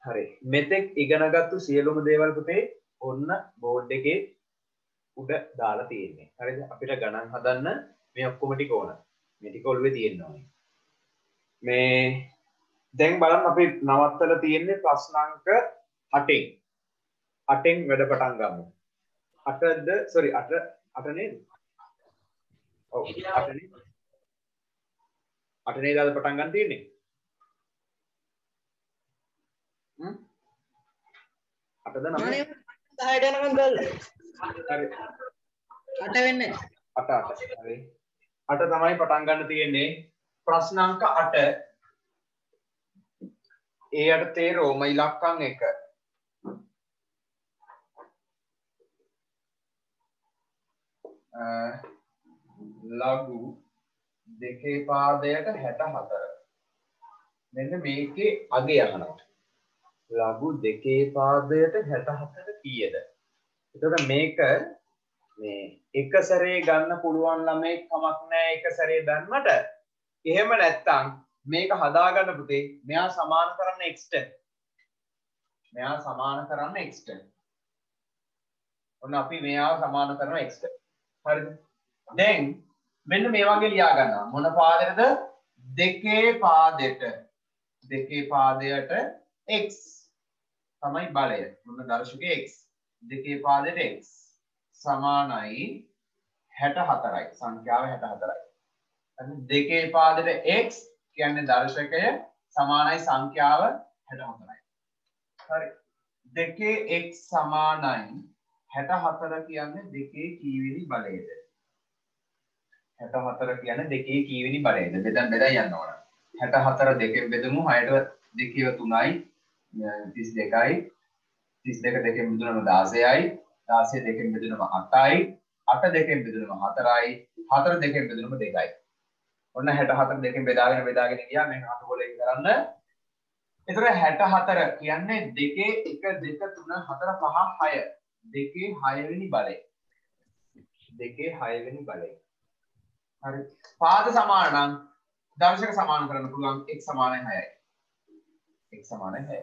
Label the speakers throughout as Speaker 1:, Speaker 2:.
Speaker 1: හරි. මෙතෙක් ඉගෙනගත්තු සියලුම දේවල් පුතේ ඔන්න බෝඩ් එකේ උඩ දාලා තියෙන්නේ. හරිද? අපිට ගණන් හදන්න මේ ඔක්කොම ටික ඕන. මේ ටික ඔළුවේ තියෙන්න ඕනේ. මේ දැන් බලන්න අපි නවත්තලා තියෙන්නේ ප්‍රශ්න අංක 8න්. 8න් වැඩ පටන් ගමු. 8ද sorry 8 නේද? ඔව් 8 නේ. 8 නේද අද පටන් ගන්න තියෙන්නේ? හ්ම් 8ද 9ද?
Speaker 2: 10ට යනකම් බලන්න.
Speaker 1: හරි.
Speaker 2: 8 වෙන්නේ.
Speaker 1: 8 හරි. 8 තමයි පටන් ගන්න තියෙන්නේ. ප්‍රශ්න අංක 8 ඒ යටතේ රෝම ඉලක්කම් 1 ලඝු දෙකේ පාදයට 64 මෙන්න මේකේ අගය අහනවා. ලඝු දෙකේ පාදයට 64 කීයද? එතකොට මේක මේ එක සැරේ ගන්න පුළුවන් ළමයි කමක් නැහැ එක සැරේ දැම්මට. එහෙම නැත්තම් මේක හදාගන්න පුතේ මෙයා සමාන කරන්න x ට. මෙයා සමාන කරන්න x ට. ඔන්න අපි මෙයාව සමාන කරනවා x ට. හරිද? දැන් මෙන්න මේ වගේ ලියා ගන්නවා. මොන පාදයටද? දෙකේ පාදයට. දෙකේ පාදයට x තමයි බලය. මොන දර්ශකයේ x. දෙකේ පාදයට x සමානයි 64යි. සංඛ්‍යාව 64යි. හරි දෙකේ පාදයට x කියන්නේ දර්ශකය සමානයි සංඛ්‍යාව 64යි. හරි. දෙකේ x සමානයි 64 කියන්නේ දෙකේ කීවෙනි බලයද? 64 කියන්නේ දෙකේ කීවෙනි බලයද? බෙදන් යන්න ඕන. 64 දෙකෙන් බෙදමු 6ට 2 3යි 32යි 32 දෙකෙන් බෙදුනම 16යි 16 දෙකෙන් බෙදුනම 7යි 8 දෙකෙන් බෙදුනම 4යි 4 දෙකෙන් බෙදුනම 2යි. ඔන්න 64 දෙකෙන් බෙදාගෙන ගියා මේ අතකොලෙන් කරන්න. ඒතර 64 කියන්නේ දෙකේ 1 2 3 4 5 6 දෙකේ 6 වෙනි බලය. දෙකේ 6 වෙනි බලය. හරි. පාද සමාන නම් දර්ශක සමාන කරන්න පුළුවන් x සමානයි 6යි. x සමානයි 6යි.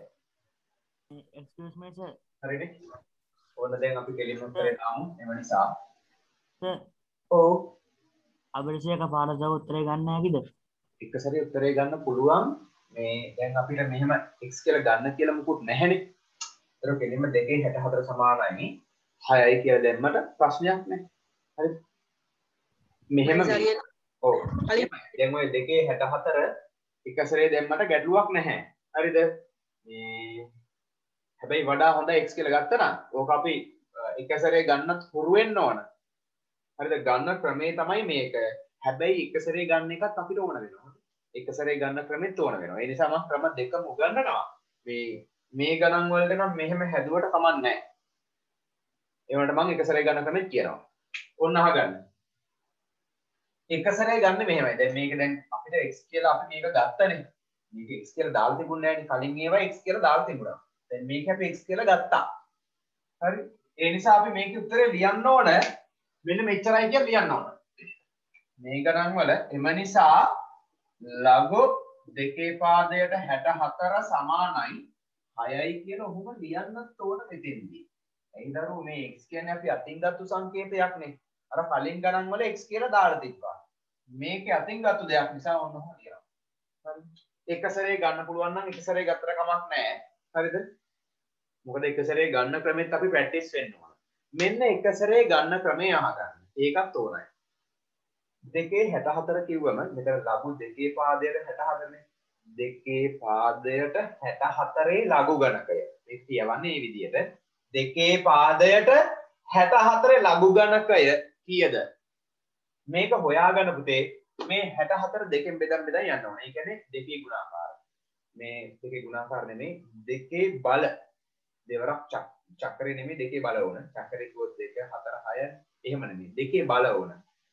Speaker 2: Excuse me sir.
Speaker 1: හරිනේ. ඕන දැන් අපි කෙලින්ම කරේ නාමු. එම නිසා
Speaker 2: sir.
Speaker 1: ඔව්.
Speaker 2: අපිට එක පාඩක උත්තරේ ගන්න හැකිද?
Speaker 1: එක සැරේ උත්තරේ ගන්න පුළුවන්. මේ දැන් අපිට මෙහෙම x කියලා ගන්න කියලා මුකුත් නැහැනේ. ඒක කෙලින්ම 264 සමානයි 6යි කියලා දැම්මට ප්‍රශ්නයක් නැහැ. හරිද? මෙහෙම ඔව්. දැන් ඔය 264 එක සැරේ දැම්මට ගැටලුවක් නැහැ. හරිද? මේ හැබැයි වඩා හොඳ x කියලා ගත්තා නම් ඕක අපි එක සැරේ ගන්නත් හුරු වෙන්න ඕන. හරිද? ගන්න ක්‍රමේ තමයි මේක. හැබැයි එක සැරේ ගන්න එකත් අපිට ඕන වෙනවා. එක සැරේ ගන්න ක්‍රමෙත් ඕන වෙනවා. ඒ නිසා මම ක්‍රම දෙකම උගන්වනවා. මේ ගණන් වලට නම් මෙහෙම හැදුවට කමක් නැහැ. ඒ වුණාට මම එක සැරේ ගන්න ක්‍රමෙත් කියනවා. ඔන්න අහගන්න. එක සැරේ ගන්න මෙහෙමයි. දැන් මේක දැන් අපිට x කියලා අපි මේක ගත්තනේ. මේක x කියලා දාලා තිබුණේ නැහැ නේ. කලින් ඒවා x කියලා දාලා තිබුණා. දැන් මේක අපි x කියලා ගත්තා. හරි? ඒ නිසා අපි මේකේ උත්තරේ ලියන්න ඕන මෙන්න මෙච්චරයි කියලා ලියන්න ඕන. මේ ගණන් වල එම නිසා ලඝු දෙකේ පාදයට 64 සමානයි 6යි කියලා ඔහොම ලියන්නත් ඕන මෙතෙන්දී. එයි දරුවෝ මේ x කියන්නේ අපි අතින් ගත්තු සංකේතයක් නේ. අර කලින් ගණන් වල x කියලා දාලා තිබ්බා. මේකේ අතින් ගත්තු දෙයක් නිසා ඔන්න ඔහොම ලියනවා. හරි. එක සැරේ ගන්න පුළුවන් නම් එක සැරේ ගත්තට කමක් නැහැ. හරිද? මොකද එක සැරේ ගන්න ක්‍රමෙත් අපි ප්‍රැක්ටිස් වෙන්න ඕන. මෙන්න එක සැරේ ගන්න ක්‍රමය අහගන්න. ඒකත් ඕනයි. දෙකේ 64 කිව්වම මෙතන ලඝු දෙකේ පාදයට 64 නේ. දෙකේ පාදයට 64 ලඝු ගණකය. මේ කියවන්නේ මේ විදිහට. දෙකේ පාදයට 64 ලඝු ගණකය කීයද? මේක හොයාගන්න පුතේ මේ 64 දෙකෙන් බෙදන් යන්න ඕනේ. ඒ කියන්නේ දෙකේ ගුණාකාර. මේ දෙකේ ගුණාකාර නෙමෙයි දෙකේ බල. දෙවරක් චක්‍රේ නෙමෙයි දෙකේ බල ඕන. චක්‍රේ කිව්වොත් 2 4 6 එහෙම නෙමෙයි. දෙකේ බල ඕන.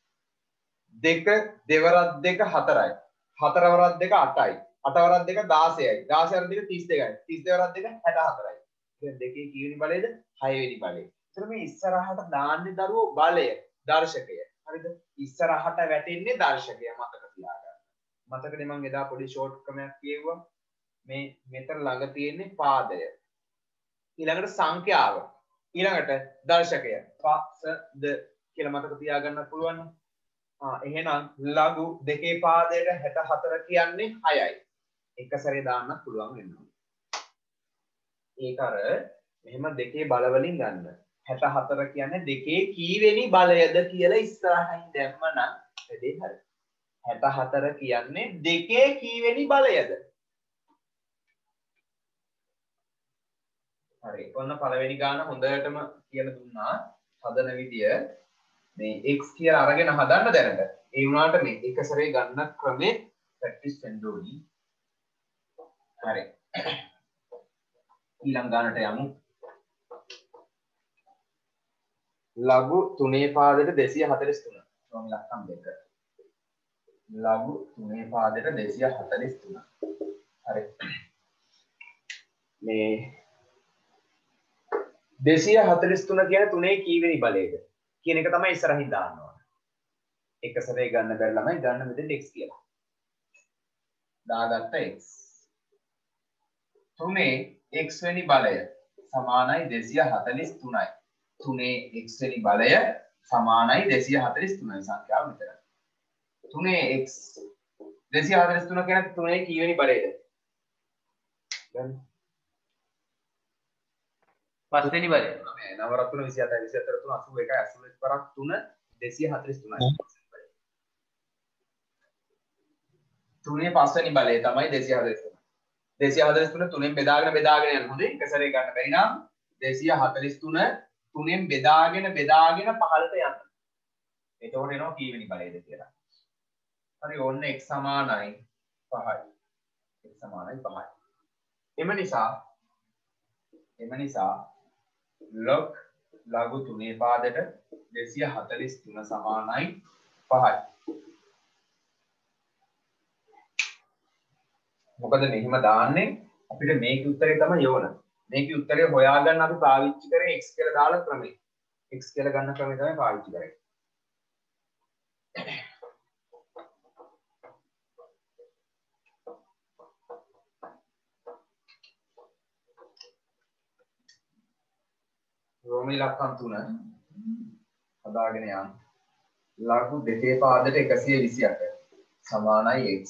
Speaker 1: 2 දෙවරක් 2 4යි. 4 වරක් 2 8යි. 8 වරක් 2 16යි. 16 වරක් 2 32යි. 32 වරක් 2 64යි. දැන් දෙකේ කීවෙනි බලයද? 6 වෙනි බලය. ඒතර මේ ඉස්සරහට දාන්නේ දරුවෝ බලය, දර්ශකය. හරිද? ඉස්සරහට වැටෙන්නේ දර්ශකය මතක තියාගන්න. මතකනේ මම එදා පොඩි ෂෝට් ක්‍රමයක් කියෙව්වා. මේ මෙතන ළඟ තියෙන්නේ පාදය. ඊළඟට සංඛ්‍යාව. ඊළඟට දර්ශකය. පසද කියලා මතක තියාගන්න පුළුවන්. එහෙනම් ලඝු දෙකේ පාදයට 64 කියන්නේ 6යි. එක සැරේ දාන්න පුළුවන් වෙනවා. ඒක අර මෙහෙම දෙකේ බල වලින් ගන්න. 64 කියන්නේ දෙකේ කීවෙනි බලයද කියලා ඉස්සරහින් දැම්මනම් වැඩේ හරි. 64 කියන්නේ දෙකේ කීවෙනි බලයද? හරි. ඔන්න පළවෙනි ගාන හොඳටම කියලා දුන්නා. හදන විදිය මේ x කියලා අරගෙන හදන්න දැනට. ඒ වුණාට මේ එක සැරේ ගන්න ක්‍රමේ ප්‍රැක්ටිස් වෙන්න ඕනි. හරි. ඊළඟ ගානට යමු. ලඝු 3 පාදයට 243. මම ලක්කම් දෙක. ලඝු 3 පාදයට 243. හරි. මේ 243 කියන්නේ 3 කීවෙනි බලයද කියන එක තමයි ඉස්සරහින් දාන්න ඕන. එක සැරේ ගන්න බැරි ළමයි ගන්න මෙතෙන් x කියලා. දාගත්ත x. 3 x වෙනි බලය සමානයි 243යි. 3 x වෙනි බලය සමානයි 243යි සංඛ්‍යාව විතරයි. 3 x 243 කියන්නේ 3 කීවෙනි බලයද? ගන්න.
Speaker 3: පස්වෙනි බලය.
Speaker 1: නවරත්න 27 24 3 81 81 පරක් 3 243යි. 3 පස්වෙනි බලය තමයි 243. 243 3ෙන් බෙදාගෙන යන්න හොඳේ. එක සැරේ ගන්න බැරි නම් 243 3ෙන් බෙදාගෙන පහළට යන්න. එතකොට එනවා කීවෙනි බලයද කියලා. හරි ඔන්න x සමානයි 5යි. x සමානයි 5යි. එම නිසා log ලඝු 3 පාදයට 243 සමානයි 5යි. මොකද මෙහිම දාන්නේ අපිට මේකේ උත්තරේ තමයි යෝන. මේකේ උත්තරේ හොයාගන්න අපි පාවිච්චි කරේ x කියලා දාලා ක්‍රමය. x කියලා ගන්න ක්‍රමය තමයි පාවිච්චි කරන්නේ. රෝමී ලක්කම් 3 හදාගෙන යන්න. ලඝු දෙකේ පාදයට 128 සමානයි x.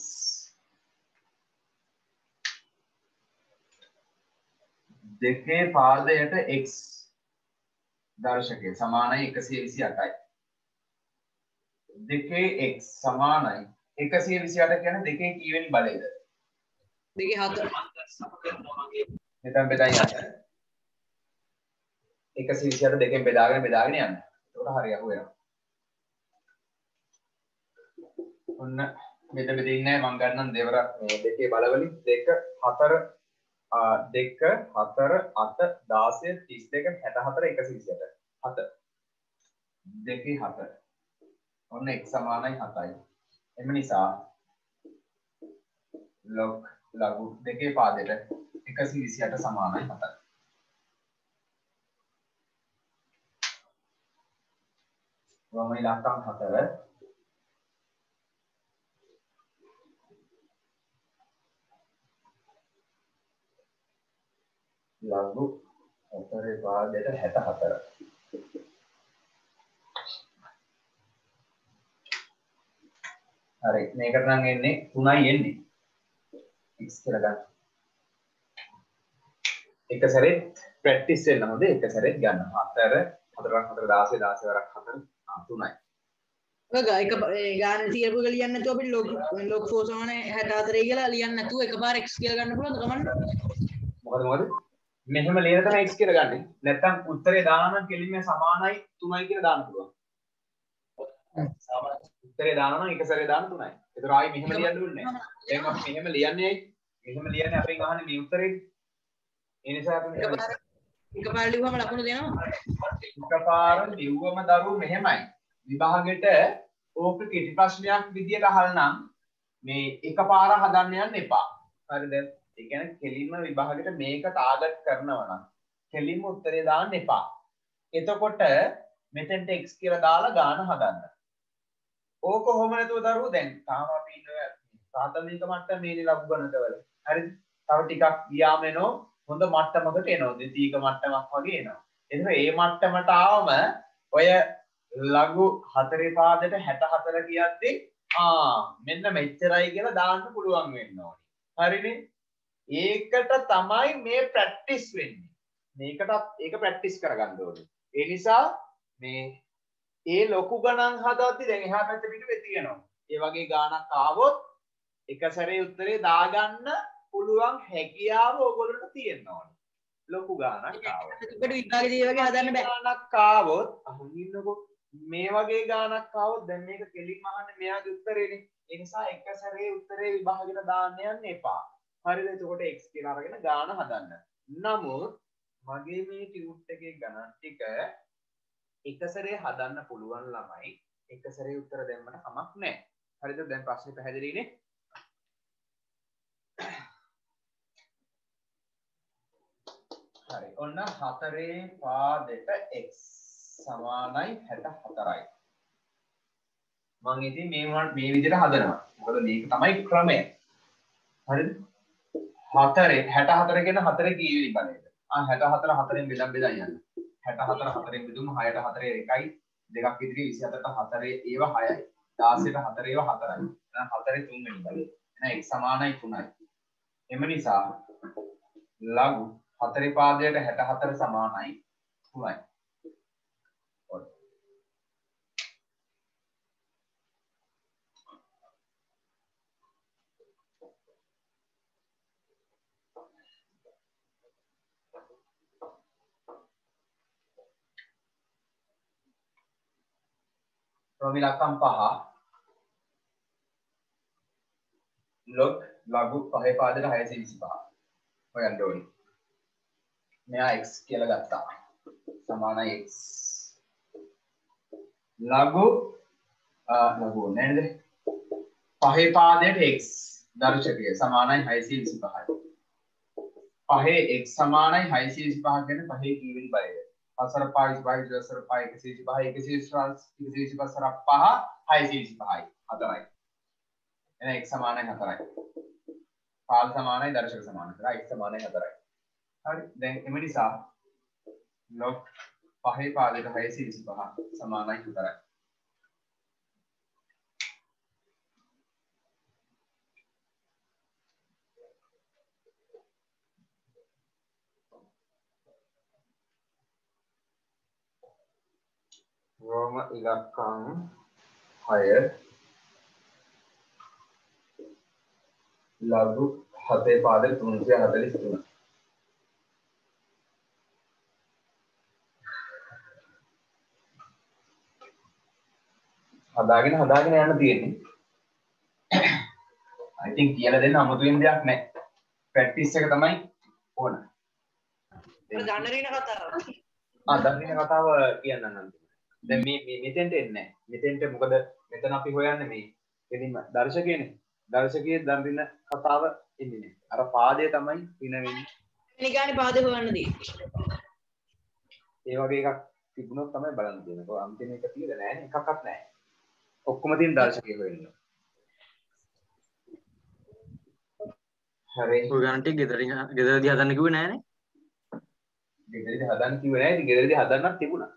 Speaker 1: දෙකේ පාදයට x දර්ශකය සමානයි 128යි. දෙකේ x සමානයි 128 කියන්නේ දෙකේ කීවෙනි බලයද?
Speaker 4: දෙකේ 4.
Speaker 1: මෙතන බෙදා යන්න. 128 දෙකෙන් බෙදාගෙන යන්න. එතකොට හරි අහු වෙනවා. ඔන්න මෙතන බෙදින්නේ මම ගන්නම් දෙවරක් මේ දෙකේ බලවලින් 2 4 2 4 8 16 32 64 128 7 දෙකේ 4 ඔන්න x සමානයි 7යි. එම නිසා log ලඝු දෙකේ පාදයට 128 සමානයි 7යි. රෝමී ලක්කම් 4 ලඝු 4 පාදයට 64. හරි මේකට නම් එන්නේ 3යි එන්නේ. x කියලා ගන්න. එක සැරේ ප්‍රැක්ටිස් වෙන්න හොඳේ. එක සැරේ ගන්න. 4 4ක් 4 16 16 වරක් 4 3යි.
Speaker 4: ඔය එක ගාන තියපු එක ලියන්න නැතුව අපිට log 4 සමාන 64 කියලා ලියන්න නැතුව එකපාර x කියලා ගන්න පුළුවන්ද කමන්න?
Speaker 1: මොකද මෙහෙම ලියන තමයි x කියලා ගන්න. නැත්තම් උත්තරේ දාන කෙලින්ම සමානයි 3යි කියලා දාන්න පුළුවන්. උත්තරේ දානවා නම් එක සැරේ දාන්න 3යි. ඒතර ආයි මෙහෙම ලියන්න ඕනේ නැහැ. දැන් අපි මෙහෙම ලියන්නේ ඇයි? මෙහෙම ලියන්නේ අපෙන් අහන්නේ මේ උත්තරේ. ඒ නිසා අපි
Speaker 4: එකපාර ලිව්වම ලකුණු දෙනවා.
Speaker 1: එකපාර ලිව්වම දරුවෝ මෙහෙමයි. විභාගෙට ඕක කෙටි ප්‍රශ්නයක් විදියට අහලනම් මේ එකපාර හදන්න යන්න එපා. හරිද? ඒ කියන්නේ කෙලින්ම විභාගෙට මේක ටාගට් කරනවා නම් කෙලින්ම උත්තරේ දාන්න එපා. එතකොට මෙතෙන්ට x කියලා දාලා ගාන හදන්න. ඕක කොහොම නැතුව දරුවෝ දැන් තාම අපි ඉන්න ප්‍රාථමික මට්ටමේ මේ ලඝු ගණකවල. හරිද? තව ටිකක් ගියාම එනවා හොඳ මට්ටමකට එනවා. ද්විතීයික මට්ටමක් වගේ එනවා. එතකොට මේ මට්ටමට ආවම ඔය ලඝු හතරේ පාදයට 64 කියද්දි මෙන්න මෙච්චරයි කියලා දාන්න පුළුවන් වෙන්න ඕනේ. හරිනේ? ඒකට තමයි මේ ප්‍රැක්ටිස් වෙන්නේ. මේකටත් ඒක ප්‍රැක්ටිස් කරගන්න ඕනේ. ඒ නිසා මේ ඒ ලොකු ගණන් හදද්දි දැන් එහා පැත්තේ පිටුවේ තියෙනවා. ඒ වගේ ගාණක් ආවොත් එක සැරේ උත්තරේ දාගන්න පුළුවන් හැකියාව ඕගොල්ලන්ට තියෙන්න ඕනේ. ලොකු ගාණක් ආවොත්.
Speaker 4: ඒකට විභාගයේදී වගේ හදන්න බෑ.
Speaker 1: ගාණක් ආවොත් අහන් ඉන්නකො මේ වගේ ගාණක් ආවොත් දැන් මේක කෙලින්ම අහන්නේ මෙයාගේ උත්තරේනේ. ඒ නිසා එක සැරේ උත්තරේ විභාගෙට දාන්න යන්න එපා. හරිද? එතකොට x කියලා අරගෙන ගාණ හදන්න. නමුත් මගේ මේ ටියුට් එකේ ගණන් ටික එක සැරේ හදන්න පුළුවන් ළමයි එක සැරේ උත්තර දෙන්නට කමක් නැහැ. හරිද? දැන් ප්‍රශ්නේ පැහැදිලිනේ? හරි. ඔන්න 4 පාදෙට x සමානයි 64යි. මම ඉතින් මේ විදිහට හදනවා. මොකද මේක තමයි ක්‍රමය. හරිද? 4 64 කියන 4 කීවෙනි බලයද? 64 4ෙන් බෙදා යන්න. 64 4ෙන් බෙදුම 6ට 4 එකයි දෙකක් ඉදිරි 27ට 4 ඒව 6යි. 16ට 4 ඒව 4යි. එහෙනම් 4 තුන්වෙනි බලය. එහෙනම් x සමානයි 3යි. එම නිසා ලඝු 4 පාදයට 64 සමානයි 3යි. ප්‍රමිලකම් 5 log ලඝු 5 පාදයට 625 හොයන්න ඕනේ. මෙයා x කියලා ගත්තා. සමානයි x. ලඝු නේද? 5 පාදයට x දර්ශකය සමානයි 625යි. 5 x සමානයි 625 කියන්නේ 5 කීවෙනි බලයද? 4 5 25 125 125 5 625යි 4යි. එහෙනම් x සමානයි 4යි. පාද සමානයි දර්ශක සමානයි. x සමානයි 4යි. හරි. දැන් එම නිසා log 5 පාදයට 625 සමානයි 4යි. රෝම ඉලක්කම් 6 ලඝු 7 පාදයට 343. හදාගෙන යන්න තියෙන්නේ. I think කියලා දෙන්න අමුතු වෙන දෙයක් නැහැ. ප්‍රැක්ටිස් එක තමයි ඕන.
Speaker 4: දන්නරින කතාව.
Speaker 1: දන්නරින කතාව කියන්නම් නම්. දැන් මේ මෙතෙන්ට එන්නේ නැහැ. මෙතෙන්ට මොකද මෙතන අපි හොයන්නේ මේ එදින්ම දර්ශකයනේ. දර්ශකයේ දන්නරින කතාව එන්නේ නැහැ. අර පාදය තමයි පින වෙන්නේ.
Speaker 4: නිගානේ පාදේ හොයන්නදී.
Speaker 1: ඒ වගේ එකක් තිබුණොත් තමයි බලන්න තියෙන්නේ. කොහොම අන්තිම එක තියෙද නැහැනේ. එකක්වත් නැහැ. ඔක්කොම තියෙන දර්ශකයේ හොයන්න. හරි.
Speaker 2: ඔය ගණන් ටික ගෙදරදී හදන්න කිව්වේ නෑනේ.
Speaker 1: ගෙදරදී හදන්න කිව්වේ නෑ. ඉතින් ගෙදරදී හදන්නත් තිබුණා.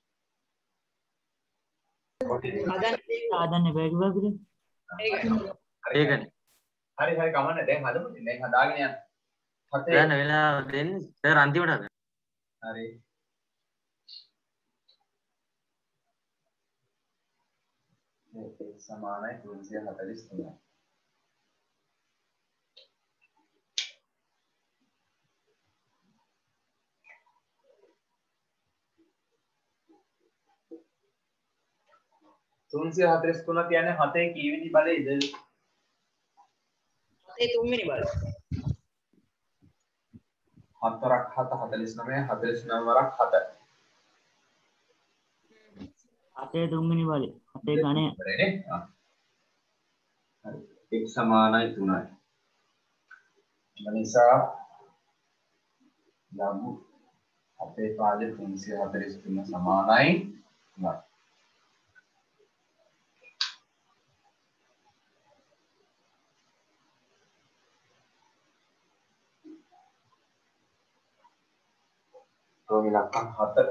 Speaker 2: හදන්න බෑ කිව්වා කිව්වේ. ඒකනේ.
Speaker 1: හරි කමන්න. දැන් හදමු. දැන් හදාගෙන යන්න.
Speaker 2: දැන් වෙලාව දෙන්නේ. දැන් අන්තිමට හදන්න.
Speaker 1: හරි. මේක සමානයි 343. තුන්සිය 43 කියන්නේ 7 කීවෙනි බලයේද?
Speaker 4: 7 තුන්වෙනි බලය.
Speaker 1: 4ක් 7 49 49 වරක් 7.
Speaker 2: 7 තුන්වෙනි බලය. 7 ගණය.
Speaker 1: හරි. x සමානයි 3යි. ඒ නිසා ලඝු 7 පාදේ 343 සමානයි 3යි. රෝම ඉලක්කම් 4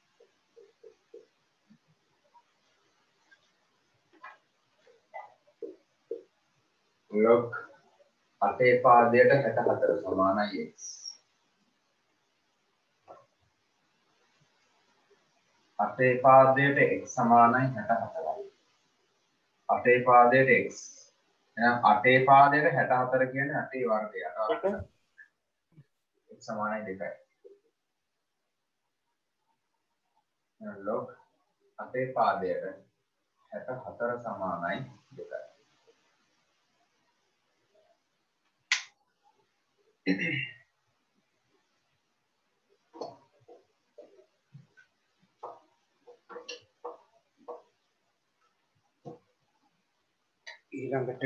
Speaker 1: log 8 පාදයට 64 සමානයි x 8 පාදයට x සමානයි 64යි 8 පාදයට x එහෙනම් 8 පාදයට 64 කියන්නේ 8 වර්ගය 8 x සමානයි 2යි එහෙනම් log 8 පාදයට 64 සමානයි 2යි ඊළඟට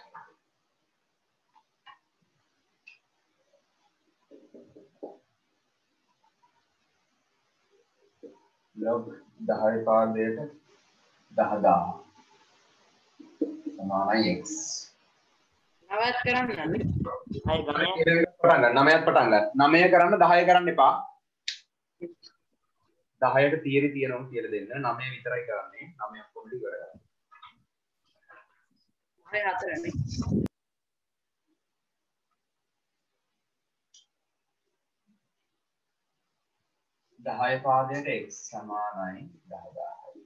Speaker 1: log 10 පාදයට 10000 සමානයි x
Speaker 4: නවත් කරන්න නන්නේ.
Speaker 2: හයි ගමේ
Speaker 1: පටන් ගන්න 9ත් පටන් ගන්න 9 කරන්න 10 කරන්න එපා 10ට තියරි තියෙනවා කියලා දෙන්න 9 විතරයි කරන්නේ 9 ඔක්කොම ඉවර කරගන්න.
Speaker 4: 4නේ.
Speaker 1: 10 පාදයට x සමානයි 10000යි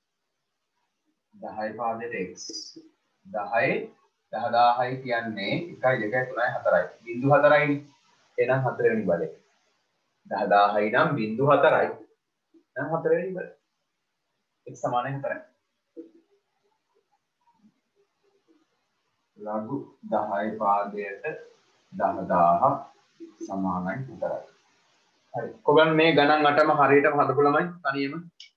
Speaker 1: 10 පාදයට x 10 10000යි කියන්නේ 1 2 3 4යි බිංදු 4යිනේ එහෙනම් 4 වෙනි බලය 10000යි නම් බිංදු 4යි නම් 4 වෙනි බලය x සමානයි 4යි ලඝු 10 පාදයට 10000 සමානයි 4යි හරි කොගන් මේ ගණන් 8ම හරියටම හදපු ළමයි තනියම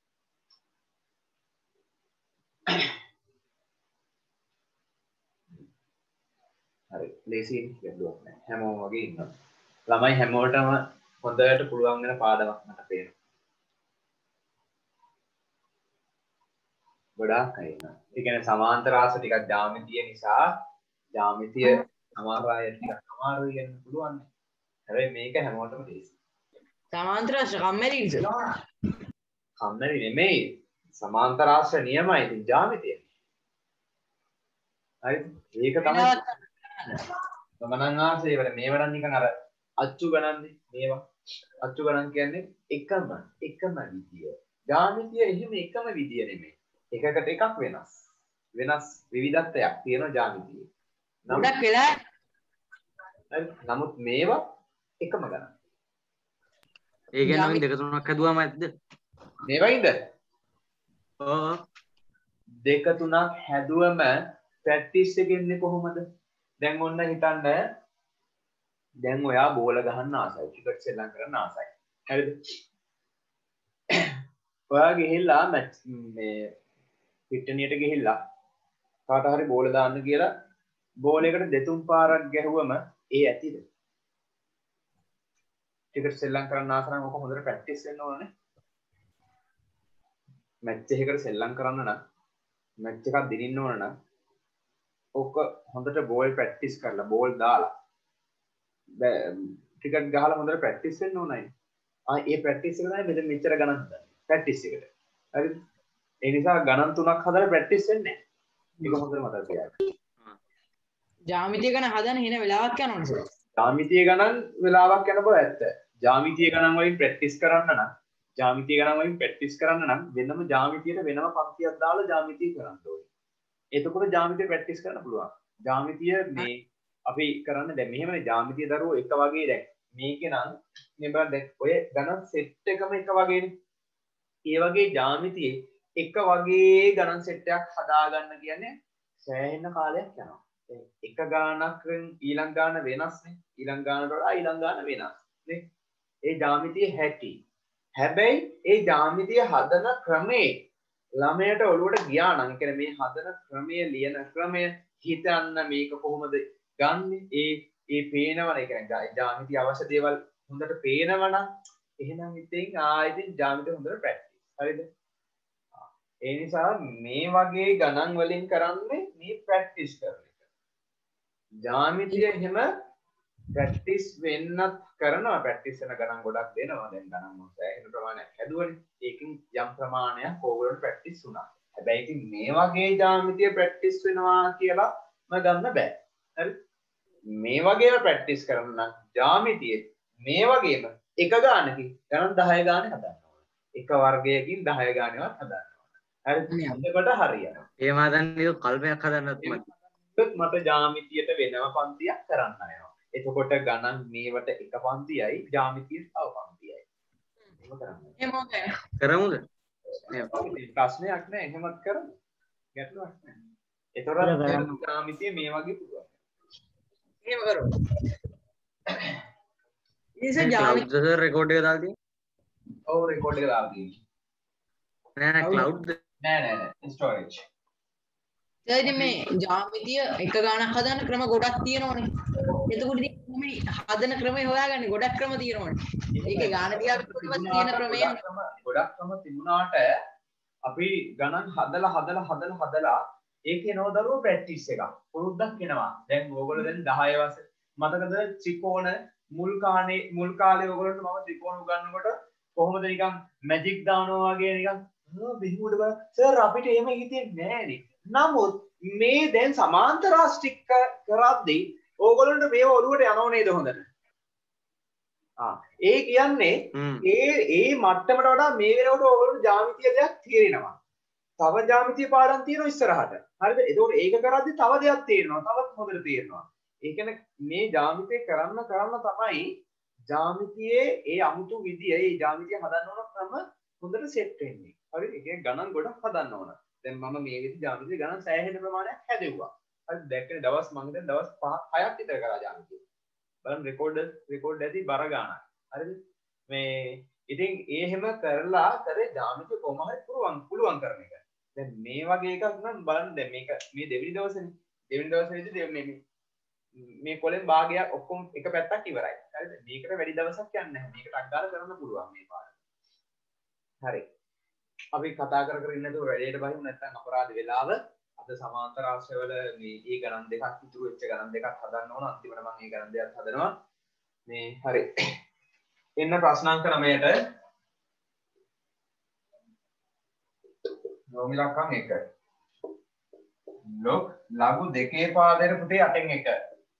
Speaker 1: හරි ලේසියෙන් ගැටලුවක් නැහැ හැමෝම වගේ ඉන්නවා ළමයි හැමෝටම හොඳට පුළුවන් වෙන පාඩමක් මට පේනවා ගොඩාක් අය ඉන්නවා ඒ කියන්නේ සමාන්තර රාශි ටිකක් ජ්‍යාමිතිය නිසා ජ්‍යාමිතිය අමාරු අය ටිකක් අමාරුයි කියන්න පුළුවන් හැබැයි මේක හැමෝටම ලේසි
Speaker 4: සමාන්තර රාශි කම්මැලිද?
Speaker 1: කම්මැලි නෙමෙයි සමාන්තර රාශි නියමයි ඉතින් ජ්‍යාමිතිය හරිද ඒක තමයි ගමනන් ආසේ වල මේව නම් නිකන් අර අච්චු ගණන්නේ මේවා අච්චු ගණන් කියන්නේ එකම විදිය ජ්‍යාමිතිය එහෙම එකම විදිය නෙමෙයි එකකට එකක් වෙනස් විවිධත්වයක් තියෙනවා ජ්‍යාමිතියේ
Speaker 4: ගොඩක් වෙලා
Speaker 1: නමුත් මේවා එකම ගණන්
Speaker 2: ඒ කියන්නේ අපි දෙක තුනක් හදුවාම ඇද්ද
Speaker 1: මේවයිද
Speaker 2: ඕ
Speaker 1: දෙක තුනක් හැදුවම ප්‍රැක්ටිස් එකෙන්නේ කොහොමද දැන් ඔන්න හිතන්න දැන් ඔයා බෝල ගහන්න ආසයි ක්‍රිකට් සෙල්ලම් කරන්න ආසයි හරිද ඔයා ගිහිල්ලා මේ පිට්ටනියට ගිහිල්ලා කාට හරි බෝල දාන්න කියලා බෝලයකට දෙතුන් පාරක් ගැහුවම ඒ ඇතිද ක්‍රිකට් සෙල්ලම් කරන්න ආස නම් ඔක හොඳට ප්‍රැක්ටිස් වෙන්න ඕනේ මැච් එකකට සෙල්ලම් කරන්න නම් මැච් එකක් දිනින්න ඕන නම් ඔක හොඳට බෝල් ප්‍රැක්ටිස් කරලා බෝල් දාලා ක්‍රිකට් ගහලා හොඳට ප්‍රැක්ටිස් වෙන්න ඕනයි ඒ ප්‍රැක්ටිස් එක තමයි මෙතන මෙච්චර ගණන් හදන්නේ ප්‍රැක්ටිස් එකට හරිද ඒ නිසා ගණන් 3ක් හදලා ප්‍රැක්ටිස් වෙන්නේ නැහැ ඒක හොඳට මතක තියාගන්න
Speaker 4: ජ්‍යාමිතිය ගැන හදන හින වෙලාවක් යනවනේ සර්.
Speaker 1: ජ්‍යාමිතිය ගණන් වෙලාවක් යන බව ඇත්ත ජ්‍යාමිතිය ගණන් වලින් ප්‍රැක්ටිස් කරන්න නම් වෙනම ජ්‍යාමිතියට වෙනම පන්තියක් දාලා ජ්‍යාමිතිය කරන්න ඕනේ එතකොට ජ්‍යාමිතිය ප්‍රැක්ටිස් කරන්න පුළුවන් ජ්‍යාමිතිය මේ අපි කරන්න දැන් මෙහෙමනේ ජ්‍යාමිතිය දරුවෝ එක වගේ දැන් මේකේ නම් මේ බලන්න දැන් ඔය ගණන් සෙට් එකම එක වගේනේ ඒ වගේ ජ්‍යාමිතියේ එක වගේ ගණන් සෙට් එකක් හදාගන්න කියන්නේ සෑහෙන කාලයක් යනවා එක ගානකින් ඊළඟ ගාන වෙනස්නේ ඊළඟ ගානට වඩා ඊළඟ ගාන වෙනස් නේ ඒ ජ්‍යාමිතිය හැටි හැබැයි ඒ ජ්‍යාමිතිය හදන ක්‍රමේ ළමයට ඔළුවට ගියා නම් කියන්නේ මේ හදන ක්‍රමය ලියන ක්‍රමය හිතන්න මේක කොහොමද ගන්නෙ ඒ පේනවනේ කියන්නේ ජ්‍යාමිතිය අවශ්‍ය දේවල් හොඳට පේනවනම් එහෙනම් ඉතින් ආයෙත් ජ්‍යාමිතිය හොඳට ප්‍රැක්ටිස් හරිද ඒ නිසා මේ වගේ ගණන් වලින් කරන්නේ මේ ප්‍රැක්ටිස් කරන එක ජ්‍යාමිතිය එහෙම ප්‍රැක්ටිස් වෙන්නත් කරනවා ප්‍රැක්ටිස් වෙන ගණන් ගොඩක් දෙනවා දැන් ගණන් මොකද එහෙම ප්‍රමාණයක් හැදුවනේ ඒකෙන් යම් ප්‍රමාණයක් ඕගොල්ලෝ ප්‍රැක්ටිස් වුණා හැබැයි ඉතින් මේ වගේ ජ්‍යාමිතිය ප්‍රැක්ටිස් වෙනවා කියලා මම ගන්න බෑ හරි මේ වගේම ප්‍රැක්ටිස් කරන්න නම් ජ්‍යාමිතියේ මේ වගේම එක ගානකින් ගණන් 10 ගානේ හදන්න ඕනේ එක වර්ගයකින් 10 ගානේවත් හදන්න ඕනේ හරි එතකොට හරියනවා
Speaker 2: ඒ මා දන්නේ කල්පයක් හදන්නත්
Speaker 1: මට ජ්‍යාමිතියට වෙනම පන්තියක් කරන්න වෙනවා එතකොට ගණන් මේවට එක පන්තියයි ජ්‍යාමිතිය තව පන්තියයි එහෙම කරන්න
Speaker 4: එහෙම හොඳයි
Speaker 2: කරමුද
Speaker 1: ප්‍රශ්නයක් නෑ එහෙමත් කරමු ගැටලුවක් නෑ එතකොට ජ්‍යාමිතිය මේ වගේ පුළුවන්
Speaker 4: එහෙම කරමු ඉතින්
Speaker 2: ක්ලවුඩ් සර් රෙකෝඩ් එක දාලා තියෙන්නේ
Speaker 1: ඔව් රෙකෝඩ් එක දාලා තියෙන්නේ
Speaker 2: නෑ ක්ලවුඩ්
Speaker 1: නෑ ස්ටෝරේජ්
Speaker 4: ඉතින් මේ ජ්‍යාමිතිය එක ගානක් හදන්න ක්‍රම ගොඩක් තියෙනවනේ. එතකොට ඉතින් මේ හදන ක්‍රමය හොයාගන්නේ ගොඩක් ක්‍රම තියෙනවනේ. ඒකේ ගාන ටිකක් පොඩ්ඩක් තියෙන ක්‍රමය
Speaker 1: ගොඩක් ක්‍රම තිබුණාට අපි ගණන් හදලා ඒකේ නෝදරුව ප්‍රැක්ටිස් එකක්. පුරුද්දක් එනවා. දැන් ඕගොල්ලෝ දැන් 10 වසර මතකද ත්‍රිකෝණ මුල් කාලේ ඕගොල්ලන්ට මම ත්‍රිකෝණ උගන්වනකොට කොහොමද නිකන් මැජික් දානවා වගේ නිකන් බිහිමුඩ බල සර් අපිට එහෙම හිතෙන්නේ නෑනේ. නමුත් මේ දැන් සමාන්තරාෂ්ටික කරද්දී ඕගොල්ලන්ට මේව ඔළුවට යනව නේද හොඳට? ඒ කියන්නේ ඒ මට්ටමට වඩා මේ වෙනකොට ඕගොල්ලන්ට ජ්‍යාමිතිය දෙයක් තේරෙනවා. තව ජ්‍යාමිතිය පාඩම් තියෙනවා ඉස්සරහට. හරිද? ඒකෝට ඒක කරද්දී තව දෙයක් තේරෙනවා. තවත් හොඳට තේරෙනවා. ඒ කියන්නේ මේ ජ්‍යාමිතිය කරන්න තමයි ජ්‍යාමිතියේ ඒ අමුතු විදිය ඒ ජ්‍යාමිතිය හදන්න ඕන ක්‍රම හොඳට සෙට් වෙන්නේ. හරිද? ඒ කියන්නේ ගණන් ගොඩක් හදන්න ඕන. දැන් මම මේ විදිහ ජ්‍යාමිතිය ගණන් සෑහෙන ප්‍රමාණයක් හැදෙව්වා. හරි දැක්කනේ දවස් මම හිතන්නේ දවස් 5 6ක් විතර කරා ජ්‍යාමිතිය. බලන්න රෙකෝඩ් ඇති බර ගානක්. හරිද? මේ ඉතින් ඒ හැම කරලා කරේ ජ්‍යාමිතිය කොහොම හරි පුළුවන් කරන එක. දැන් මේ වගේ එකක් නම් බලන්න දැන් මේක මේ දෙවෙනි දවසේනේ. දෙවෙනි දවසේදී මේ කොලෙන් භාගයක් ඔක්කොම එක පැත්තක් ඉවරයි. හරිද? මේකට වැඩි දවසක් යන්නේ නැහැ. මේකට අග්ගාල කරන්න පුළුවන් මේ පාඩම. හරි. අපි කතා කර ඉන්නකොට වැඩේට බහිමු නැත්නම් අපරාධ වෙලාව අද සමාන්තර ආශ්‍රයවල මේ ගණන් දෙකක් ඉතුරු වෙච්ච ගණන් දෙකක් හදන්න ඕන අන්තිමට මම මේ ගණන් දෙකක් හදනවා මේ හරි එන්න ප්‍රශ්නාංක 9ට නොමිලක්කම් 1 ලොක් ලඝු දෙකේ පාදයට පුතේ 8න් 1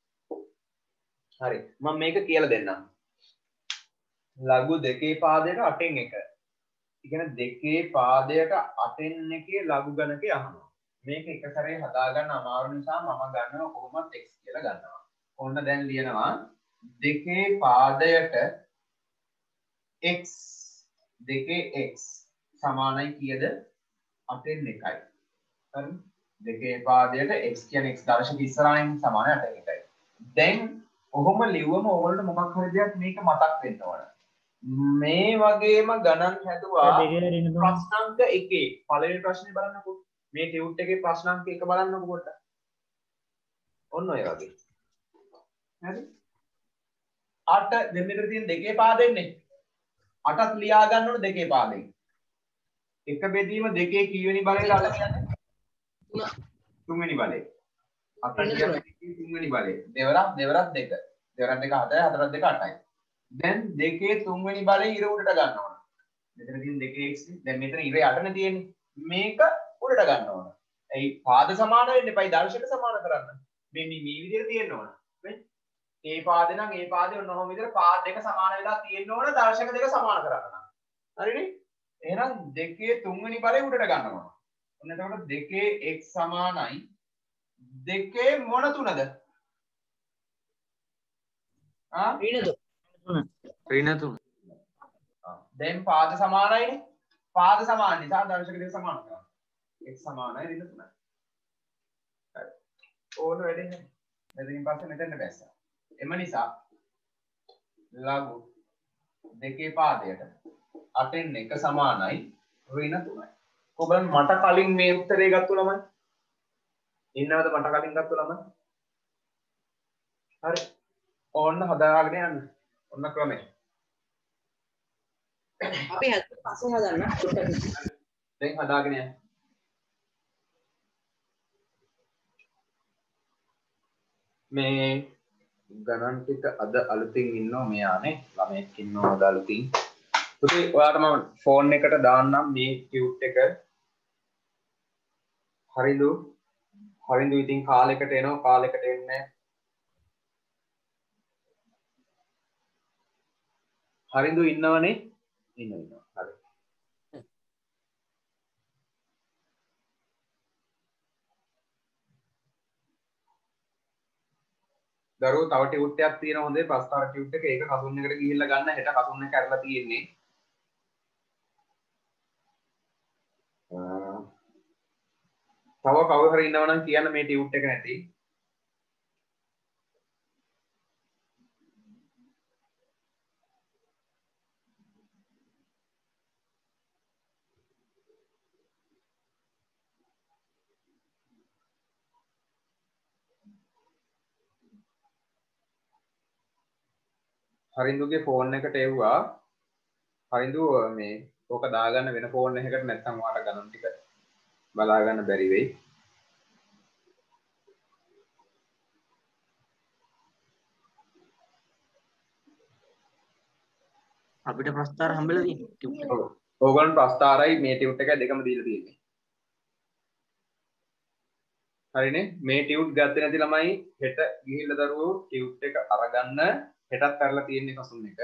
Speaker 1: හරි මම මේක කියලා දෙන්නම් ලඝු දෙකේ පාදයට 8න් 1 ඉගෙන දෙකේ පාදයට 8න් එකේ ලඝු ගණක යහනවා. මේක එක සැරේ හදා ගන්න අමාරු නිසා මම ගන්නවා කොහොමද x කියලා ගන්නවා. ඕන්න දැන් ලියනවා දෙකේ පාදයට x දෙකේ x සමානයි කීයද 8න් 1යි. හරි? දෙකේ පාදයට x කියන්නේ x දර්ශක ඉස්සරහින් සමානයි 8න් 1යි. දැන් ඔහොම ලිව්වම ඕගොල්ලෝ මොකක් හරි දෙයක් මේක මතක් වෙන්න ඕන. මේ වගේම ගණන් හැදුවා ප්‍රශ්නාංක 1 පළවෙනි ප්‍රශ්නේ බලන්නකෝ මේ ටියුට් එකේ ප්‍රශ්නාංක 1 බලන්නකෝ පොඩ්ඩක් ඔන්න ඔය වගේ හරි 8 දෙන්න විතර තියෙන දෙකේ පාදෙන්නේ 8ත් ලියා ගන්න ඕන දෙකේ පාදෙන් එක බෙදීම දෙකේ කීවෙනි බලයට අල්ල කියන්නේ තුන්වෙනි බලය 8 කියන්නේ තුන්වෙනි බලය දෙවරක් දෙක 7යි 8යි දැන් දෙකේ තුන්වෙනි බලය ඉර උඩට ගන්න ඕන. මෙතන තියෙන දෙකේ x දැන් මෙතන ඉර යටනේ තියෙන්නේ. මේක උඩට ගන්න ඕන. ඒ පාද සමාන වෙන්න එපයි දර්ශක සමාන කරන්න. මේ විදිහට තියෙන්න ඕන. මේ ඒ පාදේ නම් ඒ පාදේ ඔන්න ඔහොම විදිහට පාද දෙක සමාන වෙලා තියෙන්න ඕන දර්ශක දෙක සමාන කරන්න. හරිනේ? එහෙනම් දෙකේ තුන්වෙනි බලය උඩට ගන්න ඕන. ඔන්න එතකොට දෙකේ x සමානයි දෙකේ මොන තුනද?
Speaker 2: ඍණ 3
Speaker 1: දැන් පාද සමානයිනේ පාද සමාන නිසා දර්ශක දෙක සමාන කරනවා x සමානයි ඍණ 3යි හරි ඕන වැඩේ නැහැ එතනින් පස්සේ මෙතන බැස්සා එම නිසා ලඝු දෙකේ පාදයට 8න් 1 සමානයි ඍණ 3යි ඔබන් මට කලින් මේ උත්තරේ ගත්ත ළමයි ඉන්නවද මට කලින් ගත්ත ළමයි හරි ඕන්න හදාගෙන යන්න ඔන්න ක්‍රමය
Speaker 4: අපි පස්සේ හදන්න
Speaker 1: දැන් හදාගෙන යන්න මේ ගණන් ටික අද අලුතින් ඉන්නවා මෙයානේ ළමයෙක් ඉන්නවා අද අලුතින් පුතේ ඔයාලට මම ෆෝන් එකට දාන්නම් මේ ටියුට් එක හරිද ඉතින් කාලයකට එනවා කාලයකට එන්නේ හරිද ඉන්නවනේ ඉන්නවා හරි දරුවෝ තව ටියුට් එකක් තියෙනවා හොඳේ ප්‍රස්තාර ටියුට් එක ඒක කසුන් එකට ගිහිල්ලා ගන්න හෙට කසුන් එක කරලා තියෙන්නේ තව කවුරු හරි ඉන්නව නම් කියන්න මේ ටියුට් එක නැති හරිඳුගේ ෆෝන් එකට එව්වා හරිඳු මේ ඕක දාගන්න වෙන ෆෝන් එකකට නැත්නම් ඔයාලට ගණන් ටික බලා ගන්න බැරි වෙයි
Speaker 2: අපිට ප්‍රස්තාර හම්බෙලා තියෙනවා.
Speaker 1: ඔව්. ඕගොල්ලන් ප්‍රස්තාරයි මේ ටියුට් එකයි දෙකම දීලා තියෙන්නේ. හරිනේ මේ ටියුට් ගත්තේ නැති ළමයි හෙට ගිහිල්ලා දරුවෝ ටියුට් එක අරගන්න හෙටත් කරලා තියෙන්නේ කසුන් එක.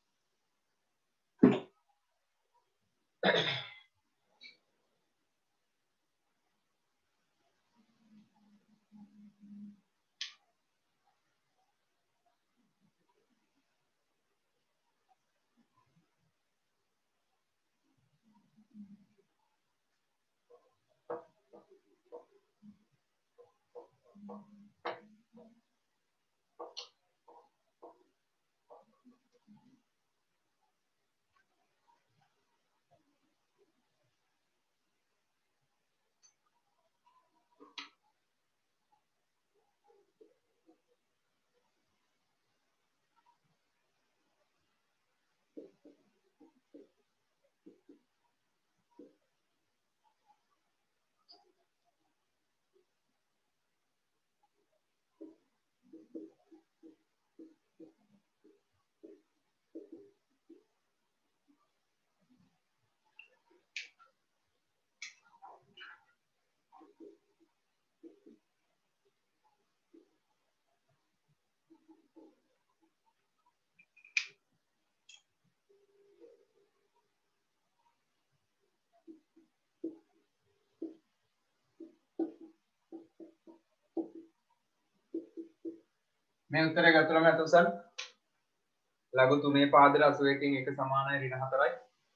Speaker 1: මේ උත්තරය ගත්තම අතසල් ලඝු 3 පාදල 81කින් 1 සමානයි ඍණ 4යි.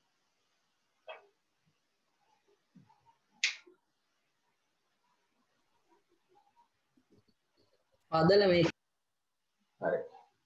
Speaker 4: පාදල මේ
Speaker 1: හරි.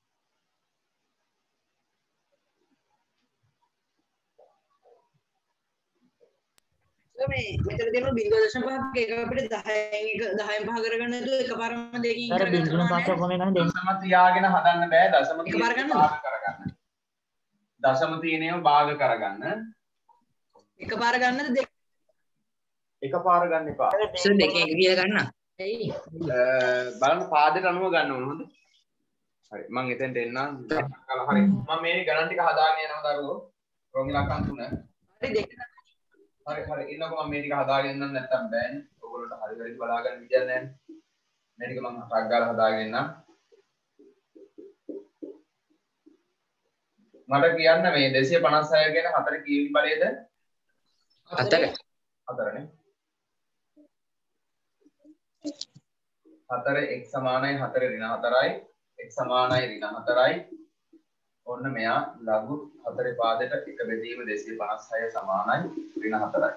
Speaker 4: මේ මෙතන තියෙනවා 0.5ක එක අපිට 10න් පහ කරගන්න නේද එකපාරම දෙකකින්
Speaker 3: අර බින්දුන පස්සේ කොහොමද ගන්න දෙන්නේ?
Speaker 1: දශම තියාගෙන හදන්න බෑ දශම
Speaker 4: එකපාර ගන්නද?
Speaker 1: භාග කරගන්න. දශම තියෙනේම භාග කරගන්න.
Speaker 4: එකපාර ගන්නද දෙක?
Speaker 1: එකපාර ගන්න එපා.
Speaker 3: සර් දෙකෙන් එක කියලා ගන්න.
Speaker 4: එයි
Speaker 1: බලන්න පාදයට අනුව ගන්න ඕන හොඳ. හරි මම එතෙන්ට එන්නම්. හරි මම මේ ගණන් ටික හදාගෙන යනවා දරුවෝ. රෝගිලකම් 3.
Speaker 4: හරි දෙක
Speaker 1: හරි ඉන්නකො මම මේ ටික හදාගෙන ඉන්නම් නැත්තම් බෑනේ. ඔයගොල්ලන්ට හරි වැඩි බලා ගන්න විදියක් නැහැ. මේ ටික මම ටක් ගාලා හදාගෙන ඉන්නම්. මට කියන්න මේ 256 කියන 4 කීවි බලයේද?
Speaker 3: 4.
Speaker 1: 4නේ. 4 x සමානයි 4 ඍණ 4යි x සමානයි ඍණ 4යි ඔන්න මෙයා ලඝු 4 පාදයට එක බෙදීම 256 සමානයි ඍණ 4යි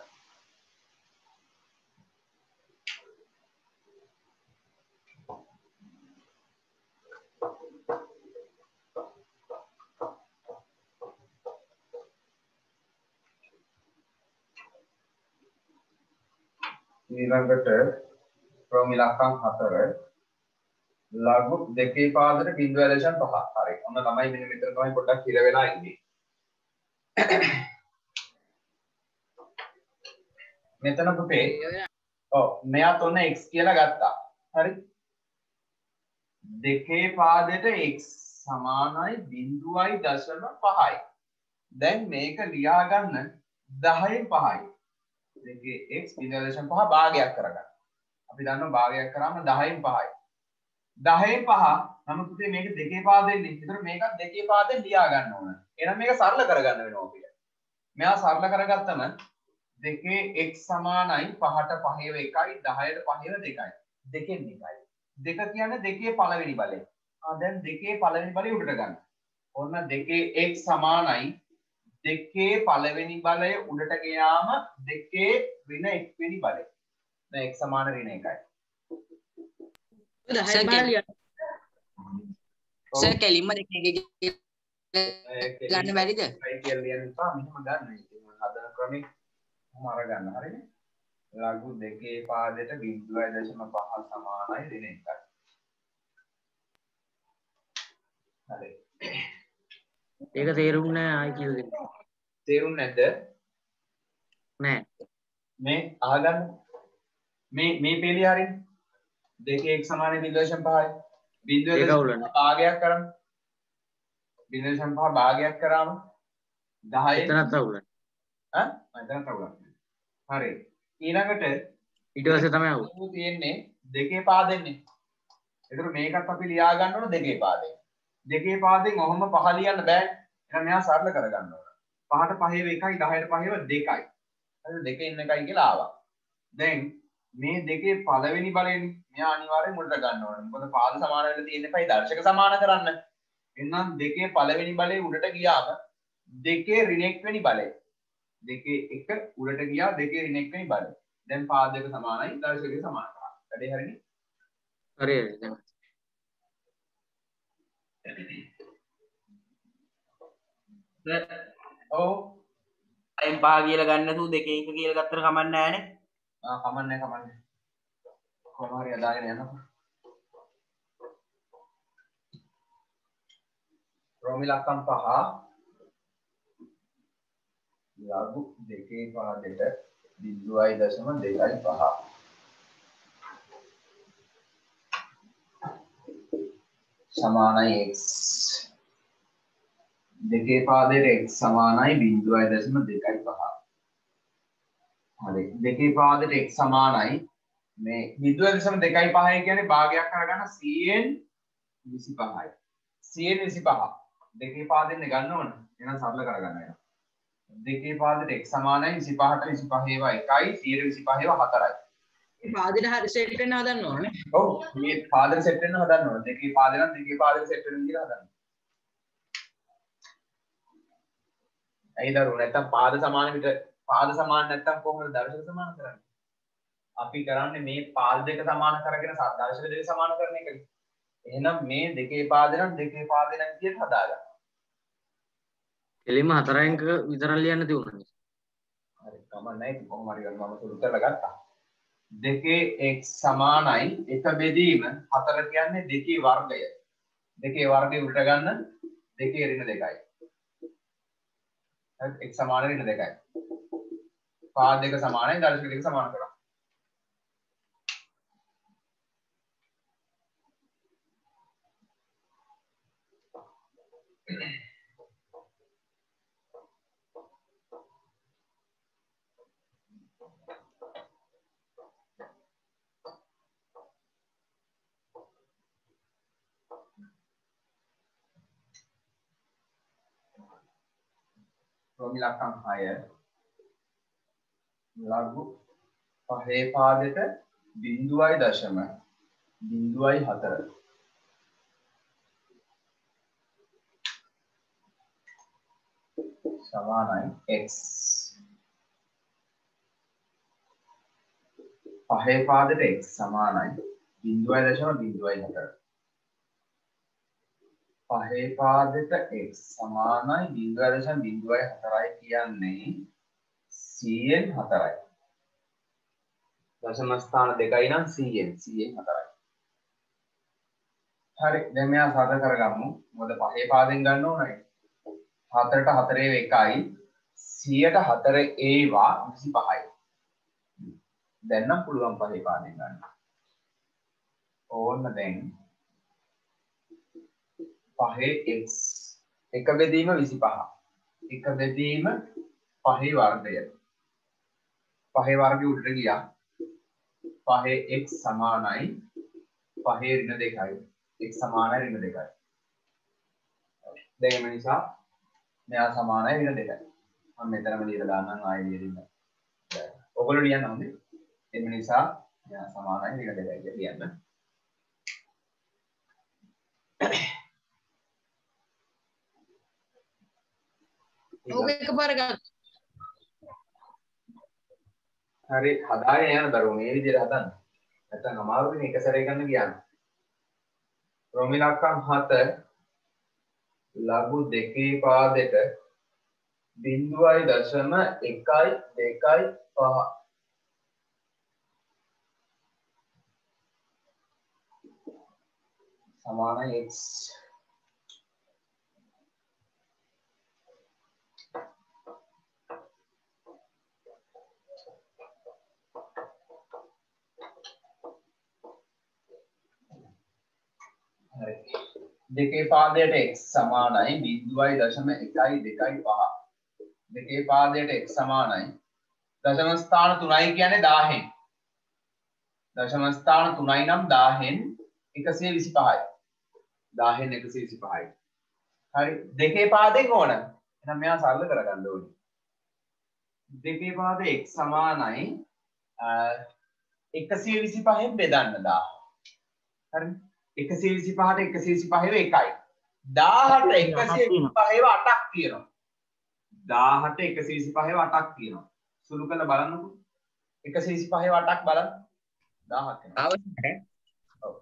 Speaker 1: ඊළඟට ක්‍රම ඉලක්කම් 4 ලඝු දෙකේ පාදයට 0.5 හරි. ඔන්න තමයි මෙන්න මෙතන තමයි පොඩ්ඩක් හිර වෙලා ඉන්නේ. මෙතන පුතේ ඔව් මෙයාත් ඔන්න x කියලා ගත්තා. හරි. දෙකේ පාදයට x සමානයි 0.5යි. දැන් මේක ලියා ගන්න 10න් 5යි. දෙකේ x 0.5 භාගයක් කරගන්න. අපි දන්නවා භාගයක් කරාම 10න් 5යි. 10න් 5 නම් පුතේ මේක දෙකේ පාදෙන් ඉන්නේ. ඒතර මේකත් දෙකේ පාදෙන් ලියා ගන්න ඕන. එහෙනම් මේක සරල කරගන්න වෙනවා අපිට. මෙයා සරල කරගත්තම දෙකේ x සමානයි 5ට 5 1යි 10ට 5 2යි. දෙකෙන් 2යි. දෙක කියන්නේ දෙකේ පළවෙනි බලය. දැන් දෙකේ පළවෙනි බලය උඩට ගන්න. ඔන්න දෙකේ x සමානයි දෙකේ පළවෙනි බලය උඩට ගියාම දෙකේ ඍණ 1 වෙනි බලය. දැන් x සමාන ඍණ 1යි.
Speaker 3: සර් කෙලින්ම දෙකේ ගන්න බැරිද?
Speaker 1: ඒකයි කියලා ලියන්න එපා. මෙහෙම ගන්න. ඉතින් මම හදන ක්‍රමේ මම අරගන්න. හරිනේ. ලඝු දෙකේ පාදයට 0.5 සමානයි ඍණ 1යි. හරි.
Speaker 2: ඒක තේරුන්නේ නැහැ ආයි කියලා දෙන්න.
Speaker 1: තේරුන්නේ නැද්ද?
Speaker 2: නෑ.
Speaker 1: මේ අහගන්න. මේ පෙළිය හරිනේ. දෙකේ x සමානයි 0.5යි. 0.5 භාගයක් කරමු. 0.5 භාගයක් කරාම 10
Speaker 2: එතනත් අවුලක්.
Speaker 1: එතනත් අවුලක්. හරි. ඊළඟට
Speaker 2: ඊට පස්සේ තමයි අවුල.
Speaker 1: තියෙන්නේ දෙකේ පාදෙන්නේ. ඒතර මේකත් අපි ලියා ගන්න ඕන දෙකේ පාදෙන්. දෙකේ පාදෙන් ඔහොම පහ ලියන්න බෑ. එහෙනම් මෙයා සරල කරගන්න ඕන. 5ට 5 1යි 10ට 5 2යි. හරිද? දෙකෙන් එකයි කියලා ආවා. දැන් මේ දෙකේ පළවෙනි බලයෙන් මෙයා අනිවාර්යෙන් මුලට ගන්න ඕන. මොකද පාද සමාන වෙලා තියෙන එකයි දර්ශක සමාන කරන්න. එහෙනම් දෙකේ පළවෙනි බලය උඩට ගියාම දෙකේ ඍණ 1 වෙනි බලය. දෙකේ 1 උඩට ගියා දෙකේ ඍණ 1 වෙනි බලය. දැන් පාද දෙක සමානයි දර්ශකය සමාන කරා. වැඩේ හරිනේ?
Speaker 2: හරි දැන්.
Speaker 1: ඔව්.
Speaker 5: අයින් පහ කියලා ගන්න නැතුව දෙකේ එක කියලා ගත්තට කමක් නැහැනේ.
Speaker 1: කමන්නේ කමන්නේ. කොහොම හරි අදාගෙන යනවා. රෝමිලක්කම් 5 ලඝු දෙකේ පාදයට 0.25 සමානයි x. දෙකේ පාදයට x සමානයි 0.25. හරි. දෙකේ පාදයට x සමානයි මේ 0.25 කියන්නේ භාගයක් කරගන්න 100න් 25යි. 100න් 25. දෙකේ පාදෙන් ගන්න ඕන. එහෙනම් සරල කරගන්න වෙනවා. දෙකේ පාදයට x සමානයි 25ට 25 ඒවා 1යි 125 ඒවා 4යි.
Speaker 4: මේ පාදෙට හරි සෙට් වෙන්න හදන්න ඕනේ.
Speaker 1: ඔව් මේ පාදෙට සෙට් වෙන්න හදන්න ඕන. දෙකේ පාදේ නම් දෙකේ පාදෙට සෙට් වෙන්න කියලා හදන්න. ඇයි දරුවෝ නැත්තම් පාද සමාන විතර පාද සමාන නැත්තම් කොහොමද දර්ශක සමාන කරන්නේ? අපි කරන්නේ මේ පාද දෙක සමාන කරගෙන දර්ශක දෙක සමාන කරන එකනේ. එහෙනම් මේ දෙකේ පාදේ නම් දෙකේ පාදේ නම් කියන හදාගන්න.
Speaker 2: එළිම 4ක විතර ලියන්න තියුණා.
Speaker 1: හරි කමක් නැහැ. කොහොම හරි මම සුළු කරලා ගත්තා. දෙකේ x සමානයි එක බෙදීම 4 කියන්නේ දෙකේ වර්ගය. දෙකේ වර්ගය උල්ට ගන්න දෙකේ ඍණ 2යි. හරි x සමාන ඍණ 2යි. පාද දෙක සමානයි දර්ශක දෙක සමාන කරා. රෝමිලක්කම් 6 ලඝු පහේ පාදයට 0.04 සමානයි x. පහේ පාදයට x සමානයි 0.04. පහේ පාදයට x සමානයි 0.04යි කියන්නේ 100න් 4යි. දශම ස්ථාන දෙකයි නම් 100න් 4යි. හරි දැන් මෙයා සාධ කරගමු. මොකද පහේ පාදෙන් ගන්න ඕනයි. 4ට 4 1යි 100ට 4 ඒවා 25යි. දැන් නම් පුළුවන් පහේ පාදෙන් ගන්න. ඕන්න දැන් 5x එක බෙදීම 25 එක බෙදීම 5 වර්ගය 5 වර්ගය උඩට ගියා 5x සමානයි 5 ඍණ 2යි x සමානයි ඍණ 2යි දැන් මේ නිසා මෙයා සමානයි ඍණ 2යි මම මෙතනම ලියලා දාන්නම් ආයෙ ලියන්න ඔයගොල්ලෝ ලියන්න ඕනේ ඒ නිසා මෙයා සමානයි ඍණ 2යි කියලා ලියන්න
Speaker 4: ඕක එකපාර ගන්න.
Speaker 1: හරි හදාගෙන යන්න දරුවෝ මේ විදිහට හදන්න. නැත්නම් අමාරුනේ එක සැරේ ගන්න ගියාම. රෝමිලක්කම් 7 ලඝු දෙකේ පාදෙට 0.125 සමානයි x දෙකේ පාදයට x සමානයි 0.125 දෙකේ පාදයට x සමානයි දශම ස්ථාන 3යි කියන්නේ 1000න් දශම ස්ථාන 3යි නම් 1000න් 125යි 1000න් 125යි හරි දෙකේ පාදෙන් ඕන එහෙනම් මෙයා සරල කරගන්න ඕනේ දෙකේ පාදේ x සමානයි 125න් බෙදන්න 1000 හරි 125ට 125 එකයි 1000ට 125 8ක් තියෙනවා 1000ට 125 8ක් තියෙනවා සුළු කරලා බලන්නකෝ 125 8ක් බලන්න 1000ක් වෙනවා
Speaker 3: අවශ්‍යයි.
Speaker 1: ඔව්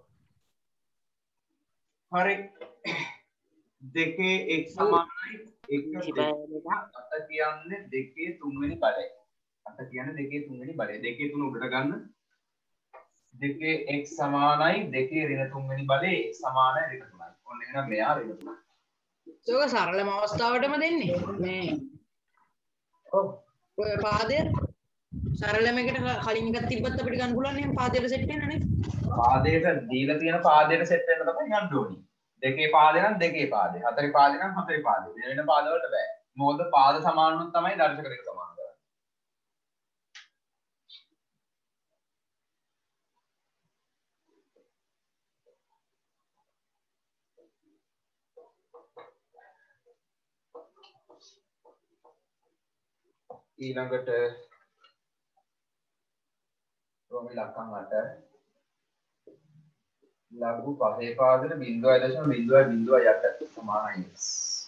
Speaker 1: හරි දෙකේ x සමානයි 1 8 කියන්නේ දෙකේ 3 වෙනි බලය 8 කියන්නේ දෙකේ 3 වෙනි බලය දෙකේ 3 උඩට ගන්න දෙකේ x සමානයි දෙකේ ඍණ 3 වෙනි බලේ x සමානයි ඍණ 3යි. ඔන්න එහෙනම් මෙයා ඍණ 3යි.
Speaker 4: ඒක සරලම අවස්ථාවටම දෙන්නේ. මේ
Speaker 1: ඔව්.
Speaker 4: ඔය පාදය සරලම එකට කලින් එකක් තිබ්බත් අපිට ගන්න පුළුවන් නේ පාදයට සෙට් වෙන්න නේ.
Speaker 1: පාදයට දීලා තියෙන පාදයට සෙට් වෙන්න තමයි යන්න ඕනි. දෙකේ පාදේ නම් දෙකේ පාදේ. හතරේ පාදේ නම් හතරේ පාදේ. වෙන පාද වලට බෑ. මොකද පාද සමාන වුණොත් තමයි දර්ශක දෙක සමාන කරන්නේ. ඊළඟට රෝමිලක්කම් 8 ලඝු පහේ පාදෙට 0.008 සමානයි x.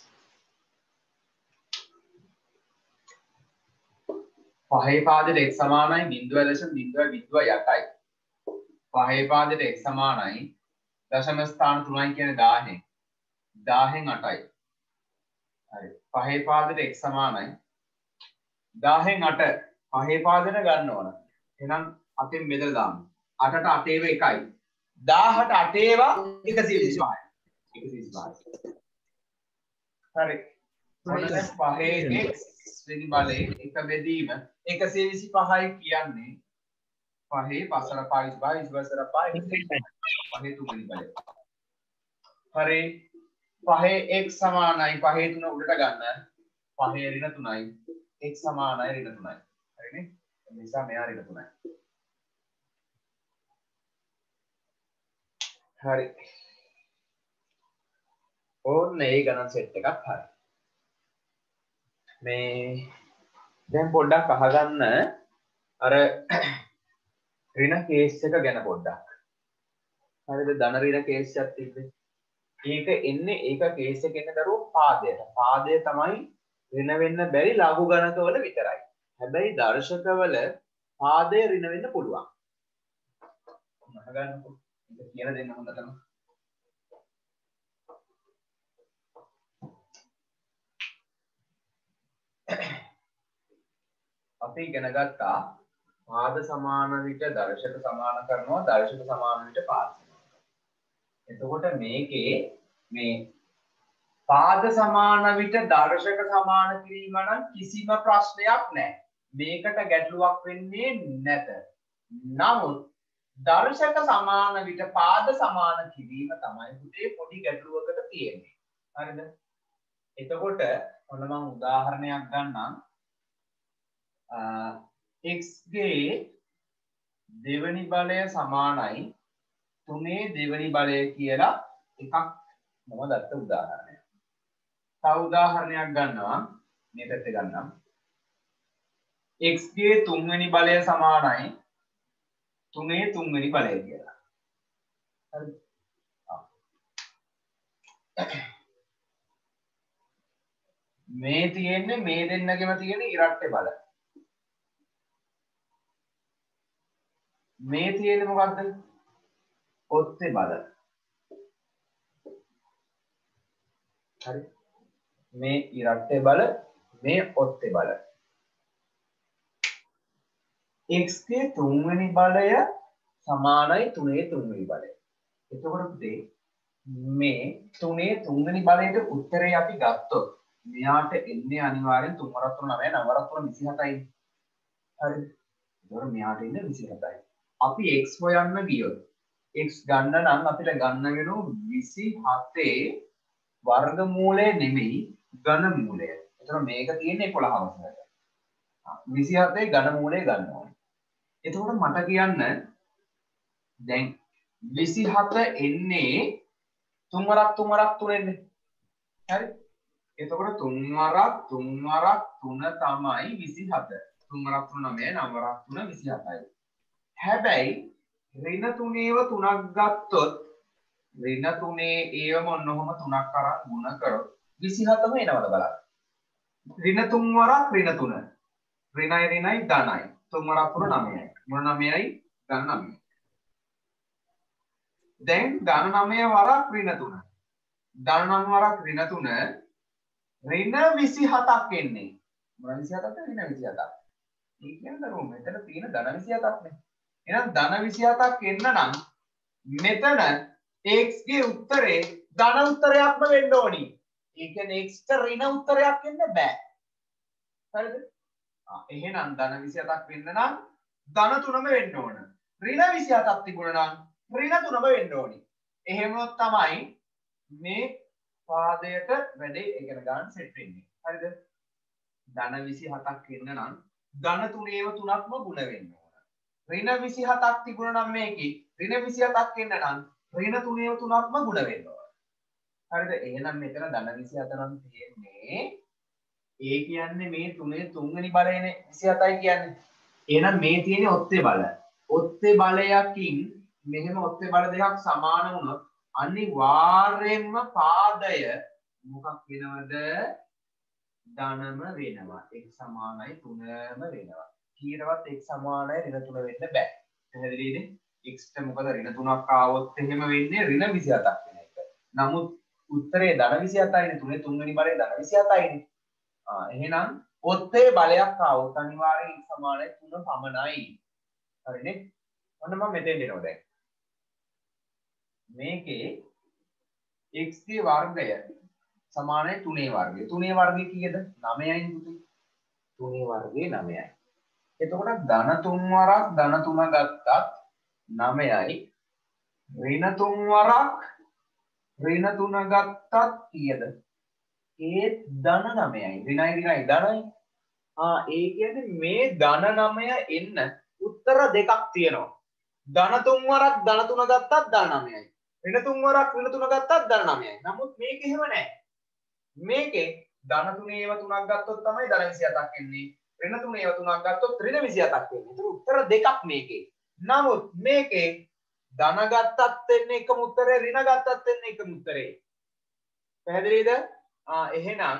Speaker 1: පහේ පාදෙට x සමානයි 0.008යි. පහේ පාදෙට x සමානයි දශම ස්ථාන 3යි කියන්නේ 1000න් 1000න් 8යි. හරි. පහේ පාදෙට x සමානයි 1000න් 8 පහේ පාදෙට ගන්න ඕන. එහෙනම් 8න් බෙදලා දාමු. 8ට 8 ඒව එකයි. 1000ට 8 ඒවා 125යි. 125යි. හරි. මොනවාද පහේ x වෙනි බලේ එක බෙදීම 125යි කියන්නේ පහේ පසර 5 පසර 5 පහේ තුන්වෙනි බලය. හරි. පහේ x සමානයි පහේ 3 උඩට ගන්න. පහේ ඍණ 3යි. x සමානයි ඍණ 3යි. හරිනේ? ඒ නිසා මෙයා ඍණ 3යි. හරි. ඕන්න ඒ ගණන් සෙට් එකක් හරි. මේ දැන් පොඩ්ඩක් අහගන්න අර ඍණ කේස් එක ගැන පොඩ්ඩක්. හරිද? ධන ඍණ කේස් එකක් තිබ්බේ. ඒක එන්නේ ඒක කේස් එක එන්නේ දරුවෝ පාදයට. පාදය තමයි ඍණ වෙන්න බැරි ලඝු ගණකවල විතරයි. හැබැයි දර්ශකවල පාදය ඍණ වෙන්න පුළුවන්. අහගන්නකෝ. ඒක කියලා දෙන්න හොඳටම. අපි ඉගෙන ගත්තා පාද සමාන විට දර්ශක සමාන කරනවා දර්ශක සමාන විට පාද සමාන කරනවා. එතකොට මේකේ මේ පාද සමාන විට දර්ශක සමාන කිරීම නම් කිසිම ප්‍රශ්නයක් නැහැ. මේකට ගැටලුවක් වෙන්නේ නැත. නමුත් දර්ශක සමාන විට පාද සමාන කිරීම තමයි පුතේ පොඩි ගැටලුවකට තියෙන්නේ. හරිද? එතකොට ඔන්න මම උදාහරණයක් ගන්නම්. x ගේ දෙවෙනි බලය සමානයි 3 දෙවෙනි බලය කියලා එකක් මම ගත්ත උදාහරණයක්. තව උදාහරණයක් ගන්නවා මේ පැත්තේ ගන්නම්. x ගේ තුන්වෙනි බලය සමානයි 3 තුන්වෙනි බලය කියලා. හරිද? මේ තියෙන්නේ මේ දෙන්නගෙම තියෙන ඉරට්ටේ බල. මේ තියෙන්නේ මොකද්ද? ඔත්තේ බල. හරි. මේ ඉරට්ටේ බල, මේ ඔත්තේ බල. x ගේ තුන්වෙනි බලය සමානයි 3 තුන්වෙනි බලය. එතකොට පුතේ මේ 3 තුන්වෙනි බලයට උත්තරේ අපි ගත්තොත් මෙයාට එන්නේ අනිවාර්යෙන් 3 වරක් 3 9 9 වරක් 3 27යි. හරිද? ඒතකොට මෙයාට එන්නේ 27යි. අපි x හොයන්න ගියොත් x ගන්න නම් අපිට ගන්න වෙනවා 27 වර්ගමූලය නෙමෙයි ඝනමූලය. එතකොට මේක තියෙන්නේ 11 වසරට. 27 ඝනමූලය ගන්න ඕනේ. එතකොට මට කියන්න දැන් 27 එන්නේ 3 වරක් 3 වරක් 3 එන්නේ. හරි? එතකොට 3 වරක් 3 වරක් 3 තමයි 27. 3 වරක් 3 9 9 වරක් 3 27යි. හැබැයි ඍණ 3ේව 3ක් ගත්තොත් ඍණ 3 ඒවම ඔන්නෝම 3ක් අරන් ගුණ කරොත් 27ම එනවද බලන්න. ඍණ 3 වරක් ඍණ 3. ඍණයි ඍණයි ධනයි. 3 වරක් 3 9යි. මොන 9යි? ධන 9යි. දැන් ධන 9 වරක් ඍණ 3. ධන 9 වරක් ඍණ 3 ඍණ 27ක් එන්නේ. මොන 27ක්ද? ඍණ 27ක්. මේ කියන්නේ දරුවෝ මෙතන තියෙන ධන 27ක් නේ. එහෙනම් ධන 27ක් එන්න නම් මෙතන x ගේ උත්තරේ ධන උත්තරයක්ම වෙන්න ඕනි. ඒ කියන්නේ x ට ඍණ උත්තරයක් එන්න බෑ. හරිද? එහෙනම් ධන 27ක් වෙන්න නම් ධන 3ම වෙන්න ඕන. ඍණ 27ක් තිබුණා නම් ඍණ 3ම වෙන්න ඕනි. එහෙම වුණොත් තමයි මේ පාදයට වැඩේ ඒ කියන්නේ ගන්න සෙට් වෙන්නේ. හරිද? ධන 27ක් එන්න නම් ධන 3ේම 3ක්ම ගුණ වෙන්න ඕන. ඍණ 27ක් තිබුණා නම් මේකේ ඍණ 27ක් එන්න නම් ඍණ 3ේම 3ක්ම ගුණ වෙන්න ඕන. හරිද? එහෙනම් මෙතන ධන 27 නම් තියෙන්නේ ඒ කියන්නේ මේ 3 තුන්වෙනි බලයනේ 27යි කියන්නේ. එහෙනම් මේ තියෙන්නේ ඔත්තේ බල. ඔත්තේ බලයකින් මෙහෙම ඔත්තේ බල දෙකක් සමාන වුණොත් අනිවාර්යෙන්ම පාදය මොකක් වෙනවද? ධනම වෙනවා. x සමානයි 3ම වෙනවා. කීරවත් x සමානයි ඍණ 3 වෙන්න බෑ. පැහැදිලිද? x ට මොකද ඍණ 3ක් ආවොත් එහෙම වෙන්නේ ඍණ 27ක් වෙන එක. නමුත් උත්තරේ ධන 27යිනේ. 3 තුන්වෙනි බලේ ධන 27යිනේ. එහෙනම් ඔත්තේ බලයක් ආවොත් අනිවාර්යෙන් x සමානයි 3 පමණයි. හරිනේ? ඔන්න මම මෙතෙන් එනවා දැන්. මේකේ x ගේ වර්ගය සමානයි 3 වර්ගය. 3 වර්ගය කීයද? 9යි පුතේ. 3 වර්ගය 9යි. එතකොට ධන 3 වරක් ධන 3 ගත්තත් 9යි. ඍණ 3 වරක් ඍණ 3 ගත්තත් කීයද? ඒත් ධන 9යි. ඍණයි ඍණයි ධනයි. ඒ කියන්නේ මේ ධන 9 එන්න උත්තර දෙකක් තියෙනවා. ධන 3 වරක් ධන 3 ගත්තත් ධන 9යි. ඍණ 3 වරක් ඍණ 3 ගත්තත් ධන 9යි. නමුත් මේක එහෙම නැහැ. මේකේ ධන 3ේව 3ක් ගත්තොත් තමයි ධන 27ක් එන්නේ. ඍණ 3ේව 3ක් ගත්තොත් ඍණ 27ක් එන්නේ. ඒක උත්තර දෙකක් මේකේ. නමුත් මේකේ ධන ගත්තත් එන්නේ එකම උත්තරේ ඍණ ගත්තත් එන්නේ එකම උත්තරේ. පැහැදිලිද? එහෙනම්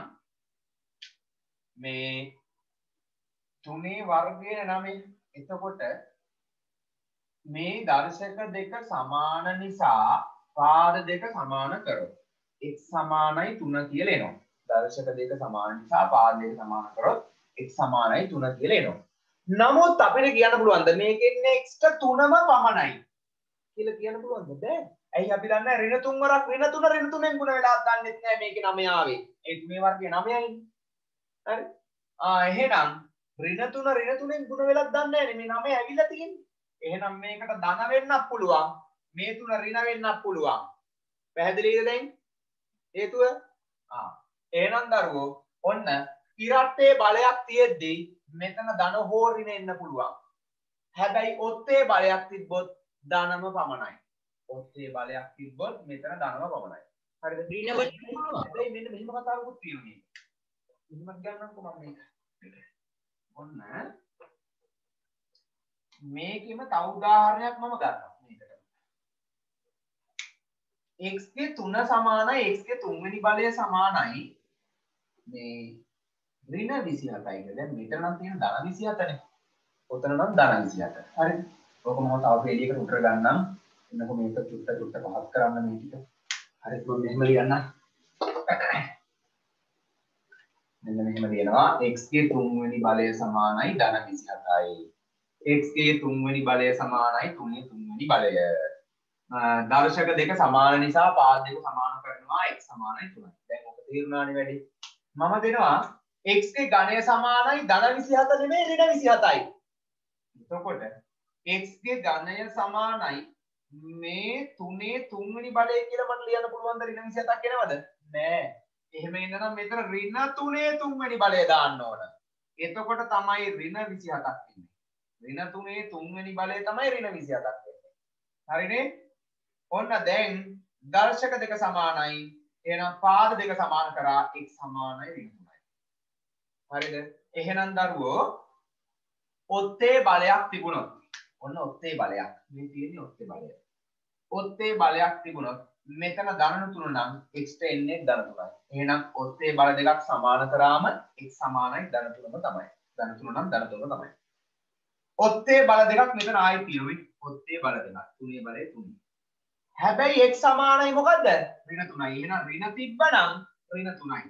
Speaker 1: මේ 3 වර්ගය 9. එතකොට මේ දර්ශක දෙක සමාන නිසා පාද දෙක සමාන කරොත් x සමානයි 3 කියලා එනවා. දර්ශක දෙක සමාන නිසා පාද දෙක සමාන කරොත් x සමානයි 3 කියලා එනවා. නමුත් අපිට කියන්න පුළුවන්ද මේකෙන් x ට 3ම පමණයි කියලා කියන්න පුළුවන්ද? බෑ. ඇයි අපි දන්නේ ඍණ 3 වරක් ඍණ 3 ඍණ 3ෙන් ගුණ වෙලා දන්නෙත් නෑ මේකේ 9 ආවේ. ඒ මේ වර්ගයේ 9යි. හරි? එහෙනම් ඍණ 3 ඍණ 3ෙන් ගුණ වෙලා දන්නේ නෑනේ මේ 9 ඇවිල්ලා තියෙන්නේ. එහෙනම් මේකට ධන වෙන්නත් පුළුවන්. මේ 3 ඍණ වෙන්නත් පුළුවන්. පැහැදිලිද දැන්? හේතුව එහෙනම් දරුවෝ ඔන්න ඉරට්ටේ බලයක් තියෙද්දි මෙතන ධන හෝ ඍණ එන්න පුළුවන්. හැබැයි ඔත්තේ බලයක් තිබ්බොත් ධනම පමණයි. ඔත්තේ බලයක් තිබ්බොත් මෙතන ධනම පමණයි. හරිද?
Speaker 4: ඍණ බලයක් පුළුවන්.
Speaker 1: හැබැයි මෙන්න මෙහෙම කතාවකුත් තියෙනවා මේක. එහෙමත් ගන්නම්කො මම මේක. ඔන්න මේකෙම තව උදාහරණයක් මම ගන්නවා මේකට. x ගේ 3 සමානයි x ගේ 3 වෙනි බලය සමානයි මේ ඍණ 27යි කියලා. දැන් මෙතන නම් තියෙන ධන 27නේ. ඔතන නම් ධන 27. හරිද? ඔක මම තව පේලියකට උතර ගන්නම්. එන්නකො මේක චුට්ට පහත් කරන්න මේ ටික. හරිද? මම මෙහෙම ලියන්න. මෙන්න මෙහෙම ලියනවා x ගේ 3 වෙනි බලය සමානයි ධන 27යි. x ගේ 3 වෙනි බලය සමානයි 3 වෙනි බලය. දර්ශක දෙක සමාන නිසා පාද දෙක සමාන කරනවා x සමානයි 3යි. දැන් ඔක තේරුණානේ වැඩි. මම දෙනවා x ගේ ඝනය සමානයි ධන 27 නෙමෙයි ඍණ 27යි. එතකොට x ගේ ඝනය සමානයි මේ 3 වෙනි බලය කියලා මට ලියන්න පුළුවන් ද ඍණ 27ක් එනවද? නෑ. එහෙම එන්න නම් මෙතන ඍණ 3 වෙනි බලය දාන්න ඕන. එතකොට තමයි ඍණ 27ක් වෙන්නේ. ඍණ 3 වෙනි බලය තමයි ඍණ 27ක් වෙන්නේ. හරිනේ? ඔන්න දැන් දර්ශක දෙක සමානයි. එහෙනම් පාද දෙක සමාන කරා x සමානයි ඍණ 3යි. හරිද? එහෙනම් දරුවෝ ඔත්තේ බලයක් තිබුණොත් ඔන්න ඔත්තේ බලයක්. මේ තියෙන්නේ ඔත්තේ බලය. ඔත්තේ බලයක් තිබුණොත් මෙතන ධන 3 නම් x ට එන්නේ ධන 3යි. එහෙනම් ඔත්තේ බල දෙකක් සමාන කරාම x සමානයි ධන 3ම තමයි. ධන 3 නම් ධන 3ම තමයි. ඔත්තේ බල දෙකක් මෙතන ආයි තියෙවි. ඔත්තේ බල දෙකක් 3 බලය 3. හැබැයි x සමානයි මොකද්ද? ඍණ 3යි. එහෙනම් ඍණ තිබ්බනම් ඍණ 3යි.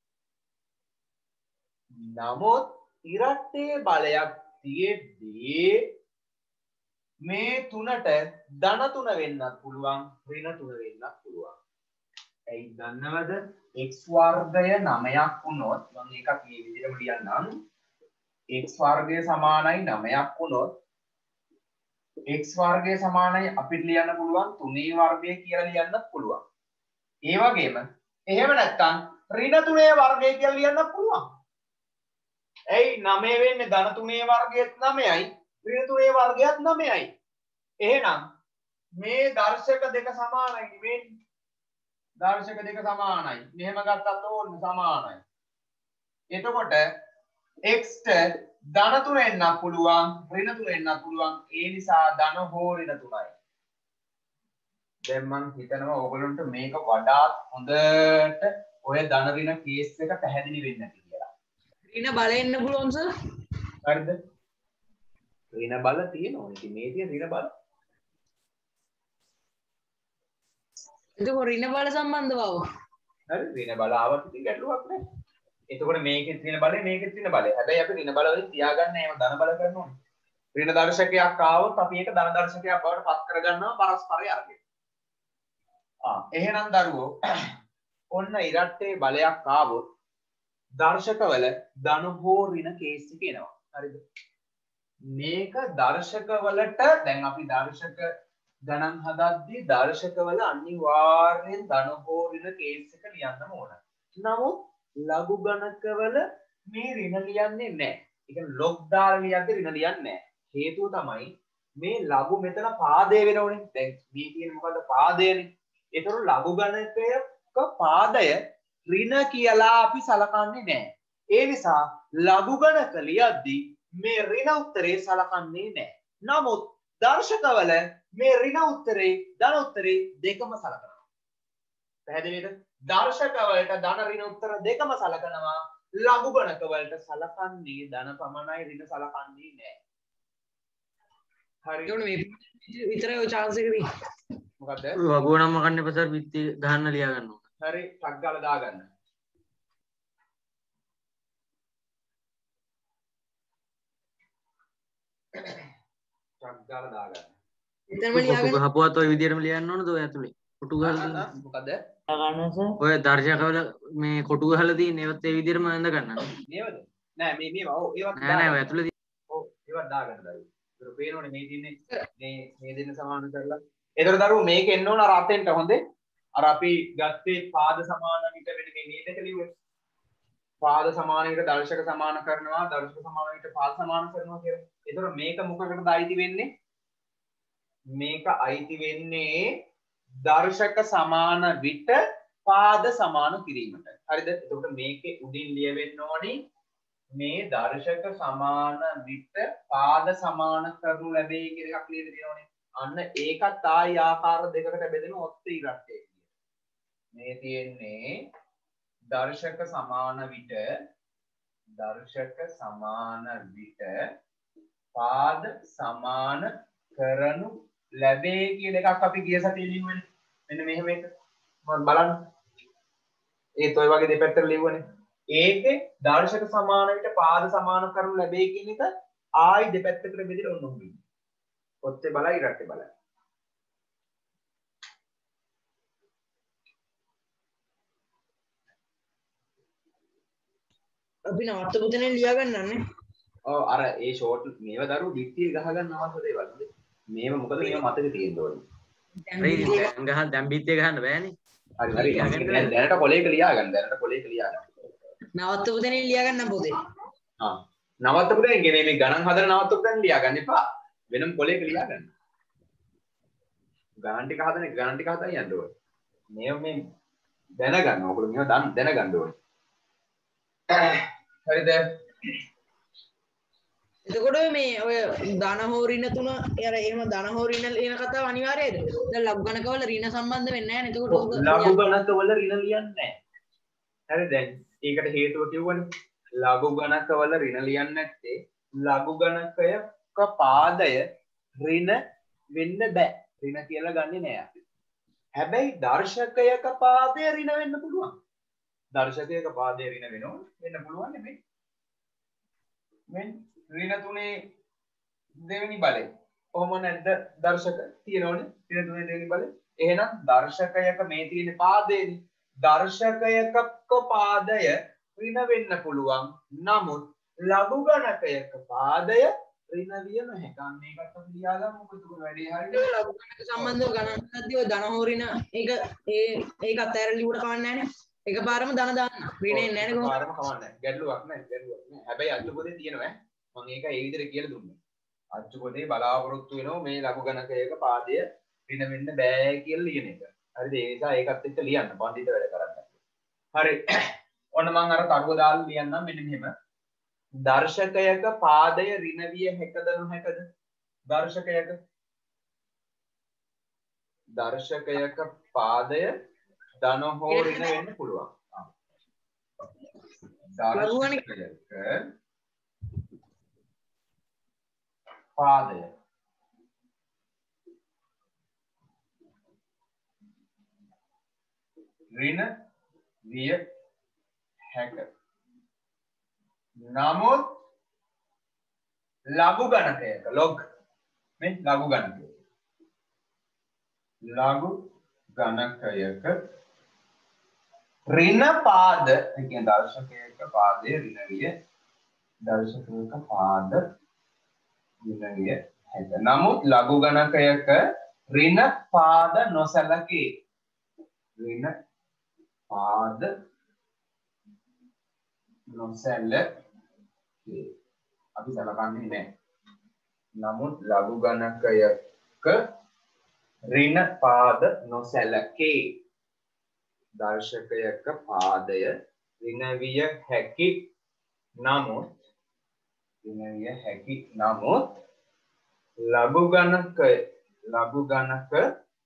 Speaker 1: නමුත් ඉරට්ටේ බලයක් තියෙද්දී මේ 3ට ධන 3 වෙන්නත් පුළුවන් ඍණ 3 වෙන්නත් පුළුවන්. ඇයි දන්නවද? x වර්ගය 9ක් වුණොත් මම ඒකත් මේ විදිහටම ලියන්නම්. x වර්ගය සමානයි 9ක් වුණොත් x වර්ගය සමානයි අපිට ලියන්න පුළුවන් 3 වර්ගය කියලා ලියන්නත් පුළුවන්. ඒ වගේම එහෙම නැත්නම් ඍණ 3 වර්ගය කියලා ලියන්නත් පුළුවන්. ඇයි 9 වෙන්නේ ධන 3 වර්ගයත් 9යි ඍණ 3 වර්ගයත් 9යි. එහෙනම් මේ දර්ශක දෙක සමානයි නෙමෙයි. දර්ශක දෙක සමානයි. මෙහෙම ගත්තත් ඕනේ සමානයි. එතකොට x ට ධන 3 එන්නත් පුළුවන් ඍණ 3 එන්නත් පුළුවන්. ඒ නිසා ධන හෝ ඍණ 3යි. දැන් මම හිතනවා ඕගොල්ලන්ට මේක වඩාත් හොඳට ඔය ධන ඍණ කේස් එක පැහැදිලි වෙන්න ඇති කියලා.
Speaker 4: ඍණ බල එන්න පුළුවන් සර්.
Speaker 1: හරිද? ඍණ බල තියෙනවා. ඉතින් මේ තියෙන ඍණ බල.
Speaker 4: ඒක ඍණ බල සම්බන්ධ බව.
Speaker 1: හරි ඍණ බල ආවත් ඉතින් ගැටලුවක් නැහැ. එතකොට මේකේ තියෙන බලය මේකේ තියෙන බලය. හැබැයි අපි ඍණ බල වලින් තියාගන්න එහෙම ධන බල කරන්න ඕනේ. ඍණ දර්ශකයක් ආවොත් අපි ඒක ධන දර්ශකයක් බවට පත් කරගන්නවා පරස්පරය අරගෙන. එහෙනම් දරුවෝ ඔන්න ඉරට්ටේ බලයක් ආවොත් දර්ශකවල ධන හෝ ඍණ කේස් එක එනවා. හරිද? මේක දර්ශකවලට දැන් අපි දර්ශක ගණන් හදද්දී දර්ශකවල අනිවාර්යෙන් ධන හෝ ඍණ කේස් එක ලියන්නම ඕන. නමුත් ලඝු ගණකවල මේ ඍණ ලියන්නේ නැහැ. ඒ කියන්නේ ලොග් දාලා ලියද්දී ඍණ ලියන්නේ නැහැ. හේතුව තමයි මේ ලඝු මෙතන පාදය වෙනවනේ. දැන් මේ කියන්නේ මොකද්ද? පාදයනේ. ඒතර ලඝු ගණකයක පාදය ඍණ කියලා අපි සලකන්නේ නැහැ. ඒ නිසා ලඝු ගණක ලියද්දී මේ ඍණ උත්තරේ සලකන්නේ නැහැ. නමුත් දර්ශකවල මේ ඍණ උත්තරේ ධන උත්තරේ දෙකම සලකනවා. පැහැදිලිද? දර්ශකවලට ධන ඍණ උත්තර දෙකම සලකනවා. ලඝු ගණක වලට සලකන්නේ ධන පමණයි ඍණ සලකන්නේ නැහැ. හරි.
Speaker 4: ඒකට මේ විතරයි ඔය chance එක තියෙන්නේ.
Speaker 1: මොකද්ද?
Speaker 2: වගුව නම් මකන්න එපා සර් පිටි ගහන්න ලියා ගන්න ඕන.
Speaker 1: හරි ටක් ගාලා දාගන්න. ටක් ගාලා දාගන්න.
Speaker 4: එතනම ලියාගන්න.
Speaker 2: කොටු ගහපුවත් ඔය විදිහටම ලියන්න ඕනද ඔය ඇතුලේ? කොටු ගහලා
Speaker 1: මොකද?
Speaker 2: ඔය දර්ශකවල මේ කොටු ගහලා තියෙන ඒවත් ඒ විදිහටම අඳ ගන්න.
Speaker 1: මේවද? නෑ මේවා ඔව් ඒවත්
Speaker 2: නෑ ඔය ඇතුලේ
Speaker 1: ඔව් ඒවත් දාගන්න දරුවෝ. ඒක පේනවනේ මේ තියන්නේ මේ දෙන්න සමාන කරලා. ඒතර දරුවෝ මේක එන්න ඕන අර අතෙන්ට හොඳේ. අර අපි ගත්තේ පාද සමාන විට වෙන මේ නේද පාද සමානයකට දර්ශක සමාන කරනවා දර්ශක සමානයකට පාද සමාන කරනවා කියලා. ඒතකොට මේක මොකකටද අයිති වෙන්නේ? මේක අයිති වෙන්නේ දර්ශක සමාන විට පාද සමාන කිරීමට. හරිද? එතකොට මේකේ උඩින් ලියවෙන්න ඕනේ මේ දර්ශක සමාන විට පාද සමාන කරනු ලැබේ කියලා එකක් ලියලා තියෙනවනේ. අන්න ඒකත් ආයි ආකාර දෙකකට බෙදෙන ඔත්ති ඉරට්ටේ. මේ තියෙන්නේ දර්ශක සමාන විට පාද සමාන කරනු ලැබේ කියන එකක් අපි ගිය සතියේ ලියුවනේ. මෙන්න මෙහෙම එක මම බලන්න. ඒත් ඔය වගේ දෙපැත්තට ලියුවනේ. ඒකේ දර්ශක සමාන විට පාද සමාන කරනු ලැබේ කියන එක ආයි දෙපැත්තකට බෙදලා ඔන්න ඔහොම. ඔත්තේ බලයි ඉරට්ටේ බලයි.
Speaker 4: අපි නවත්තපු තැනින් ලියා ගන්නන්නේ.
Speaker 1: ඔව් අර ඒ ෂෝට් මේව දරුවෝ පිටිය ගහ ගන්න අවශ්‍ය දේවල්. මේව මොකද මේව මතක තියෙන්න ඕනේ.
Speaker 2: දැන් බිත්තිය ගහන්න බෑනේ.
Speaker 1: හරි දැනට කොලේක ලියා ගන්න.
Speaker 4: නවත්තපු තැනින් ලියා ගන්න පොතේ.
Speaker 1: නවත්තපු තැනින් මේ ගණන් හදන නවත්තපු තැනින් ලියා ගන්න එපා. වෙනම කොලේක ලියා ගන්න. ගණන් ටික හදන යන්න ඕනේ. මේව මේ දැනගන්න. ඔයගොල්ලෝ මේව දැනගන්න ඕනේ. හරිද?
Speaker 4: එතකොට මේ ඔය ධන හෝ ඍණ තුන අර එහෙම ධන හෝ ඍණ ලියන කතාව අනිවාර්යයිද? දැන් ලඝු ගණකවල ඍණ සම්බන්ධ වෙන්නේ නැහැ නේද? එතකොට
Speaker 1: ලඝු ගණකවල ඍණ ලියන්නේ නැහැ. හරි දැන් ඒකට හේතුව කිව්වනේ. ලඝු ගණකවල ඍණ ලියන්නේ නැත්තේ ලඝු ගණකයක පාදය ඍණ වෙන්න බෑ. ඍණ කියලා ගන්නෙ නෑ අපි. හැබැයි දර්ශකයක පාදය ඍණ වෙන්න පුළුවන්. දර්ශකයක පාදය ඍණ වෙන්න පුළුවන් නෙමෙයි. මෙන්න ඍණ තුනේ දෙවෙනි බලය. කොහොම නැද්ද දර්ශක තියෙනවනේ. ඍණ තුනේ දෙවෙනි බලය. එහෙනම් දර්ශකයක මේ තියෙන පාදේනේ. දර්ශකයක පාදය ඍණ වෙන්න පුළුවන්. නමුත් ලඝු ගණකයක පාදය ඍණ විය නොහැකි. අන්න ඒකත් අපි ලියාගමු. මොකද වැඩේ හරියට
Speaker 4: ලඝු ගණක සම්බන්ධව ගණන් කරද්දී ඔය ධන හෝ ඍණ ඒක අතහැරලා ලියුවට කවන්නේ නැහැ නේ. එකපාරම ධන දාන්න. ඍණේ නැහැ නේ කොහොමද?
Speaker 1: එකපාරම කවන්නේ නැහැ. ගැටලුවක් නැහැ. හැබැයි අච්චු පොතේ තියෙනවා මම ඒක ඒ විදිහට කියලා දුන්නා. අච්චු පොතේ බලාපොරොත්තු වෙනවා මේ ලඝු ගණකයක පාදය ඍණ වෙන්න බෑ කියලා ලියන එක. හරිද? ඒ නිසා ඒකත් එක්ක ලියන්න පඬිත වැඩ කරන්න. හරි. ඔන්න මම අර තරුව දාලා ලියන්නම් මෙන්න මෙහෙම. දර්ශකයක පාදය ඍණ විය හැකද නොහැකද? දර්ශකයක පාදය ධන හෝ ඍණ වෙන්න පුළුවන්. දර්ශකයක පාදය ඍණ විය හැක. නමුත් ලඝු ගණකයක log මේ ලඝු ගණකයක ඍණ පාද කියන්නේ දර්ශකයක පාදයේ ඍණ විය හැක. නමුත් ලඝු ගණකයක ඍණ පාද නොසැලකේ. ඍණ පාද නොසැලකේ. අපි සලකන්නේ නැහැ. නමුත් ලඝු ගණකයක ඍණ පාද නොසැලකේ. දර්ශකයක පාදය ඍණ විය හැකි. නමුත් ලඝු ගණකයක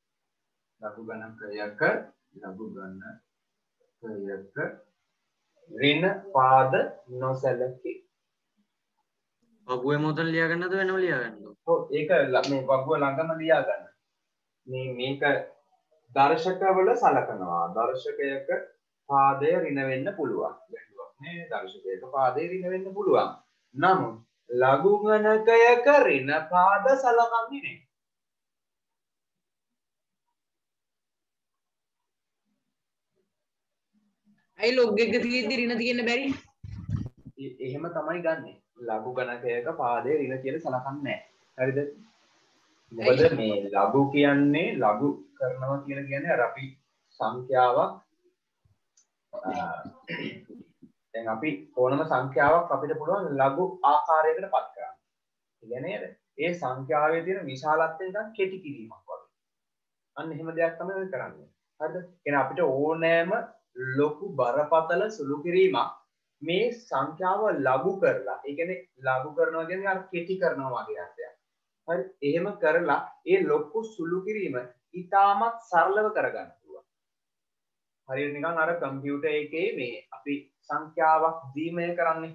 Speaker 1: ඍණ පාද නොසැලකේ.
Speaker 2: වගුවේ මොතන ලියා ගන්නද වෙනම ලියා ගන්නද?
Speaker 1: ඔව් ඒක මේ වගුව ළඟම ලියා ගන්න. මේක දර්ශකවල සලකනවා. දර්ශකයක පාදය ඍණ වෙන්න පුළුවන්. ගැටලුවක් නේ. දර්ශකයක පාදය ඍණ වෙන්න පුළුවන්. නමුත් ලඝු ගණකයක ඍණ පාද සලකන්නේ නැහැ.
Speaker 4: අයි ලොග් එක තියෙද්දි ඍණ තියෙන්න බැරි.
Speaker 1: එහෙම තමයි ගන්නෙ. ලඝු ගණකයක පාදේ ඍණ කියලා සලකන්නේ නැහැ. හරිද? මොකද මේ ලඝු කියන්නේ ලඝු කරනවා කියලා කියන්නේ අර අපි සංඛ්‍යාවක් දැන් අපි ඕනම සංඛ්‍යාවක් අපිට පුළුවන් ලඝු ආකාරයකට පත් කරන්න. ඉතින් නේද? ඒ සංඛ්‍යාවේ තියෙන විශාලත්වය නිකන් කෙටි කිරීමක් වගේ. අන්න එහෙම දෙයක් තමයි ඔය කරන්නේ. හරිද? එහෙනම් අපිට ඕනෑම ලොකු බරපතල සුළු කිරීමක් මේ සංඛ්‍යාව ලඝු කරලා, ඒ කියන්නේ ලඝු කරනවා කියන්නේ අර කෙටි කරනවා වගේ අර්ථයක්. හරි? එහෙම කරලා ඒ ලොකු සුළු කිරීම ඉතාමත් සරලව කරගන්න පුළුවන්. හරියට නිකන් අර කම්පියුටර් එකේ මේ අපි සංඛ්‍යාවක් ද්විමය කරන්නේ.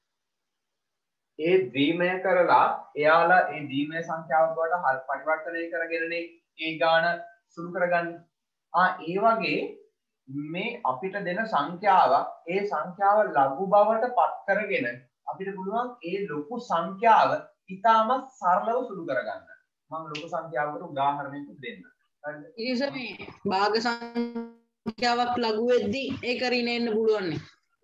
Speaker 1: ඒ ද්විමය කරලා එයාලා ඒ ද්විමය සංඛ්‍යාවක් බවට පරිවර්තනය කරගෙනනේ ඒ ගාන සුළු කරගන්නේ. ඒ වගේ මේ අපිට දෙන සංඛ්‍යාවක් ඒ සංඛ්‍යාව ලඝු බවට පත් කරගෙන අපිට පුළුවන් ඒ ලොකු සංඛ්‍යාව ඉතාමත් සරලව සුළු කරගන්න. මම ලොකු සංඛ්‍යාවකට උදාහරණයක් දෙන්න. හරිද?
Speaker 4: ඉතින් මේ භාග සංඛ්‍යාවක් ලඝු වෙද්දී ඒක රිනෙන්න පුළුවන් නේ.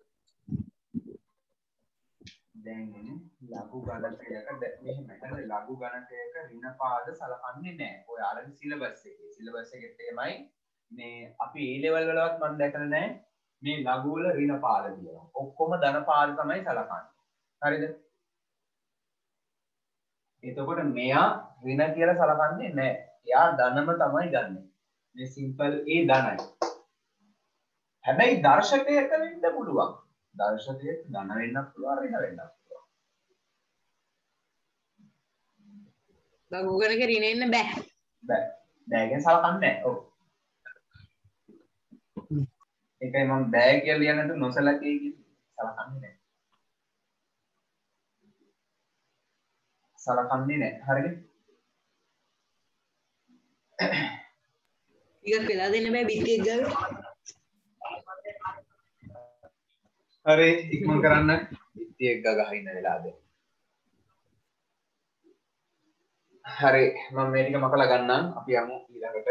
Speaker 1: දැන් ලඝු ගණකයක මෙහෙම ලඝු ගණකයක ඍණ පාද සලකන්නේ නැහැ. ඔය අර සිලබස් එකේ එහෙමයි මේ අපි A level වලවත් මම දැකලා නැහැ මේ ලඝු වල ඍණ පාද කියලා. ඔක්කොම ධන පාද තමයි සලකන්නේ. හරිද? එතකොට මෙයා ඍණ කියලා සලකන්නේ නැහැ. එයා ධනම තමයි ගන්නෙ. මේ සිම්පල් A ධනයි. හැබැයි දර්ශකයක වෙන්න පුළුවන්. දර්ශකයක ධන වෙන්නත් පුළුවන් ඍණ වෙන්නත් පුළුවන්.
Speaker 4: ලඝු ගණක රිනෙන්න බෑ.
Speaker 1: බෑ. බෑගෙන් සලකන්නේ නැහැ. ඔව්. ඒකයි මම බෑ කියලා ලියන්නට නොසලකේ කියන්නේ. සලකන්නේ නැහැ. සලකන්නේ නැහැ. හරිද?
Speaker 4: ටිකක් වෙලා දෙන්න බෑ බිත්තියක් ගාව.
Speaker 1: හරි ඉක්මන් කරන්න. බිත්තියක් ගහින්න වෙලාද. හරි මම මේ ටික මකලා ගන්නම්. අපි යමු ඊළඟට.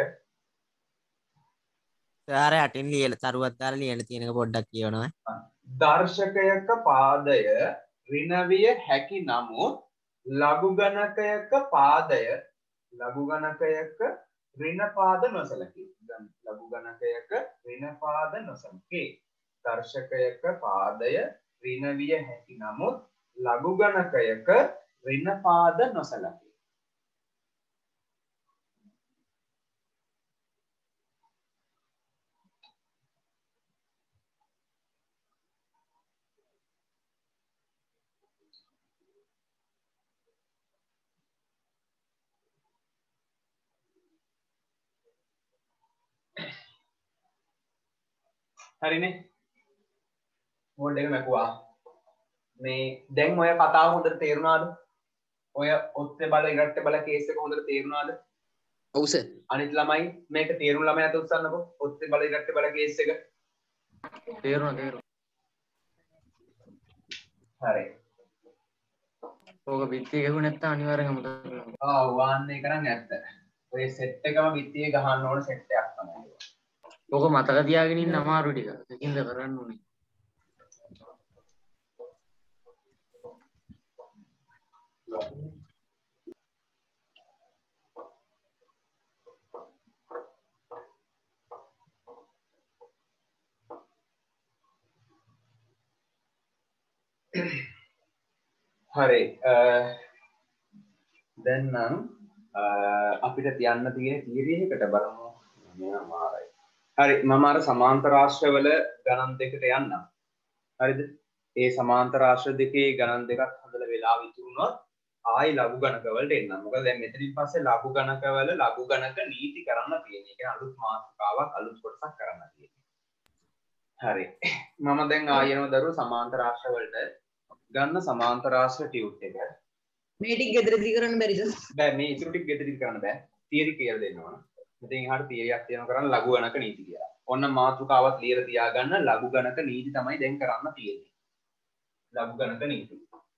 Speaker 6: සාර යටින් ලියලා තරුවක් දාලා ලියන්න තියෙනක පොඩ්ඩක් කියවනවා.
Speaker 1: දර්ශකයක පාදය ඍණ විය හැකි නමුත් ලඝු ගණකයක පාදය ලඝු ගණකයක ඍණ පාද නොසලකේ. දැන් ලඝු ගණකයක ඍණ පාද නොසලකේ. දර්ශකයක පාදය ඍණ විය හැකි නමුත් ලඝු ගණකයක ඍණ පාද නොසලකේ. හරිනේ මෝඩ් එක මැකුවා මේ දැන් ඔය කතාව හොඳට තේරුණාද ඔය ඔත්තේ බල ඉරට්ටේ බල කේස් එක හොඳට තේරුණාද
Speaker 3: ඔව් සර්
Speaker 1: අනිත් ළමයි මේක තේරුණු ළමයි අත උස්සන්නකෝ ඔත්තේ බල ඉරට්ටේ බල කේස් එක
Speaker 2: තේරුණා
Speaker 1: හරි
Speaker 2: ඕක බිත්තිය ගහුව නැත්නම් අනිවාර්යෙන් අමතක කරනවා
Speaker 1: වාන්න එක නම් ඇත්ත ඔය සෙට් එකම බිත්තියේ ගහන්න ඕන සෙට් එකක් තමයි
Speaker 2: ඕක මතක තියාගෙන ඉන්න අමාරු ටික. ඒකින්ද කරන්න ඕනේ.
Speaker 1: හරි දැන් නම් අපිට තියන්න තියෙන තීරිය එකට බලමු මේ අමාරුයි හරි මම අර සමාන්තර ආශ්‍රවල ගණන් දෙකට යන්නම් හරිද ඒ සමාන්තර ආශ්‍රව දෙකේ ගණන් දෙකක් හදලා වෙලා විතුරුනොත් ආයි ලඝු ගණක වලට එන්නම් මොකද දැන් මෙතනින් පස්සේ ලඝු ගණක වල ලඝු ගණක නීති කරන්න තියෙනවා ඒ කියන්නේ අලුත් මාතෘකාවක් අලුත් කොටසක් කරන්න තියෙනවා හරි මම දැන් ආයෙනව දරුවෝ සමාන්තර ආශ්‍රව වලට ගන්න සමාන්තර ආශ්‍රව ටියුට් එක
Speaker 4: මේ ටික ගෙදරදී කරන්න බැරිද
Speaker 1: බෑ මේ ඉතුරු ටික ගෙදරදී කරන්න බෑ තියරි කියලා දෙන්න ඕන මෙතෙන් එහාට තියරියක් තියෙනවා කරන්න ලඝු ගණක නීති කියලා. ඔන්න මාතෘකාවක් ලියලා තියාගන්න ලඝු ගණක නීති තමයි දැන් කරන්න තියෙන්නේ. ලඝු ගණක නීති.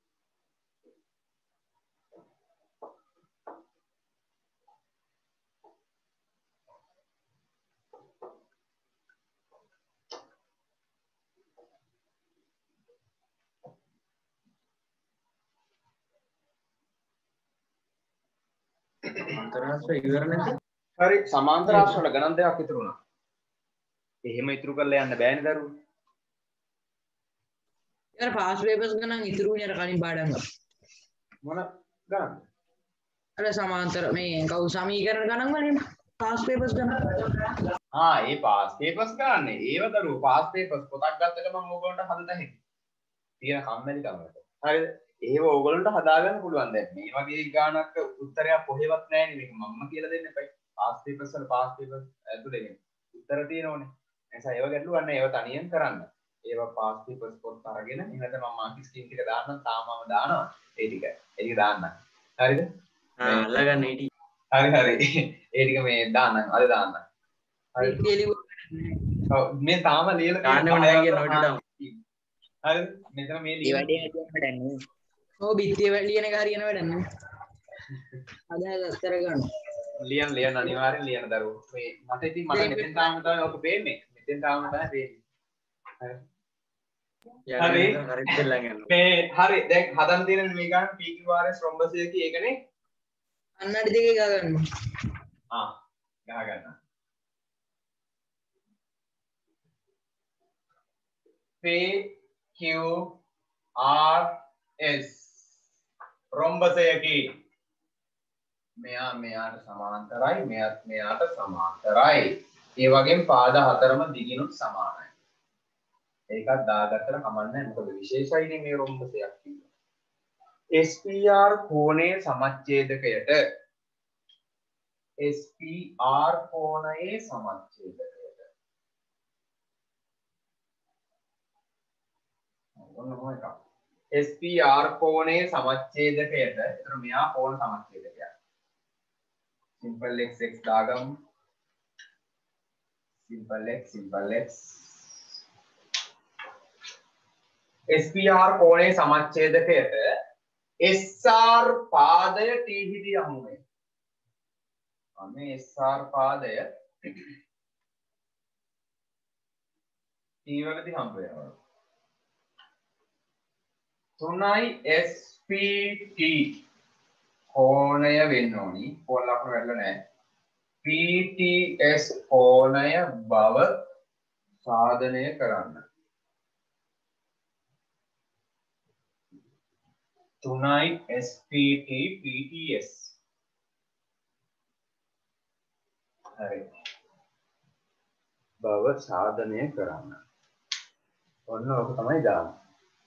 Speaker 2: අන්තරාශ්‍රය ඉවර නැද්ද?
Speaker 1: හරි සමාන්තර ආශ්‍රවල ගණන් දෙකක් ඉතුරු වුණා. එහෙම ඉතුරු කරලා යන්න බෑනේ දරුවෝ.
Speaker 4: යාර පාස් පේපර්ස් ගණන් ඉතුරුනේ අර කලින් පාඩම් වල.
Speaker 1: මොන ගණන්ද?
Speaker 4: අර සමාන්තර මේ කවු සමීකරණ ගණන් වලනේ පාස් පේපර්ස් ගණන්.
Speaker 1: ඒ පාස් පේපර්ස් ගන්න. ඒව දරුවෝ පාස් පේපර්ස් පොතක් ගත්ත ගමන් ඕගොල්ලන්ට හදන්න හැකියි. තියෙන කම්මැලි කමකට. හරිද? ඒව ඕගොල්ලන්ට හදාගන්න පුළුවන් දැන්. මේ වගේ ගානක් උත්තරයක් කොහෙවත් නැහැ නේ. මේක මම්ම කියලා දෙන්න එපයි. පාස් පේපර්ස් වල පාස් පේපර්ස් ඇතුලේ උත්තර තියෙනෝනේ. එනිසා ඒව ගැටලුවක් නැහැ. ඒව තනියෙන් කරන්න. ඒවා පාස් පේපර්ස් පොත් අරගෙන එහෙනම් මම මාකි ස්කීම් ටික දාන්නම්. තාමම දානවා. ඒ ටික. ඒක දාන්න. හරිද?
Speaker 2: අල්ලගන්න හිටි.
Speaker 1: හරි. ඒ ටික මේ දාන්නම්. අද දාන්නම්. හරි. ඔව් මේ තාම ලියලා
Speaker 2: දාන්නව නැහැ කියන ඔයිට දාමු.
Speaker 1: හරිද? මෙතන මේ
Speaker 3: ඒ වැඩේ හදන්න වැඩන්නේ.
Speaker 4: ඔව් බිත්තිය ලියන එක හරියන වැඩක් නෑ. අදහස් කරගන්න.
Speaker 1: ලියන්න අනිවාර්යෙන් ලියන්න දරුවෝ. මේ මට ඉතින් මට මෙතෙන් තාම තමයි ඔක පේන්නේ. මෙතෙන් තාම තමයි පේන්නේ. හරි. මේ හරි දැන් හදන්න තියෙන මේ ගන්න PQRS rhombus එක ඒකනේ.
Speaker 4: අන්නඩි දෙකේ ගා ගන්න.
Speaker 1: ගහ ගන්න. PQRS rhombus එකේ මෙයාට සමාන්තරයි මෙයාට සමාන්තරයි. ඒ වගේම පාද හතරම දිගිනුත් සමානයි. ඒකත් දාගත්තට කමක් නැහැ මොකද විශේෂයිනේ මේ rhombus එකක් කියන්නේ. SPR කෝණයේ සමච්ඡේදකයට SPR කෝණයේ සමච්ඡේදකයට ඔන්න මොකක් SPR කෝණයේ සමච්ඡේදකයට එතන මෙයා කෝණ සමච්ඡේදකයක් simple x දාගමු simple x SPR කෝණයේ සමච්ඡේදකයට SR පාදය T හිදී යමු මේ. මේ SR පාදය T වලදී හම්බ වෙනවා. 3යි SPT කෝණය වෙන්න ඕනි. කෝණ ලකුණු වැටලා නැහැ. PTS කෝණය බව සාධනය කරන්න. 3යි SPT PTS හරි බව සාධනය කරන්න. ඔන්න ඔක තමයි දාන්නේ.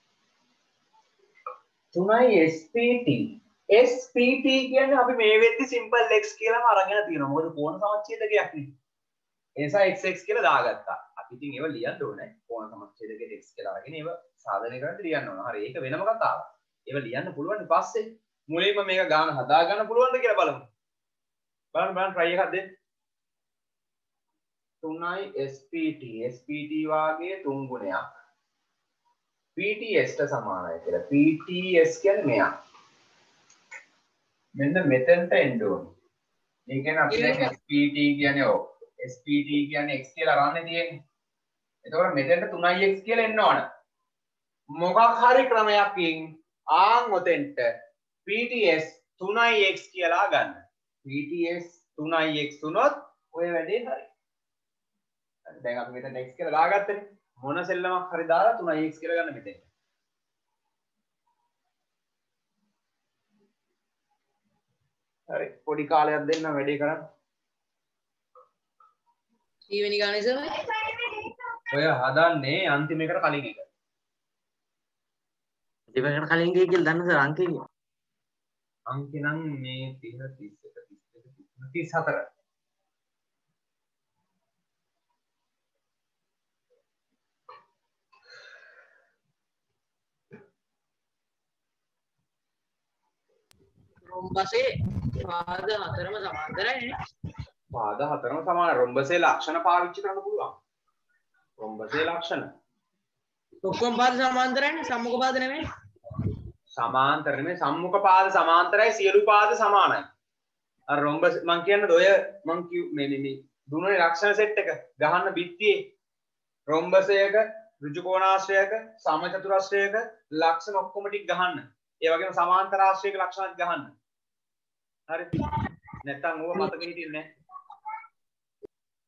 Speaker 1: 3යි SPT කියන්නේ අපි මේ වෙද්දි simple x කියලාම අරගෙන තියෙනවා. මොකද කෝණ සමච්ඡේදකයක් නේ. ඒ නිසා xx කියලා දාගත්තා. අපි ඉතින් ඒව ලියන්න ඕනේ. කෝණ සමච්ඡේදකයේ x කියලා අරගෙන ඒව සාධනය කරන්න ලියන්න ඕන. හරි ඒක වෙනම කතාවක්. ඒව ලියන්න පුළුවන් පස්සේ මුලින්ම මේක ගාන හදා ගන්න පුළුවන්ද කියලා බලමු. බලන්න try එකක් දෙන්න. 3යි SPT වාගේ 3 ගුණයක් PTS ට සමානයි කියලා. PTS කියන්නේ මෙයා. මෙන්න මෙතෙන්ට එන්න ඕනේ. ඒ කියන්නේ අපි දැන් SPT කියන්නේ ඔව්. SPT කියන්නේ x කියලා අරන්නේ තියෙන්නේ. එතකොට මෙතෙන්ට 3ix කියලා එන්න ඕන. මොකක් හරි ක්‍රමයකින් ඔතෙන්ට PTS 3ix කියලා ගන්න. PTS 3ix වුණොත් ඔය වැඩේ හරි. දැන් අපි මෙතන x කියලා දාගත්තනේ. මොන සෙල්ලමක් හරි දාලා 3ix කියලා ගන්න මෙතෙන්. හරි පොඩි කාලයක් දෙන්න වැඩේ කරන්න.
Speaker 4: ඊවෙනි ගානේ සර්.
Speaker 1: ඔය හදන්නේ අන්තිම එකට කලින් එක.
Speaker 2: ඉතින් කලින් ගිය කියලා දන්නද අංකේ කිය?
Speaker 1: අංකේ නම් මේ 30 31 34.
Speaker 4: රොම්බසේ පාද හතරම සමාන්තරයි නේ.
Speaker 1: පාද හතරම සමාන. රොම්බසේ ලක්ෂණ පාවිච්චි කරන්න පුළුවන්. රොම්බසේ ලක්ෂණ.
Speaker 4: ඔක්කොම පාද සමාන්තරයිනේ සම්මුඛ පාද නෙමෙයි.
Speaker 1: සමාන්තර නෙමෙයි සම්මුඛ පාද සමාන්තරයි සියලු පාද සමානයි. අර රොම්බස් මං කියන්නේ ඔය මං මේ දුන්නේ ලක්ෂණ සෙට් එක ගහන්න බිත්තියේ රොම්බසයක ඍජු කෝණාශ්‍රයක සමචතුරාශ්‍රයක ලක්ෂණ ඔක්කොම ටික ගහන්න. ඒ වගේම සමාන්තර ආශ්‍රයක ලක්ෂණත් ගහන්න. හරි. නැත්තම් ඕව මතක හිටින්නේ නැහැ.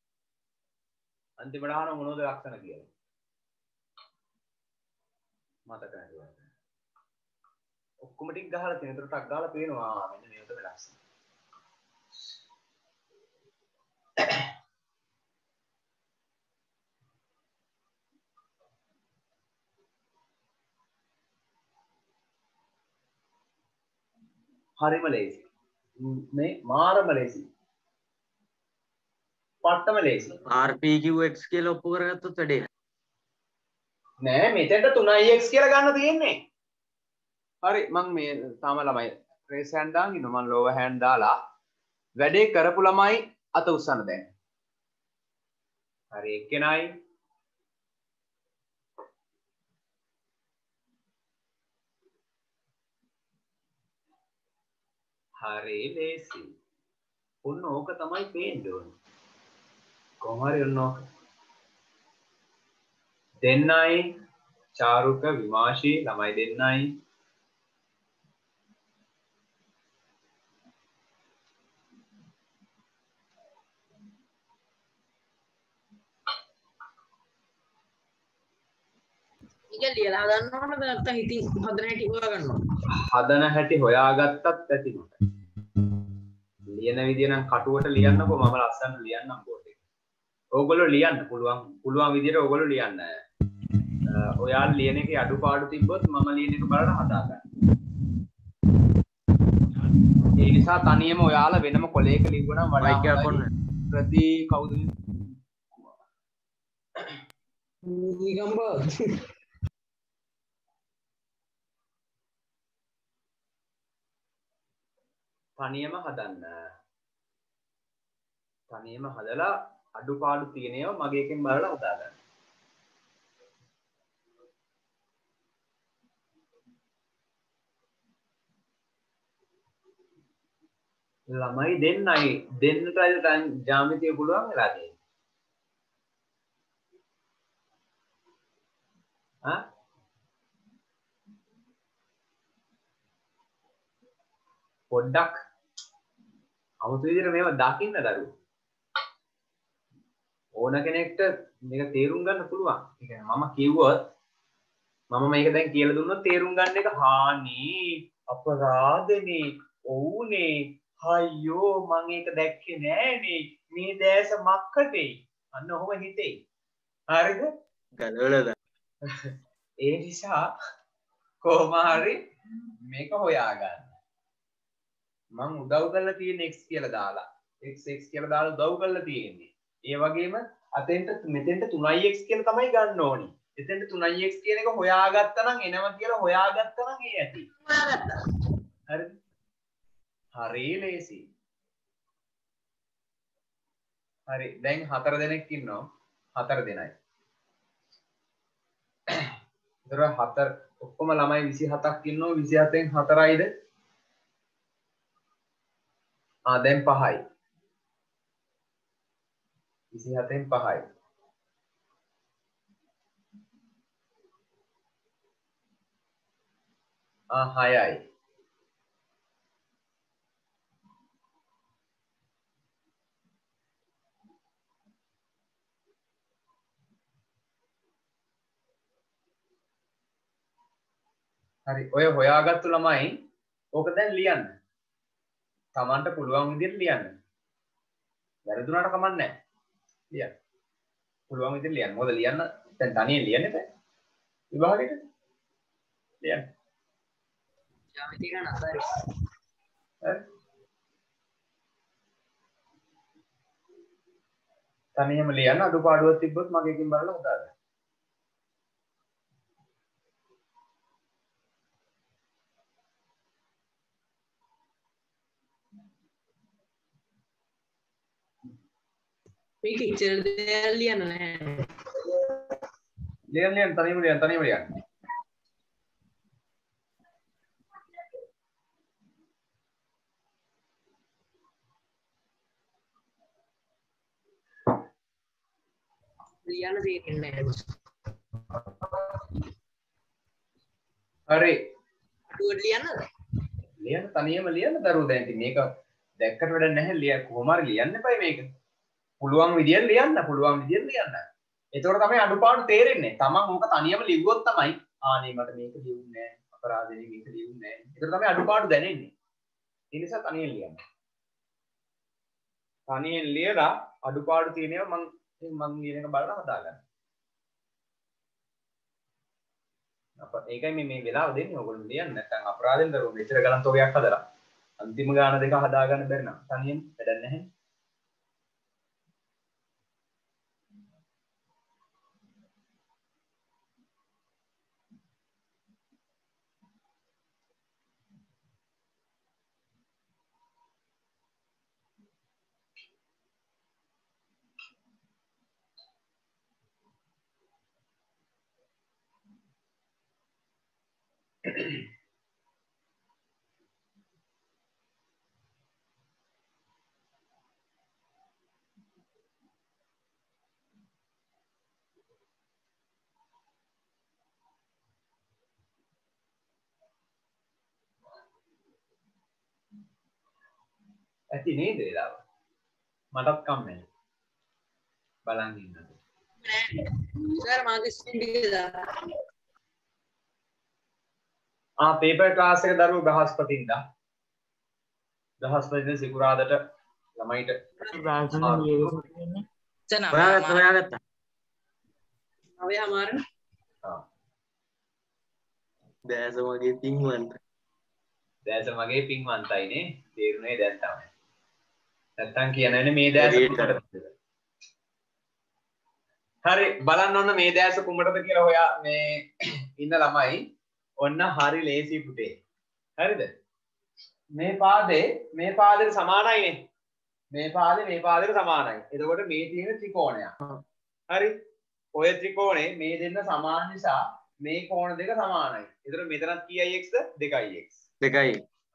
Speaker 1: අන්තිමට අහන මොනවද ලක්ෂණ කියලා. මතක නැතුව. ඔක්කොම ටික ගහලා තියෙන. ඒතර ටක් ගහලා පේනවා මෙන්න මේ උතර ලක්ෂණ. හරිම ලේසි. මේ මාරම ලේසි. පට්ටම ලේසි.
Speaker 2: RPQX කියලා ඔප්පු කරගත්තොත් වැඩේ
Speaker 1: නෑ මෙතෙන්ට 3x කියලා ගන්න තියෙන්නේ. හරි මම මේ තාම ළමයි රේස් හෑන්ඩ් දාන් ඉන්නවා. මම ලෝවර් හෑන්ඩ් දාලා වැඩේ කරපු ළමයි අත උස්සන්න දැන්. හරි එක්කෙනයි හරි ලේසි. ඔන්න ඕක තමයි පේන්න ඕනේ. කොහොම හරි ඔන්න ඕක. දෙන්නයි චාරුක විමාශී ළමයි දෙන්නයි
Speaker 4: ඒක ලියලා ගන්න ඕනද නැත්නම් ඉතින් හදන හැටි හොයා ගන්න ඕනද?
Speaker 1: හදන හැටි හොයාගත්තත් ඇති මට. ලියන විදිය නම් කටුවට ලියන්නකෝ මම ලස්සනට ලියන්නම් බෝඩ් එකේ. ඕගොල්ලෝ ලියන්න පුළුවන් විදියට ඕගොල්ලෝ ලියන්න. ඔයාලා ලියන එකේ අඩුපාඩු තිබ්බොත් මම ලියන එක බලලා හදාගන්න. ඒ නිසා තනියම ඔයාලා වෙනම කොලයක ලිව්වනම් වඩා හොඳයි. ප්‍රති කවුද?
Speaker 4: නිගම්බා
Speaker 1: තනියම හදන්න. තනියම හදලා අඩුපාඩු තියෙන ඒවා මගේ එකෙන් බලලා හදාගන්න. ළමයි දෙන්නටයි දැන් ජ්‍යාමිතිය පුළුවන් වෙලා තියෙන්නේ. පොඩ්ඩක් අමුතු විදිහට මේව දකින්න දරුවෝ. ඕන කෙනෙක්ට මේක තේරුම් ගන්න පුළුවන්. ඒ කියන්නේ මම කිව්වොත් මම මේක දැන් කියලා දුන්නොත් තේරුම් ගන්න එක හානි අපරාධනේ ඔව්නේ අයියෝ මම ඒක දැක්කේ නෑනේ මේ දැස මක්කටේ අන්න ඔහොම හිතේ. හරිද?
Speaker 2: ගලවලද
Speaker 1: ඒ නිසා කොහොම හරි මේක හොයාගන්න. මං උදව් කරලා තියෙන x කියලා දාලා x කියලා දාලා උදව් කරලා තියෙන්නේ. ඒ වගේම අතෙන්ට මෙතෙන්ට 3x කියලා තමයි ගන්න ඕනි. එතෙන්ට 3x කියන එක හොයාගත්තා නම් එනවා කියලා හොයාගත්තා නම් ඒ ඇති. හරිද? හරි ලේසි. හරි දැන් 4 දෙනෙක් ඉන්නවා. 4 දෙනයි. ඒතර 4 ඔක්කොම ළමයි 27ක් ඉන්නවා. 27න් 4යිද? දැන් 5යි. 27න් 5යි. හයයි. හරි ඔය හොයාගත්තු ළමයි ඕක දැන් ලියන්න. තමන්ට පුළුවන් විදිහට ලියන්න. වැරදුනට කමක් නැහැ. ලියන්න. පුළුවන් විදිහට ලියන්න. මොකද ලියන්න දැන් තනියෙන් ලියන්න බෑ. විභාගෙට ලියන්න.
Speaker 4: ජ්‍යාමිතිය ගන්න අතාරි.
Speaker 1: හරි. තනියම ලියන්න අඩුපාඩුවක් තිබ්බොත් මගේ එකකින් බලලා හදාගන්න.
Speaker 4: මේක ඉච්චර දෙයක් ලියන්න නැහැ.
Speaker 1: ලියන්න තනියම ලියන්න.
Speaker 4: ලියන්න දෙන්නේ නැහැ.
Speaker 1: හරි.
Speaker 4: අඩුවට ලියන්නද?
Speaker 1: ලියන්න තනියම ලියන්න දරුවෝ දැන් ඉතින් මේක දැක්කට වැඩක් නැහැ කොහොම හරි ලියන්න එපා මේක. පුළුවන් විදියට ලියන්න. එතකොට තමයි අඩුපාඩු තේරෙන්නේ. තමන් ඕක තනියම ලිව්වොත් තමයි ආනේ මට මේක ලියුන්නේ නැහැ. අපරාධෙනේ මේක ලියුන්නේ නැහැ. ඒකට තමයි අඩුපාඩු දැනෙන්නේ. ඒ නිසා තනියෙන් ලියන්න. තනියෙන් ලියලා අඩුපාඩු තියෙනවා මම ලියන එක බලලා හදාගන්න. ඒකයි මේ වෙලාව දෙන්නේ ඔයගොල්ලෝ ලියන්න නැත්නම් අපරාධෙන් දරුවෝ මෙච්චර ගණන් තෝගයක් හදලා අන්තිම ගාන දෙක හදාගන්න බැරි නම් තනියෙන් වැඩක් නැහැ. ඇති නේද වෙලාව මටත් කම්මැලි බලන් ඉන්නද
Speaker 4: සර් මාගේ ස්ක්‍රීන් එක දාන්න
Speaker 1: පේපර් ක්ලාස් එක දරුවෝ බ්‍රහස්පතින්දා සිකුරාදට ළමයිට
Speaker 2: හොයාගත්තා
Speaker 4: අවය අමාරු
Speaker 2: දැස මගේ පින්වන්ත
Speaker 1: දැස මගේ පින්වන්තයිනේ තේරුනේ දැන් තමයි නැත්තම් කියනනේ මේ දැස කුමටද හරි බලන්න ඔන්න මේ දැස කුමටද කියලා හොයා මේ ඉන්න ළමයි ඔන්න හරි ලේසි පුතේ හරිද මේ පාදේ සමානයිනේ මේ පාදේ සමානයි එතකොට මේ තියෙන ත්‍රිකෝණයක් හරි ඔය ත්‍රිකෝණේ මේ දෙන්න සමාන නිසා මේ කෝණ දෙක සමානයි එතකොට මෙතනත් කීයි x 2x
Speaker 2: 2යි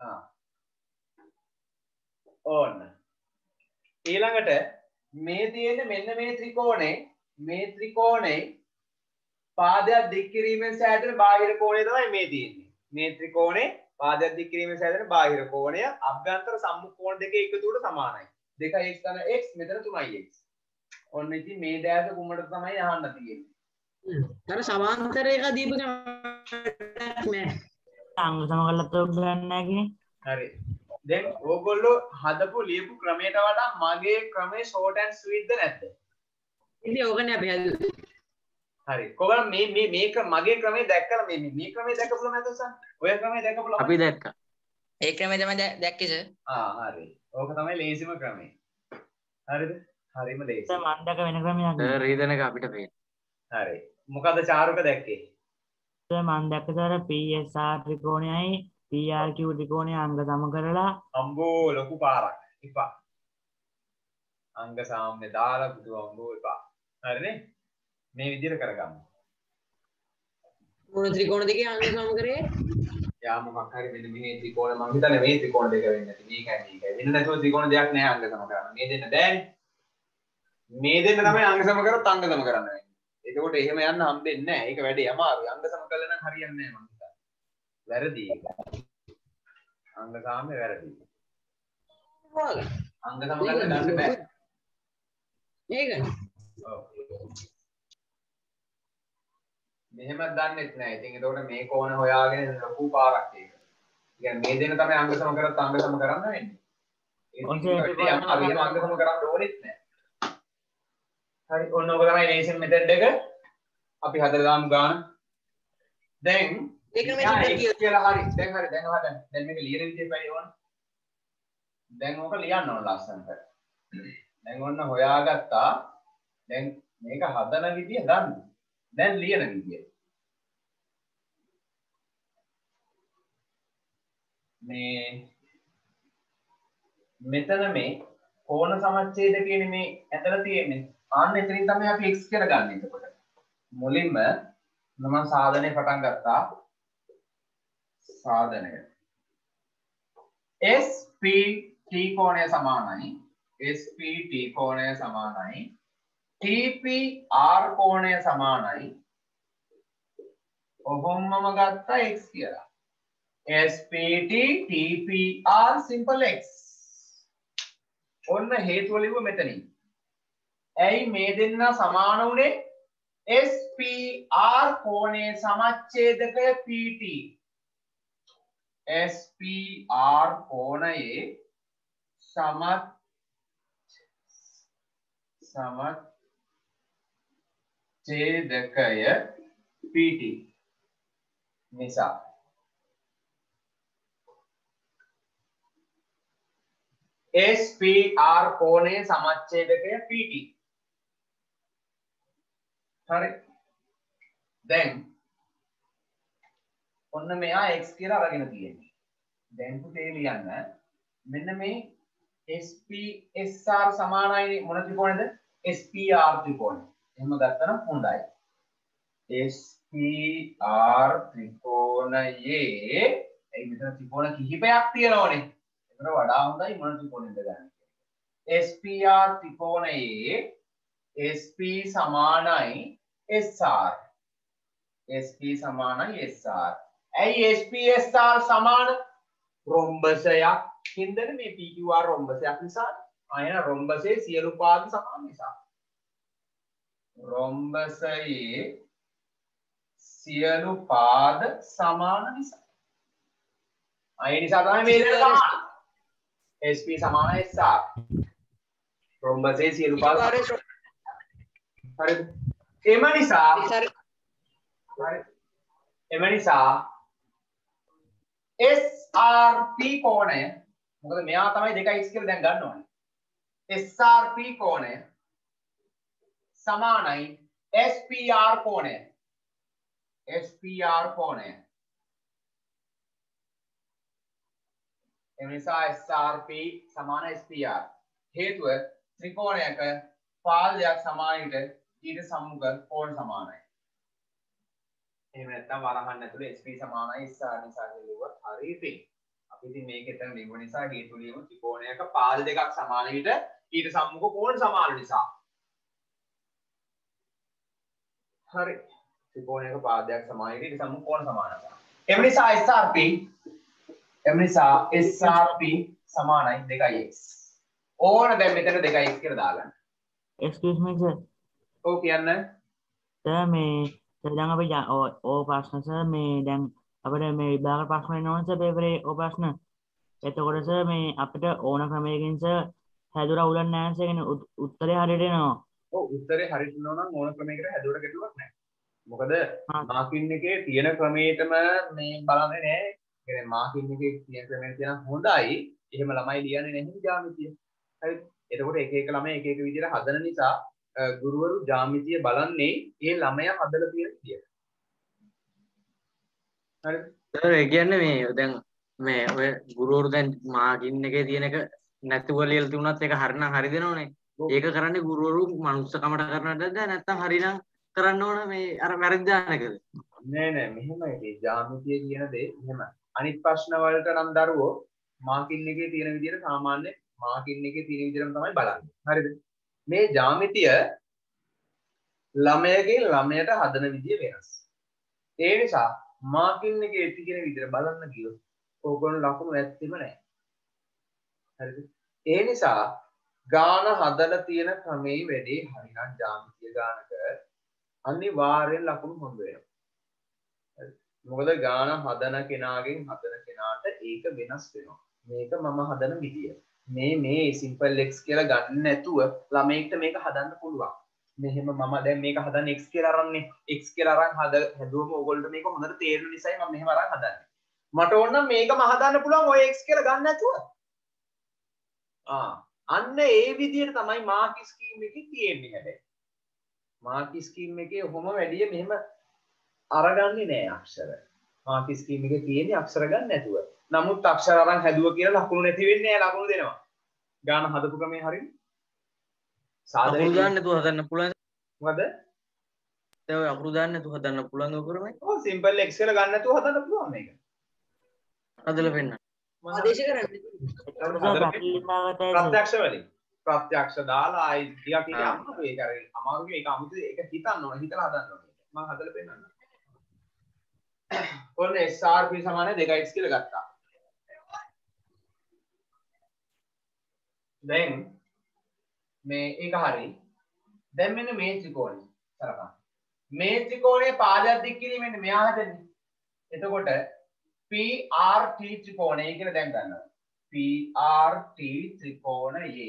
Speaker 1: ඕන්න ඊළඟට මේ තියෙන මෙන්න මේ ත්‍රිකෝණේ පාදයක් දික් කිරීමෙන් සෑදෙන බාහිර කෝණය තමයි මේ තියෙන්නේ මේ ත්‍රිකෝණේ පාදයක් දික් කිරීමෙන් සෑදෙන බාහිර කෝණය අභ්‍යන්තර සම්මුඛ කෝණ දෙකේ එකතුවට සමානයි 2x ගන්න x මෙතන 3x ඔන්න ඉතින් මේ දැස කුමකට තමයි අහන්න තියෙන්නේ
Speaker 4: අර සමාන්තර එක දීපු නෑ
Speaker 7: අංග සමගලත් ගන්න නැහැ
Speaker 1: හරි දැන් ඕගොල්ලෝ හදපු ලියපු ක්‍රමයට වඩා මගේ ක්‍රමේ short and sweet ද නැද්ද
Speaker 4: ඉතින් ඕකනේ අපි හදුවේ
Speaker 1: හරි කොහොමද මේ මගේ ක්‍රමේ දැක්කලා මේ ක්‍රමේ දැකපුවා නැද්ද සර් ඔය ක්‍රමේ දැකපුවා
Speaker 2: අපි දැක්කා
Speaker 3: ඒ ක්‍රමය තමයි දැක්කේ සර්.
Speaker 1: හරි ඕක තමයි ලේසිම ක්‍රමේ හරිද හරිම ලේසි
Speaker 7: මම දැක වෙන ක්‍රමයක්
Speaker 2: රීදනක අපිට පේන
Speaker 1: හරි මොකද චාරුක දැක්කේ
Speaker 7: මම දැක්කතර PSR ත්‍රිකෝණයයි PRQ ත්‍රිකෝණය අංග සම කරලා
Speaker 1: අම්බෝ ලොකු පාරක් එපා අංග සාම්‍ය දාලා බුදු අම්බෝ එපා හරිනේ මේ විදිහට කරගමු
Speaker 4: මොන ත්‍රිකෝණ දෙකේ අංග සම කරේ
Speaker 1: යා මොකක් හරි මෙන්න මේ ත්‍රිකෝණ මම හිතන්නේ මේ ත්‍රිකෝණ දෙක වෙන්නේ නැති මේකයි වෙන නැතුව ත්‍රිකෝණ දෙයක් නැහැ අංග සම කරන්න මේ දෙන්න බෑනේ මේ දෙන්න තමයි අංග සම කරොත් අංග සම කරන්න වෙන්නේ එතකොට එහෙම යන්න හම්බෙන්නේ නැහැ ඒක වැඩේ අමාරුයි අංග සම කළා නම් හරියන්නේ නැහැ මම හිතන්නේ වැරදි ඒක අංග සාම්‍ය වැරදි අංග සම කරන්න ගන්න බෑ
Speaker 4: මේකනේ
Speaker 1: ඔව් මෙහෙමත් දන්නෙත් නැහැ. ඉතින් ඒතකොට මේ කෝණ හොයාගෙන ලොකු පාරක් ඒක. කියන්නේ මේ දෙන්න තමයි අංග සම කරත් අංග සම කරන්න වෙන්නේ. ඒක අංග සම කරන්න ඕනෙත් නැහැ. හරි ඔන්න ඔක තමයි ලේසින් මෙතඩ් එක. අපි හදලා දාමු ගාන. දැන්
Speaker 4: ඒක මේ
Speaker 1: කියලා හරි. දැන් හදන්න. දැන් මේක ලියන විදිහට බැරි ඕන. දැන් ඕක ලියන්න ඕන ලස්සනට. දැන් ඔන්න හොයාගත්තා. දැන් මේක හදන විදිය ගන්න. දැන් ලියන විදිය. මේ මෙතන මේ කෝණ සමච්ඡේදකයේ මේ ඇතල තියෙන්නේ. ආන්න එතනින් තමයි අපි x කියලා ගන්න. එතකොට මුලින්ම මම සාධනය පටන් ගත්තා. සාධනය SPT කෝණය සමානයි. SPT කෝණය සමානයි. TPR කෝණය සමානයි. ඔහොමම ගත්තා x කියලා. SPT TPR simple x. ඔන්න හේතුව ලිව්ව මෙතනින්. ඇයි මේ දෙන්න සමාන උනේ? SPR කෝණයේ සමච්ඡේදකය PT. SPR කෝණයේ සමච්ඡේදකය PT නිසා SPR කෝණයේ සමච්ඡේදකය PT. හරි. දැන් ඔන්න මෙයා x කියලා අරගෙන තියෙන්නේ. දැන් පුතේ ලියන්න මෙන්න මේ SPSR සමානයි මොන ත්‍රිකෝණයද? SPR ත්‍රිකෝණය. එහෙම ගත්තනම් හොඳයි. SPR ත්‍රිකෝණයේ ඒ මෙතන ත්‍රිකෝණ කිහිපයක් තියෙනවනේ. ඒකට වඩා හොඳයි මොන ත්‍රිකෝණයද ගන්න. SPR ත්‍රිකෝණයේ SP සමානයි SR. SP සමානයි SR. ඇයි SPSR සමාන? රොම්බසයක් හින්දානේ මේ PQR රොම්බසයක් නිසා. ආයෙන රොම්බසයේ සියලු පාද සමාන නිසා. රොම්බසයේ සියලු පාද සමාන නිසා. ආයෙ නිසා තමයි මේ දෙක සමාන. SP සමාන SR. රොම්බසයේ සියලු පාද හරිද? එම නිසා SRP කෝණය මොකද මෙයා තමයි 2x කියලා දැන් ගන්න ඕනේ. SRP කෝණය සමානයි SPR කෝණය. SPR කෝණය. එම නිසා SRP සමාන SPR. හේතුව ත්‍රිකෝණයක පාදයක් සමානයිට ඊට සම්මුඛ කෝණ සමානයි. එහෙම නැත්නම් වරහන් ඇතුලේ SP සමානයි SR නිසා කියලුවා හරි ඉතින්. අපි ඉතින් මේක එතන ලියුව නිසා හේතු ලියමු ත්‍රිකෝණයක පාද දෙකක් සමාන විට ඊට සම්මුඛ කෝණ සමාන නිසා. හරි. ත්‍රිකෝණයක පාදයක් සමාන විට ඊට සම්මුඛ කෝණ සමාන නිසා. එම නිසා SRP සමානයි 2x. ඕන දැන් මෙතන 2x කියලා දාගන්න.
Speaker 7: excuse me sir.
Speaker 1: ඔව් කියන්න.
Speaker 7: දැන් මේ දැන් අපි ඕ ප්‍රශ්න සර් මේ දැන් අපිට මේ විභාග ප්‍රශ්න එන්න ඕන සර් පේපරේ ඕ ප්‍රශ්න. එතකොට සර් මේ අපිට ඕන ක්‍රමයකින් සර් හැදුරා උලන්නේ නැහැ සර් කියන්නේ උත්තරේ හරියට එනවා.
Speaker 1: ඔව් උත්තරේ හරියට එනවා නම් ඕන ක්‍රමයකට හැදුරට ගැටලුවක් නැහැ. මොකද මාකින් එකේ තියෙන ක්‍රමයටම මේ බලන්නේ නැහැ. කියන්නේ මාකින් එකේ තියෙන ක්‍රමයට තියෙන හොඳයි. එහෙම ළමයි ලියන්නේ නැහැ ජ්‍යාමිතිය. හරිද? එතකොට එක එක ළමයි එක එක විදිහට හදන නිසා ගුරුවරු ජ්‍යාමිතිය බලන්නේ ඒ ළමයා හදලා තියෙන විදියට. හරිද?
Speaker 2: සර් ඒ කියන්නේ මේ දැන් මේ ඔය ගුරුවරු දැන් මාකින් එකේ තියෙන එක නැතුව ලියලා තිබුණත් ඒක හරිනම් හරි දෙනවනේ. ඒක කරන්නේ ගුරුවරු මනුස්සකමට කරනවද නැත්නම් හරිනම් කරන්න ඕන මේ අර වැරදි දාන එකද?
Speaker 1: නෑ මෙහෙමයි මේ ජ්‍යාමිතිය කියන දේ මෙහෙම. අනිත් ප්‍රශ්න වලට නම් දරුවෝ මාකින් එකේ තියෙන විදියට සාමාන්‍ය මාකින් එකේ තියෙන විදියටම තමයි බලන්නේ. හරිද? මේ ජ්‍යාමිතිය ළමයාගේ ළමයට හදන විදිය වෙනස්. ඒ නිසා මාකින් එකේ තියෙන විදියට බලන්න ගියොත් ඕගොල්ලෝ ලකුණු ඇත්තෙම නැහැ. හරිද? ඒ නිසා ගාන හදලා තියෙන ක්‍රමයේ වැඩේ හරිනම් ජ්‍යාමිතිය ගානක අනිවාර්යෙන් ලකුණු හම්බ වෙනවා. හරි. මොකද ගාන හදන කෙනාගෙන් හදන කෙනාට ඒක වෙනස් වෙනවා. මේක මම හදන විදිය. මේ සිම්පල් x කියලා ගන්න නැතුව ළමයින්ට මේක හදන්න පුළුවන්. මෙහෙම මම දැන් මේක හදන්න x කියලා අරන්නේ. x කියලා අරන් හදුවම ඕගොල්ලෝ මේක හොඳට තේරෙන නිසායි මම මෙහෙම අරන් හදන්නේ. මට ඕන නම් මේකම හදන්න පුළුවන් ඔය x කියලා ගන්න නැතුව. අන්න ඒ විදිහට තමයි මාක් ස්කීම් එකේ තියෙන්නේ හැබැයි. මාක් ස්කීම් එකේ ඔහොම වැඩි මෙහෙම අරගන්නේ නෑ අක්ෂර. මාක් ස්කීම් එකේ තියෙන්නේ අක්ෂර ගන්න නැතුව. නමුත් අක්ෂර අරන් හැදුවා කියලා ලකුණු නැති වෙන්නේ නෑ ලකුණු දෙනවා. ගාන හදපු ක්‍රමේ හරියට.
Speaker 2: අකුරු දාන්න නැතුව හදන්න පුළුවන්.
Speaker 1: මොකද?
Speaker 2: දැන් ඔය අකුරු දාන්න නැතුව හදන්න පුළුවන් ඔය ක්‍රමේ.
Speaker 1: ඔව් සිම්පල් x කියලා ගන්න නැතුව හදන්න පුළුවන් මේක.
Speaker 2: හදලා පෙන්නන්න.
Speaker 4: ආදේශ කරන්න.
Speaker 1: ප්‍රත්‍යක්ෂ වලින්. ප්‍රත්‍යක්ෂ දාලා ආයි ටිකක් ඉතින් අමාරු ඒක අර අමාරු මේක 아무තු ඒක හිතන්න ඕන හිතලා හදන්න ඕනේ. මම හදලා පෙන්නන්න. ඔන්න SRP සමාන 2x කියලා ගත්තා. දැන් මේ ඒක හරි. දැන් මෙන්න මේ ත්‍රිකෝණය සලකන්න. මේ ත්‍රිකෝණයේ පාදයක් දික් කිරීමෙන් මෙහා හැදෙන්නේ. එතකොට PRT ත්‍රිකෝණය කියලා දැන් ගන්නවා. PRT ත්‍රිකෝණයේ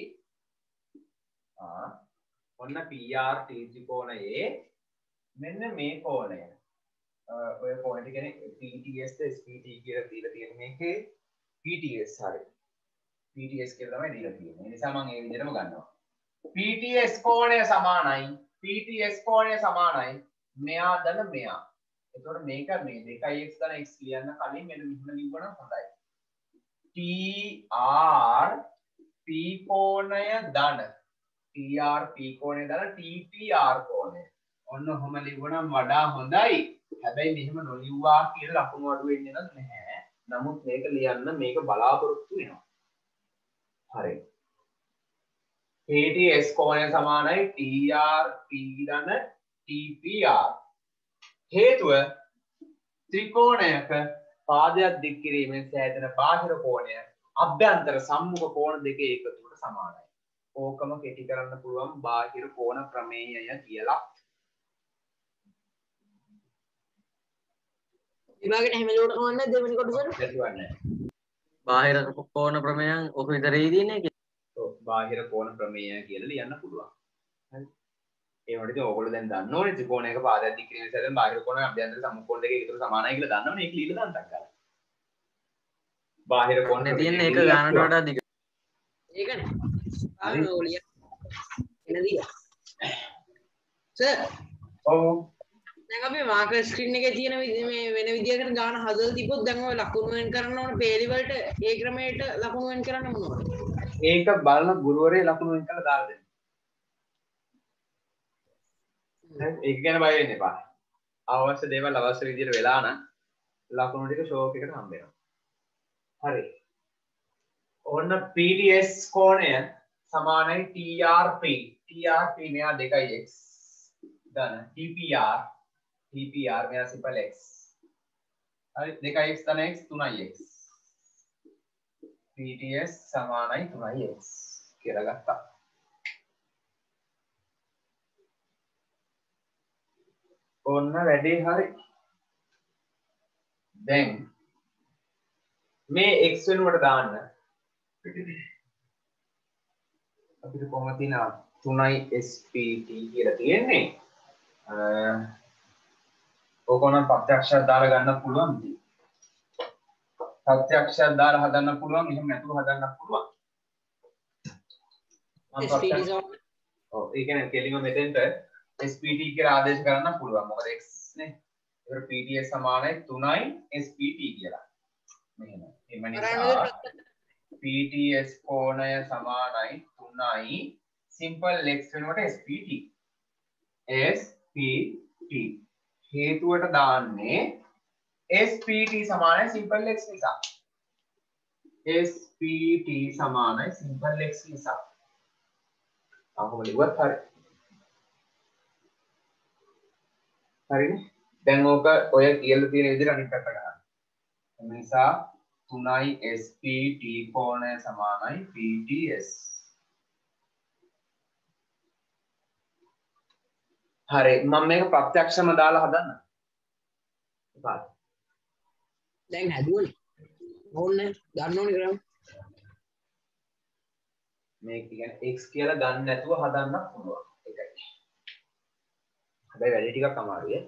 Speaker 1: ඔන්න PRT ත්‍රිකෝණයේ මෙන්න මේ කෝණය. ඔය කෝණය කියන්නේ PTS ද SPT කියලා දීලා තියෙන මේකේ PTS හරි. PTS කියලා තමයි දීලා තියෙන්නේ. ඒ නිසා මම ඒ විදිහටම ගන්නවා. PTS කෝණය සමානයි PTS කෝණය සමානයි මෙයා දන මෙයා. එතකොට මේක මේ 2x දන x ලියන්න කලින් මෙන්න මෙහෙම ලියවනම් හොඳයි. TR P කෝණය ධන TR P කෝණය ධන TPR කෝණය. ඔන්න ඔහොම ලියවනම් වඩා හොඳයි. හැබැයි මෙහෙම නොලියුවා කියලා ලකුණු අඩු වෙන්නේ නැහැ. නමුත් මේක ලියන්න මේක බලාපොරොත්තු වෙනවා. හරි. PTS කෝණය සමානයි TR P ධන TPR. හේතුව ත්‍රිකෝණයක පාදයක් දික් කිරීමෙන් සෑදෙන බාහිර කෝණය අභ්‍යන්තර සම්මුඛ කෝණ දෙකේ එකතුවට සමානයි. ඕකම කෙටි කරන්න පුළුවන් බාහිර කෝණ ප්‍රමේයය කියලා.
Speaker 4: විභාගෙට හැම වෙලේටම වන්න දෙවෙනි කොටසට
Speaker 1: දැක්වන්නේ.
Speaker 2: බාහිර කෝණ ප්‍රමේයන් ඔක විතරයි තියෙන්නේ කියලා.
Speaker 1: ඔව් බාහිර කෝණ ප්‍රමේය කියලා ලියන්න පුළුවන්. හරි. ඒ වගේ ඕගොල්ලෝ දැන් දන්නවනේ ත්‍රිකෝණයක පාදයක් දික් කිරීමෙන් සෑදෙන බාහිර කෝණ අභ්‍යන්තර සම්මුඛ කෝණ දෙකේ එකතුවට සමානයි කියලා දන්නවනේ. ඒක ලියලා දාන්නක් ගන්න. බාහිර කෝණ
Speaker 2: තියෙන්නේ ඒක ගානට වඩා දිග.
Speaker 4: ඒකනේ ආවන ඕලිය එනදී සර්
Speaker 1: ඔව්
Speaker 4: දැන් අපි මාකර් ස්ක්‍රීන් එකේ තියෙන මේ වෙන විදියකට ගාන හදලා තිබ්බොත් දැන් ඔය ලකුණු වෙන් කරන්න ඕන පේලි වලට ඒ ක්‍රමයට ලකුණු වෙන් කරන්න මොනවද?
Speaker 1: ඒක බලන ගුරුවරේ ලකුණු වෙන් කරලා දාලා දෙන්න. ඒක ගැන බය වෙන්න එපා. අවශ්‍ය දේවල් අවශ්‍ය විදියට වෙලා නම් ලකුණු ටික ෂෝක් එකට හම්බ වෙනවා. හරි. ඔන්න PTS කෝණය සමානයි TRP. TRP මෙයා 2x ධන TPR මෙයා සිම්පල් x. හරි 2x ධන x 3x. PTS සමානයි 3x කියලා ගත්තා. ඔන්න වැඩේ හරි. දැන් මේ x වෙනුවට දාන්න අපිට කොහොමද තියෙනවා 3i SPT කියලා තියෙන්නේ. ඕකනම් ප්‍රත්‍යක්ෂයක් දාලා ගන්න පුළුවන්. ප්‍රත්‍යක්ෂයක් දාලා හදන්න පුළුවන්. එහෙම නැතුව හදන්න පුළුවන්. ඔව් ඒ කියන්නේ කෙලිම මෙතෙන්ට SPT කියලා ආදේශ කරන්න පුළුවන්. මොකද x නේ. ඒකට PTS සමානයි 3i SPT කියලා. මෙහෙම. එම නිසා PTS කෝණය සමානයි 3i simple x වෙනුවට SPT. SPT. හේතුවට දාන්නේ SPT සමානයි simple x නිසා. SPT සමානයි simple x නිසා. අහම ලිව්වත් හරි. හරිනේ. දැන් ඕක ඔය කියලා තියෙන විදිහට අනිත් පැත්ත ගන්න. ඒ නිසා 3i SPT කෝණය සමානයි PTS. හරි මම මේක ප්‍රත්‍යක්ෂම දාලා හදන්න. එපා.
Speaker 4: දැන් හැදුවනේ ඕනේ ගන්න ඕනේ කරමු.
Speaker 1: මේක කියන්නේ x කියලා ගන්න නැතුව හදන්න පුළුවන්. ඒකයි. හැබැයි වැඩි ටිකක් අමාරුයි.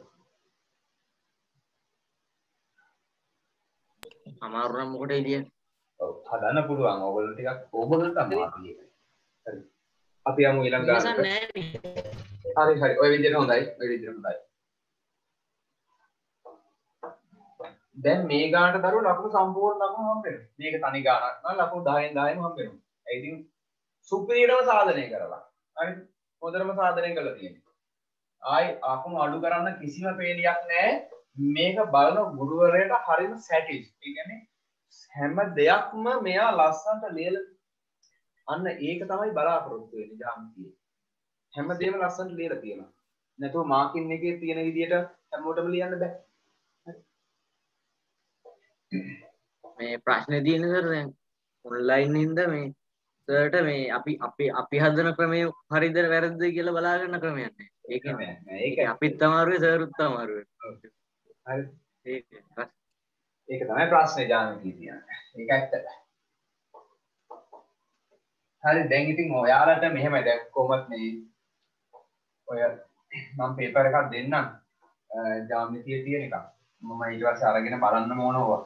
Speaker 2: අමාරු නම් මොකටද එළිය?
Speaker 1: ඔව් හදන්න පුළුවන්. ඕගොල්ලෝ ටිකක් ඕගොල්ලන්ට අමාරුයි. හරි. අපි යමු ඊළඟ ගානට. හරි හරි. ඔය විදිහට හොඳයි. ඔය විදිහට හොඳයි. දැන් මේ ගානට දරුවෝ ලකුණු සම්පූර්ණ ලකුණු හම්බ වෙනවා. මේක තනි ගානක් නම් ලකුණු 10න් 10ම හම්බ වෙනවා. ඒ ඉතින් සුපිරියටම සාධනය කරලා. හරි. හොඳටම සාධනය කරලා තියෙනවා. ආයි ලකුණු අඩු කරන්න කිසිම පේලියක් නැහැ. මේක බලන ගුරුවරයාට හරිම සැටිස්. ඒ කියන්නේ හැම දෙයක්ම මෙයා ලස්සනට ලියලා අන්න ඒක තමයි බලාපොරොත්තු වෙන්නේ ජාමිතියේ. හැමදේම ලස්සනට ලියලා තියෙනවා. නැතුව මාකින් එකේ තියෙන විදියට හැමෝටම ලියන්න බෑ.
Speaker 2: මේ ප්‍රශ්නේ තියෙන්නේ සර් දැන් ඔන්ලයින් ඉඳ මේ සර්ට මේ අපි හදන ක්‍රමය හරිද වැරදිද කියලා බලා ගන්න ක්‍රමයක් නැහැ. ඒක අපිත් අමාරුයි සර්ුත් අමාරුයි.
Speaker 1: හරි.
Speaker 2: ඒක
Speaker 1: ඒක තමයි ප්‍රශ්නේ ජ්‍යාමිතිය කියන්නේ. ඒක ඇත්ත. හරි දැන් ඉතින් ඔයාලට මෙහෙමයි දැන් කොහොමද මේ ඔය මම පේපර් එකක් දෙන්නම් ජ්‍යාමිතිය තියෙන එක. මම ඊට පස්සේ අරගෙන බලන්න ඕනවා.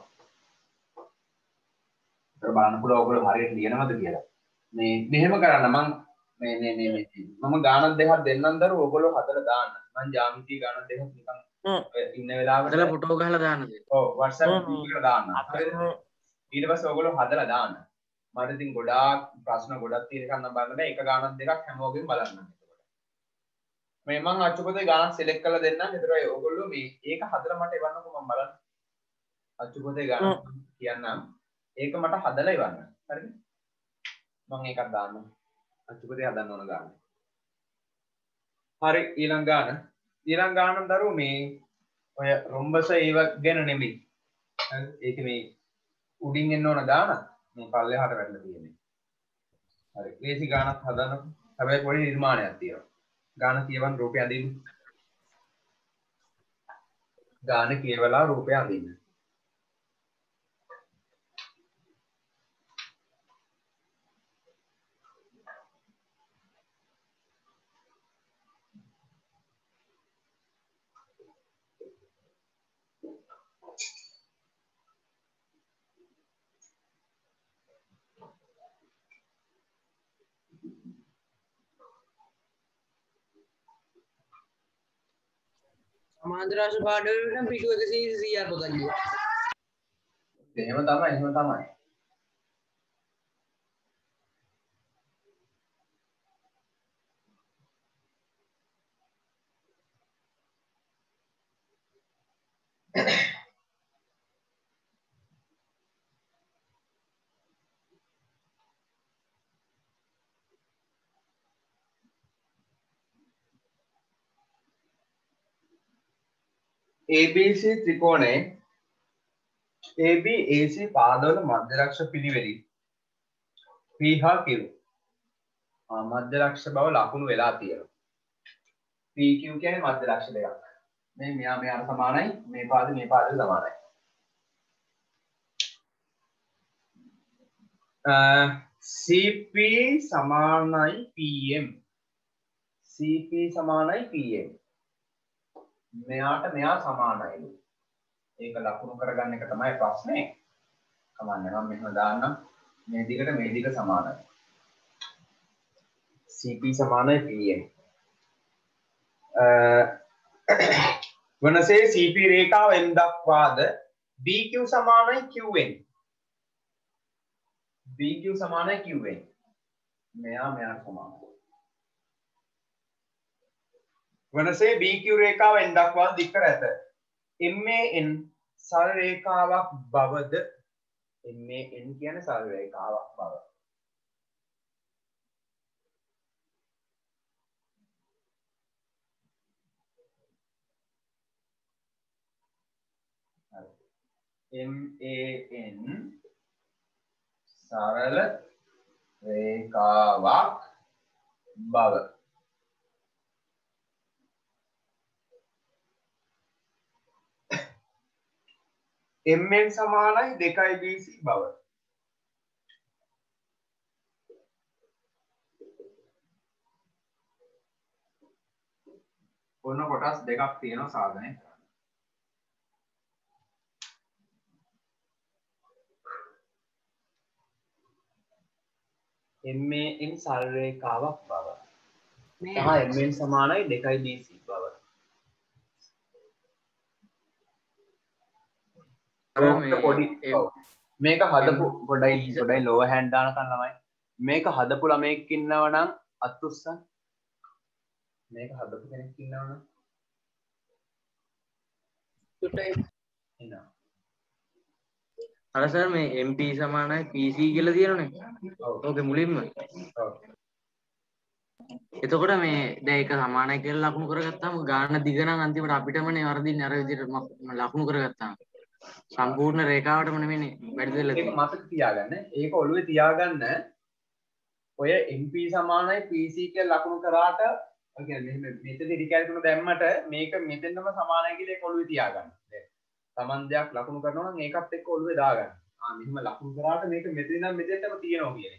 Speaker 1: ඒක බලන්න පුළුවන් ඔයගොල්ලෝ හරියට ලියනවද කියලා. මේ මෙහෙම කරන්න මම ගානක් දෙකක් දෙන්නම් දරු ඔයගොල්ලෝ හදලා දාන්න. මම ජ්‍යාමිතිය ගානක් දෙකක් නිකන් ඉන්න වෙලාවට
Speaker 2: හදලා ෆොටෝ ගහලා දාන්නද?
Speaker 1: ඔව් WhatsApp group එකට දාන්න. හරිද? ඊට පස්සේ ඔයගොල්ලෝ හදලා දාන්න. මට ඉතින් ගොඩාක් ප්‍රශ්න ගොඩක් තියෙන එකක් නම් බලන්න බෑ. එක ගානක් දෙකක් හැමෝගෙම බලන්න. එතකොට මේ මම අච්චුපතේ ගානක් සිලෙක්ට් කරලා දෙන්නම්. ඒතරයි ඔයගොල්ලෝ මේ ඒක හදලා මට එවන්නකෝ මම බලන්න. අච්චුපතේ ගානක් කියන්නම්. ඒක මට හදලා එවන්න. හරිද? මම ඒකක් දාන්නම්. අච්චුපතේ හදන්න ඕන ගාන. හරි ඊළඟ ගාන. ඊළඟ ගාන දරුවෝ මේ ඔය රොම්බස ඒව ගැන නෙමෙයි. හරි ඒක මේ උඩින් එන්න ඕන ගාන. මේ පල්ලෙහාට වැටලා තියෙන්නේ. හරි. ලේසි ගානක් හදන්න. හැබැයි පොඩි නිර්මාණයක් තියෙනවා. ගාන කියවන්න රූපය අඳින්න. ගාන කියවලා රූපය අඳින්න.
Speaker 4: සමාන්තරාශ පාඩවලට නම් පිටු 100ක් පොතක් ලියුවා.
Speaker 1: එහෙම තමයි. ABC ත්‍රිකෝණයේ AB AC පාදවල මධ්‍යලක්ෂ පිළිවෙලින් P හා Q මධ්‍යලක්ෂ බව ලකුණු වෙලා තියෙනවා. PQ කියන්නේ මධ්‍යලක්ෂ දෙකක්. මේ මෙයාට සමානයි මේ පාදෙට සමානයි. CP සමානයි PM. CP සමානයි PM. මෙයා සමානයිලු. ඒක ලකුණු කරගන්න එක තමයි ප්‍රශ්නේ. කමන්නේ මම මෙහෙම දාන්නම්. මේ දිගට මේ දිග සමානයි. CP සමානයි PM. වනසේ CP රේඛාව M දක්වාද BQ සමානයි QN. BQ සමානයි QN. මෙයාට සමානයි. වනසේ BQ රේඛාව N දක්වා දික් කර ඇත. MAN සරල රේඛාවක් බවද MAN කියන්නේ සරල රේඛාවක් බව. MAN සරල රේඛාවක් බව. MN සමානයි 2 BC බව. ඔන්න කොටස් දෙකක් තියෙනවා සාධනය කරන්න. MAN සරල රේඛාවක් බව. MN සමානයි 2 BC බව. මේක හදපු ගොඩයි ලෝව හැන්ඩ් දානකන් ළමයි. මේක හදපු ළමෙක් ඉන්නව නම් අත් උස්සන්න. මේක හදපු කෙනෙක් ඉන්නව නම්
Speaker 2: අර සර් මේ MP සමානයි PC කියලා තියෙනනේ. ඕකේ මුලින්ම. එතකොට මේ දැන් ඒක සමානයි කියලා ලකුණු කරගත්තාම ගාන දිග නම් අන්තිමට අපිටමනේ වර්ධින්නේ අර විදිහට ලකුණු කරගත්තාම. සම්පූර්ණ රේඛාවටම නෙමෙයිනේ වැඩි දෙලා
Speaker 1: තියෙන්නේ. ඒක මතක තියාගන්න. ඒක ඔළුවේ තියාගන්න. ඔය MP සමානයි PC කියලා ලකුණු කරාට ඔය කියන්නේ මෙතන ඉරි කැලකුණ දැම්මට මේක මෙතෙන්ම සමානයි කියලා ඒක ඔළුවේ තියාගන්න. දැන් සමන්දයක් ලකුණු කරනවා නම් ඒකත් එක්ක ඔළුවේ දාගන්න. මෙහෙම ලකුණු කරාට මේක මෙතන ඉඳන් මෙතෙන්ටම තියෙනවා කියන එක.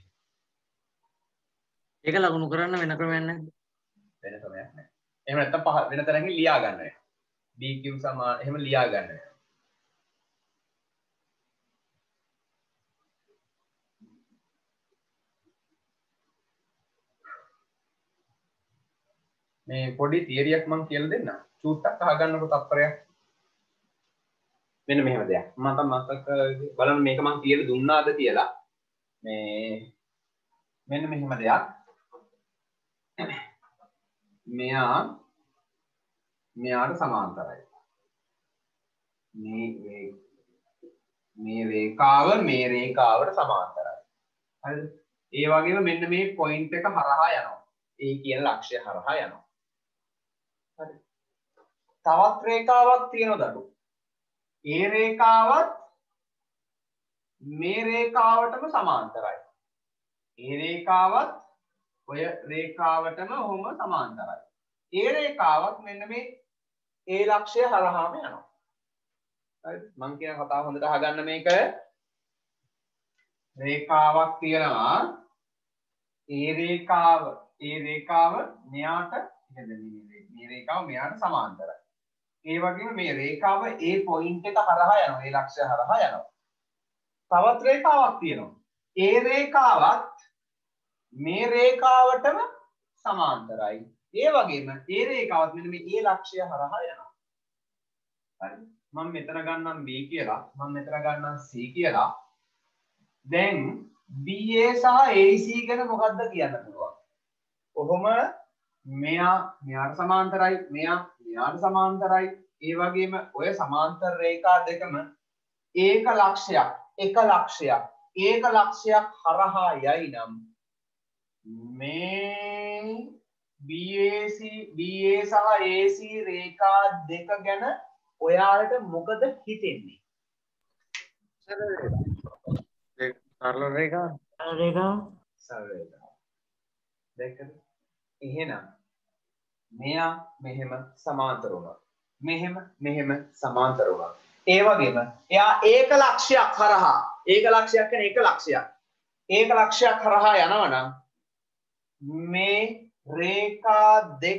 Speaker 2: ඒක ලකුණු කරන්න වෙන ක්‍රමයක් නැහැ.
Speaker 1: වෙන ක්‍රමයක් නැහැ. එහෙම නැත්නම් වෙන තරකින් ලියා ගන්න වෙනවා. BQ සමාන එහෙම ලියා ගන්න වෙනවා. මේ පොඩි තියරියක් මම කියලා දෙන්නම්. චූට්ටක් අහගන්නකො තත්පරයක්. මෙන්න මෙහෙම දෙයක්. මම මතක බලන්න මේක මම කියලා දුන්නාද කියලා. මේ මෙන්න මෙහෙම දෙයක්. මෙයාට සමාන්තරයි. මේ රේඛාවට සමාන්තරයි. හරිද? ඒ වගේම මෙන්න මේ පොයින්ට් එක හරහා යනවා. ඒ කියන ලක්ෂ්‍ය හරහා යනවා. හරි. තවත් රේඛාවක් තියෙනවද අඩු? ඒ රේඛාවත් මේ රේඛාවටම සමාන්තරයි. ඒ රේඛාවත් ඔය රේඛාවටම ඔහොම සමාන්තරයි. ඒ රේඛාවත් මෙන්න මේ ඒ ලක්ෂ්‍ය හරහාම යනවා. හරිද? මම කියන කතාව හොඳට අහගන්න මේක. රේඛාවක් තියෙනවා. ඒ රේඛාව මෙයාට මේ රේඛාව මෙයාට සමාන්තරයි. ඒ වගේම මේ රේඛාව ඒ පොයින්ට් එක හරහා යනවා. ඒ ලක්ෂ්‍ය හරහා යනවා. තවත් රේඛාවක් තියෙනවා. ඒ රේඛාවත් මේ රේඛාවටම සමාන්තරයි. ඒ වගේම ඒ රේඛාවත් මෙන්න මේ ඒ ලක්ෂ්‍ය හරහා යනවා. හරි. මම මෙතන ගන්නම් B කියලා. මම මෙතන ගන්නම් C කියලා. දැන් BA සහ AC ගැන මොකක්ද කියන්න පුළුවන්? කොහොම මෙයාට සමාන්තරයි, මෙයාට සමාන්තරයි. ඒ වගේම ඔය සමාන්තර රේඛා දෙකම ඒක ලක්ෂයක් හරහා යයි නම් මේ BA සහ AC රේඛා දෙක ගැන ඔයාලට මොකද හිතෙන්නේ?
Speaker 2: සරල රේඛා.
Speaker 1: දැක්කද? එහෙනම් මෙයා මෙහෙම සමාන්තර වුණා. මෙහෙම සමාන්තර වුණා. ඒ වගේම එයා ඒක ලක්ෂයක් හරහා ඒක ලක්ෂයක් හරහා යනවනම් මේ රේඛා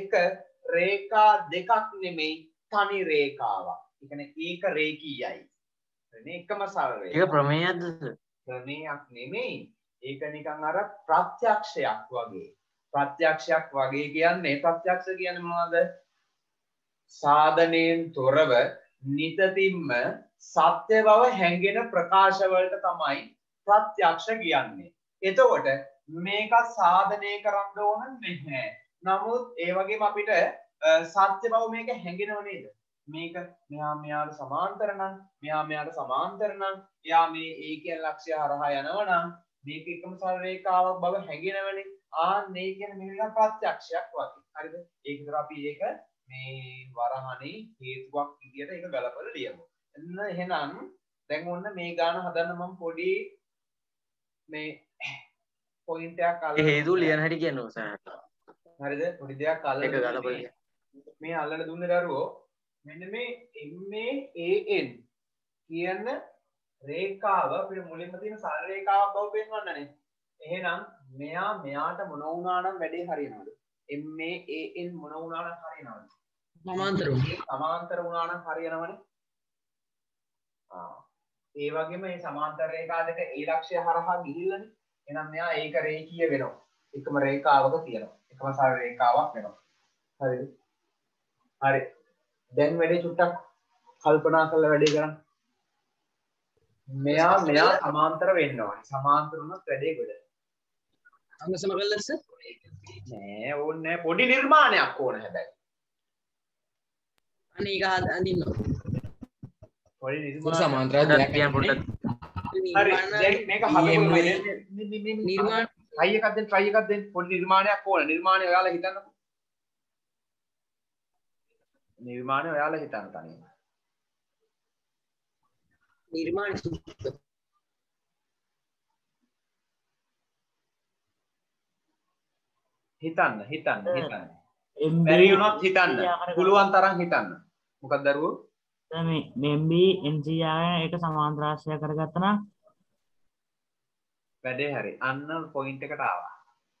Speaker 1: දෙකක් නෙමෙයි තනි රේඛාවක්. ඒ කියන්නේ ඒක රේඛීයයි. එකම සරල රේඛාවක්.
Speaker 2: ඒක ප්‍රමේයයක්ද?
Speaker 1: ප්‍රමේයක් නෙමෙයි. ඒක නිකන් අර ප්‍රත්‍යක්ෂයක් වගේ. ප්‍රත්‍යක්ෂයක් වගේ කියන්නේ ප්‍රත්‍යක්ෂ කියන්නේ මොනවද? සාධනයෙන් තොරව නිතතින්ම සත්‍ය බව හැඟෙන ප්‍රකාශ වලට තමයි ප්‍රත්‍යක්ෂ කියන්නේ. එතකොට මේක සාධනය කරන්න ඕන නැහැ. නමුත් ඒ වගේම අපිට සත්‍ය බව මේක හැඟෙනව නේද? මේක මෙයාට සමාන්තර නම් එයා මේ ඒ කියන ලක්ෂ්‍ය හරහා යනවා නම් මේක එකම සරල රේඛාවක් බව හැඟෙනවනේ. මේ කියන්නේ මෙන්න ප්‍රත්‍යක්ෂයක් වගේ. හරිද? ඒක විතර අපි ඒක මේ වරහණේ හේතුවක් විදියට ඒක ගලපලා ලියමු. එහෙනම් දැන් ඔන්න මේ ගාන හදන්න මම පොඩි මේ පොයින්ට් එකක් අල්ලලා
Speaker 2: ඒ හේතු ලියන හැටි කියනවා සර්.
Speaker 1: හරිද? පොඩි දෙයක් අල්ලලා
Speaker 2: ඒක ගලපලා
Speaker 1: මේ අල්ලලා දුන්නේ දරුවෝ මෙන්න මේ MAN කියන රේඛාව අපිට මුලින්ම තියෙන සරල රේඛාවක් බව පෙන්වන්නනේ. එහෙනම් මෙයාට මොන වුණා නම් වැඩේ හරියනවද? MAN මොන වුණා නම් හරියනවද? සමාන්තර වුණා නම් හරියනවනේ. ඒ වගේම මේ සමාන්තර රේඛා දෙක ඒ ලක්ෂ්‍ය හරහා ගිහිල්ලානේ. එහෙනම් මෙයා ඒක රේඛීය වෙනවා. එකම රේඛාවක තියෙනවා. එකම සරල රේඛාවක් වෙනවා. හරිද? හරි. දැන් වැඩේ චුට්ටක් කල්පනා කරලා වැඩේ කරන්න. මෙයා සමාන්තර වෙන්න ඕනේ. සමාන්තර වුණොත් වැඩේ ගොඩ.
Speaker 4: අංගසම කළාද සර්?
Speaker 1: නෑ ඕනේ නෑ. පොඩි නිර්මාණයක් ඕන හැබැයි.
Speaker 4: අනේ ඒක අඳින්න.
Speaker 1: පොඩි නිර්මාණයක්.
Speaker 5: සමාන්තරයක් දෙයක්
Speaker 2: කියන්න පොඩ්ඩක්.
Speaker 1: හරි. දැන් මේක හදමු.
Speaker 4: නිර්මාණ
Speaker 1: try එකක් දෙන්න. පොඩි නිර්මාණයක් ඕන. නිර්මාණය ඔයාලා හිතන්නකෝ. නිර්මාණය ඔයාලා හිතන්න තනියම.
Speaker 4: නිර්මාණ
Speaker 1: හිතන්න. බැරි වුණොත් හිතන්න. පුළුවන් තරම් හිතන්න. මොකක්ද දරුවෝ?
Speaker 7: මේ MB NC යාගෙන ඒක සමාන්තර ආශ්‍රය කරගත්තා නම්
Speaker 1: වැඩේ හරි. අන්න පොයින්ට් එකට ආවා.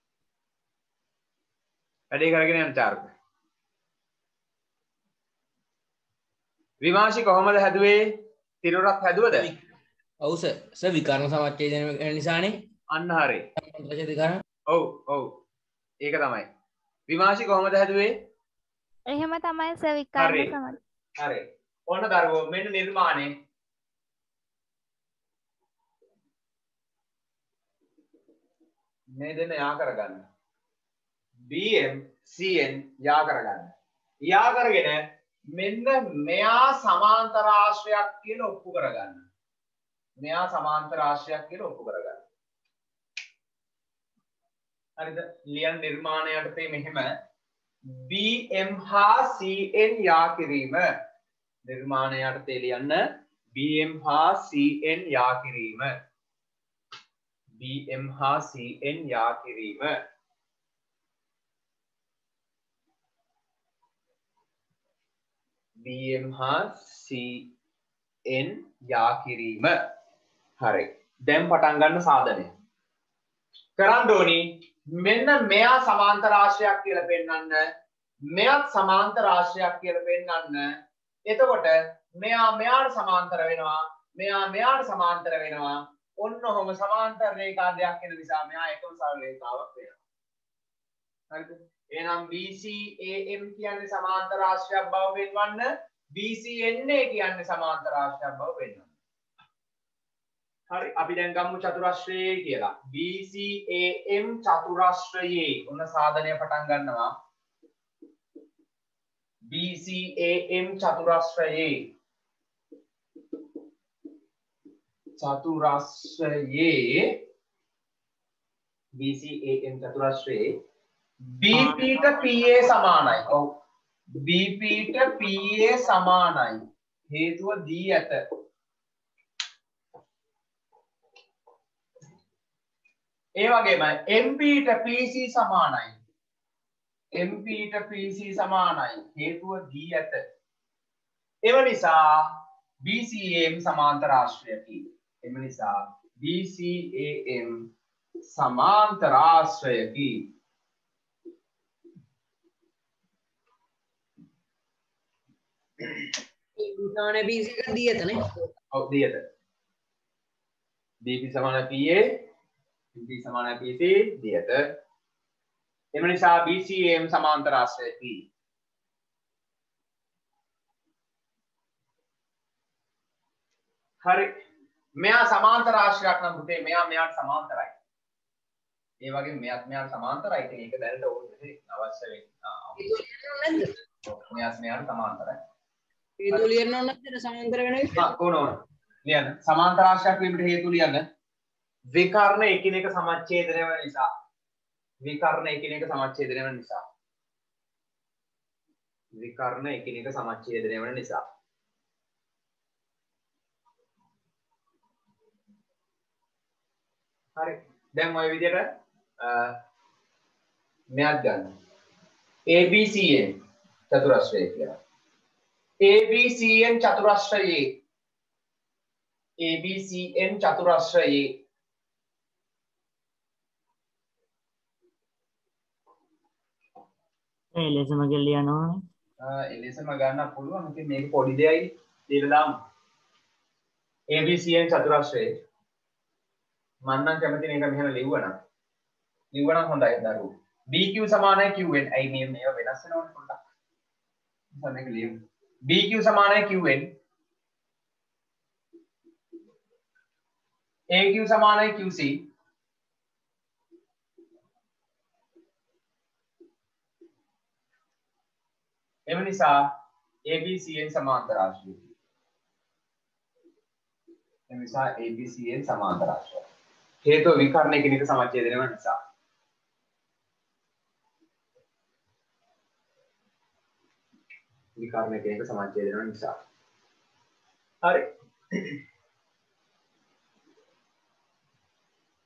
Speaker 1: වැඩේ කරගෙන යන්න චාර්ක. විමාශි කොහොමද හැදුවේ? තිරුරත් හැදුවද?
Speaker 5: ඔව් සර් විකර්ණ සමච්ඡේදන නිසානේ.
Speaker 1: අන්න හරි.
Speaker 5: විකර්ණ.
Speaker 1: ඔව්. ඒක තමයි. විමාශි කොහොමද හැදුවේ?
Speaker 8: එහෙම තමයි සර් විකර්ණ සමච්ඡේදය.
Speaker 1: හරි. ඔන්න දරුවෝ මෙන්න නිර්මාණය. මේ දෙන්න යා කරගන්න. BM CN යා කරගන්න. යා කරගෙන මෙන්න මෙයා සමාන්තර ආශ්‍රයක් කියලා ඔප්පු කරගන්න. මෙයා සමාන්තර ආශ්‍රයක් කියලා ඔප්පු කරගන්න. හරිද? ලියන නිර්මාණයට තේ මෙහෙම BM හා CN යා කිරීම. නිර්මාණයට තේ ලියන්න BM හා CN යා කිරීම. BM හා CN යා කිරීම. BM හා CN යා කිරීම. හරි. දැන් පටන් ගන්න සාධනය. කරන්න ඕනි මෙන්න මෙයා සමාන්තර ආශ්‍රයක් කියලා පෙන්වන්න. මෙයත් සමාන්තර ආශ්‍රයක් කියලා පෙන්වන්න. එතකොට මෙයා මෙයාට සමාන්තර වෙනවා. මෙයා මෙයාට සමාන්තර වෙනවා. ඔන්න ඔහොම සමාන්තර රේඛා දෙයක් වෙන නිසා මෙයා එකම සරල රේඛාවක් වෙනවා. හරිද? එහෙනම් BCAM කියන්නේ සමාන්තර ආශ්‍රයක් බව පෙන්වන්න. BCNA කියන්නේ සමාන්තර ආශ්‍රයක් බව පෙන්වන්න. හරි අපි දැන් ගමු චතුරස්‍රයේ කියලා. BCAM චතුරස්‍රයේ ඔන්න සාධනය පටන් ගන්නවා. BCAM චතුරස්‍රයේ BCAM චතුරස්‍රයේ BP ට PA සමානයි. ඔව්. BP ට PA සමානයි. හේතුව දී ඇත. ඒ වගේම MP ට PC සමානයි. MP ට PC සමානයි. හේතුව දී ඇත. එම නිසා BCAM සමාන්තර ආශ්‍රයකි. එම නිසා BCAM සමාන්තර ආශ්‍රයකි.
Speaker 4: සමාන BC එක දී ඇතනේ.
Speaker 1: ඔව් දී ඇත. BP සමාන PA, BP සමාන PC දී ඇත. එම නිසා BCAM සමාන්තර ආශ්‍රයකි. හරි. මෙයා සමාන්තර ආශ්‍රයක් නම් පුතේ මෙයා මෙයාට සමාන්තරයි. ඒ වගේම මෙයාත් මෙයාට සමාන්තරයි. ඉතින් ඒක දැනට ඕනේ අවශ්‍ය වෙන්නේ. මෙයාත් මෙයාට සමාන්තරයි.
Speaker 4: හේතු ලියන්න ඕන නැද්ද සමාන්තර වෙන එක?
Speaker 1: ඕන. ලියන්න. සමාන්තර ආශ්‍රයක් වීමට හේතු ලියන්න. විකර්ණ එකිනෙක සමච්ඡේදනය වෙන නිසා. විකර්ණ එකිනෙක සමච්ඡේදනය වෙන නිසා. විකර්ණ එකිනෙක සමච්ඡේදනය වෙන නිසා. හරි. දැන් ওই විදිහට මෙයක් ගන්න. ABCN චතුරස්‍රය කියලා. ABCN චතුරස්‍රයේ ABCN චතුරස්‍රයේ
Speaker 7: එලෙසම ලියන්න ඕනේ.
Speaker 1: එලෙසම ගන්න පුළුවන්. ඉතින් මේක පොඩි දෙයයි දීලා දාමු. ABCN චතුරස්‍රයේ මම නම් කැමති මේක මෙහෙම ලිව්වනම් හොඳයි දරුවෝ. BQ සමානයි QN. අයි මේව වෙනස් වෙනවනේ පොඩ්ඩක්. මම මේක ලියමු. BQ සමානයි QN. AQ සමානයි QC. එම නිසා ABCN සමාන්තර ආශ්‍රයයි. එම නිසා ABCN සමාන්තර ආශ්‍රයයි. හේතුව විකර්ණ එකිනෙක සමච්ඡේදනය වෙන නිසා. විකර්ණ එකිනෙක සමච්ඡේදනය වෙන නිසා. හරි.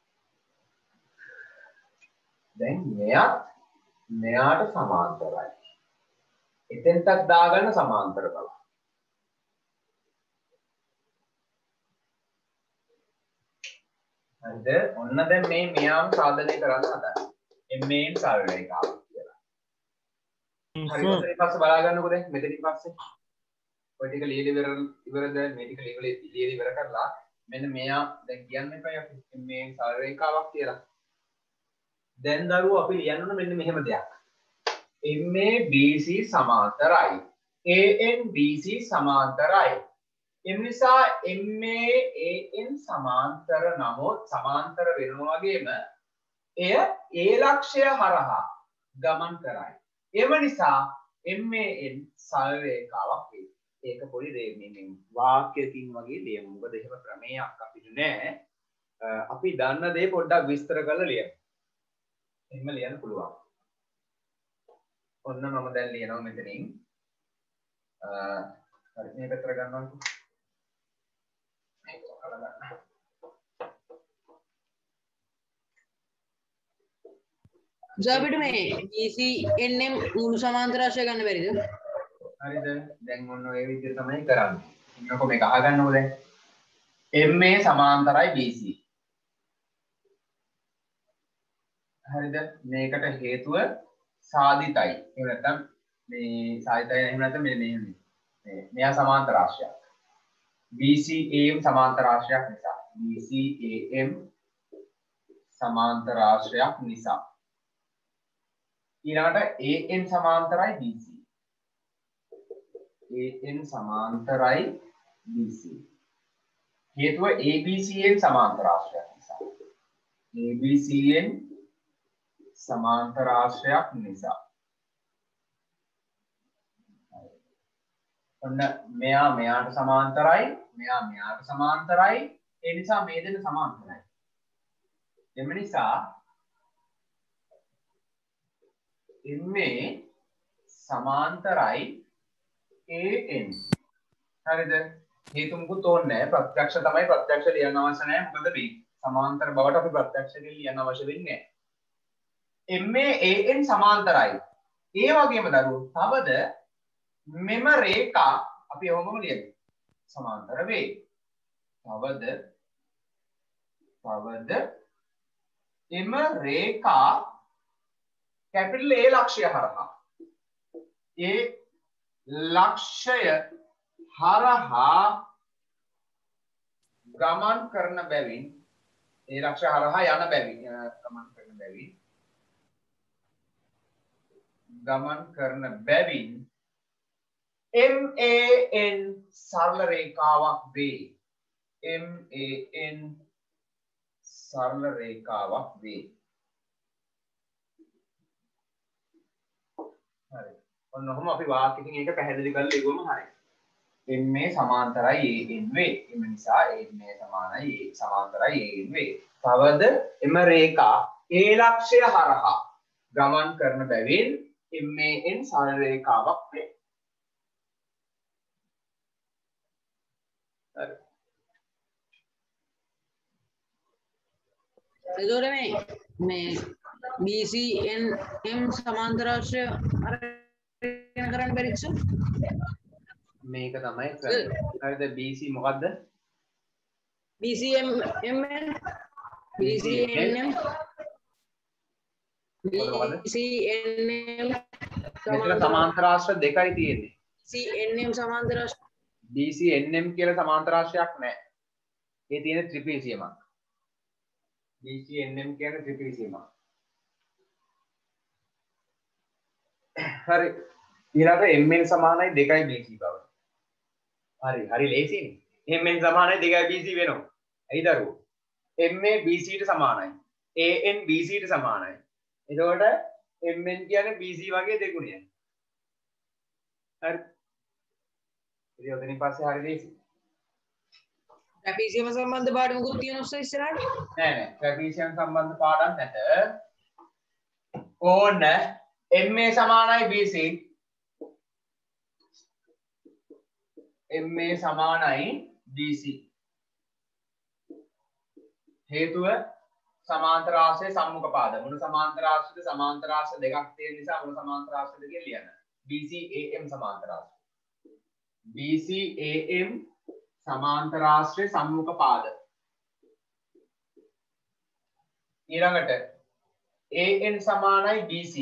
Speaker 1: දැන් මෙයාට සමාන්තරයි. එතෙන්ටත් දාගන්න සමාන්තර බල. හරිද? ඔන්න දැන් මේ මෙයාම සාධනය කරන්න හදන්නේ. MAN සරල රේඛාවක් කියලා. හරි මෙතනින් පස්සේ බලා ගන්නකො දැන් මෙතනින් පස්සේ ඔය ටික ලියලා ඉවරද මේ ටික ලියලා ඉවර කරලා මෙන්න මෙයා දැන් කියන්න එපා අපි MAN සරල රේඛාවක් කියලා. දැන් දරුවෝ අපි ලියන්න ඕන මෙන්න මෙහෙම දෙයක්. MABC සමාන්තරයි. ANBC සමාන්තරයි. එම නිසා MAAN සමාන්තර නමුත් සමාන්තර වෙනවා වගේම එය A ලක්ෂය හරහා ගමන් කරයි. එම නිසා MAN සරල රේඛාවක් වේ. ඒක පොඩි මේ වාක්‍යකින් වගේ ලියමු. මොකද එහෙම ක්‍රමයක් අපිට නෑ. අපි දන්න දේ පොඩ්ඩක් විස්තර කරලා ලියමු. එහෙම ලියන්න පුළුවන්. ඔන්න මම දැන් ලියනවා මෙතනින්. හරි මේ පැත්තට ගන්නවලු. මේක කරලා ගන්න.
Speaker 4: අපිට මේ BCNM මුළු සමාන්තර රාශිය ගන්න බැරිද?
Speaker 1: හරිද? දැන් ඔන්න ඔය විදිහට තමයි කරන්නේ. ඉන්නකො මේක අහගන්නකො දැන්. MA සමාන්තරයි BC. හරිද? මේකට හේතුව සාධිතයි. එහෙම නැත්නම් මේ සාධිතයි එහෙම නැත්නම් මෙයා සමාන්තර රාශියක්. BCAM සමාන්තර රාශියක් නිසා. BCAM සමාන්තර රාශියක් නිසා. ඊළඟට AN සමාන්තරයි BC. AN සමාන්තරයි BC. හේතුව ABCN සමාන්තර රාශියක් නිසා. ABCN සමාන්තර රාශියක් නිසා. ඔන්න මෙයා මෙයාට සමාන්තරයි, මෙයා මෙයාට සමාන්තරයි. ඒ නිසා මේ දෙන්න සමාන්තරයි. එම නිසා MA සමාන්තරයි AN. හරිද? හේතු මුකුත් ඕනේ නැහැ. ප්‍රත්‍යක්ෂ තමයි ප්‍රත්‍යක්ෂ ලියන්න අවශ්‍ය නැහැ. මොකද මේ සමාන්තර බවට අපි ප්‍රත්‍යක්ෂයෙන් ලියන්න අවශ්‍ය වෙන්නේ නැහැ. MA AN සමාන්තරයි. ඒ වගේම දරුවෝ තවද මෙම රේඛා අපි ඔහොමම ලියමු. සමාන්තර වේ. තවද එම රේඛා කැපිටල් A ලක්ෂය හරහා A ලක්ෂය හරහා ගමන් කරන බැවින් A ලක්ෂය හරහා යන බැවින් ගමන් කරන බැවින් MAN සරල රේඛාවක් වේ. MAN සරල රේඛාවක් වේ. හරි. ඔන්න ඔහොම අපි වාක්‍යකින් ඒක පැහැදිලි කරලා ඉවම හරි. MA සමාන්තරයි AN වේ. එම නිසා MA සමානයි A සමාන්තරයි AN වේ. තවද එම රේඛා A ලක්ෂය හරහා ගමන් කරන බැවින් MAN සරල රේඛාවක් වේ. හරි.
Speaker 4: එතකොට මේ BCNM සමාන්තර රාශිය අරගෙන කරන්න බැරිද?
Speaker 1: මේක තමයි කරන්නේ. හරිද? BC මොකද්ද?
Speaker 4: BCNM
Speaker 1: මෙතන සමාන්තර රාශිය දෙකයි තියෙන්නේ.
Speaker 4: BCNM සමාන්තර රාශිය
Speaker 1: BCNM කියලා සමාන්තර රාශියක් නැහැ. ඒ තියෙන ත්‍රිපිසියමක්. BCNM කියන්නේ ත්‍රිපිසියමක්. හරි. ඊළඟට MN සමානයි 2යි BC බව. හරි ලේසියිනේ. MN සමානයි 2යි BC වෙනවා. ඇයි දරුවෝ? MA BC ට සමානයි. AN BC ට සමානයි. එතකොට MN කියන්නේ BC වගේ දෙගුණයක්. හරි. ඉතින් ඔතනින් පස්සේ හරි ලේසි.
Speaker 4: ට්‍රැපීසියම් සම්බන්ධ පාඩම මොකුත් තියෙනවද ඉස්සරහට?
Speaker 1: නෑ. ට්‍රැපීසියම් සම්බන්ධ පාඩම් නැත. ඕන MA සමානයි BC. MA සමානයි BC. හේතුව සමාන්තර රාශියේ සම්මුඛ පාද. මොන සමාන්තර රාශියද? සමාන්තර රාශිය දෙකක් තියෙන නිසා මොන සමාන්තර රාශියද කියලා ලියන්න. BCAM සමාන්තර ආශ්‍රය. BCAM සමාන්තර ආශ්‍රය සම්මුඛ පාද. ඊළඟට AN සමානයි BC.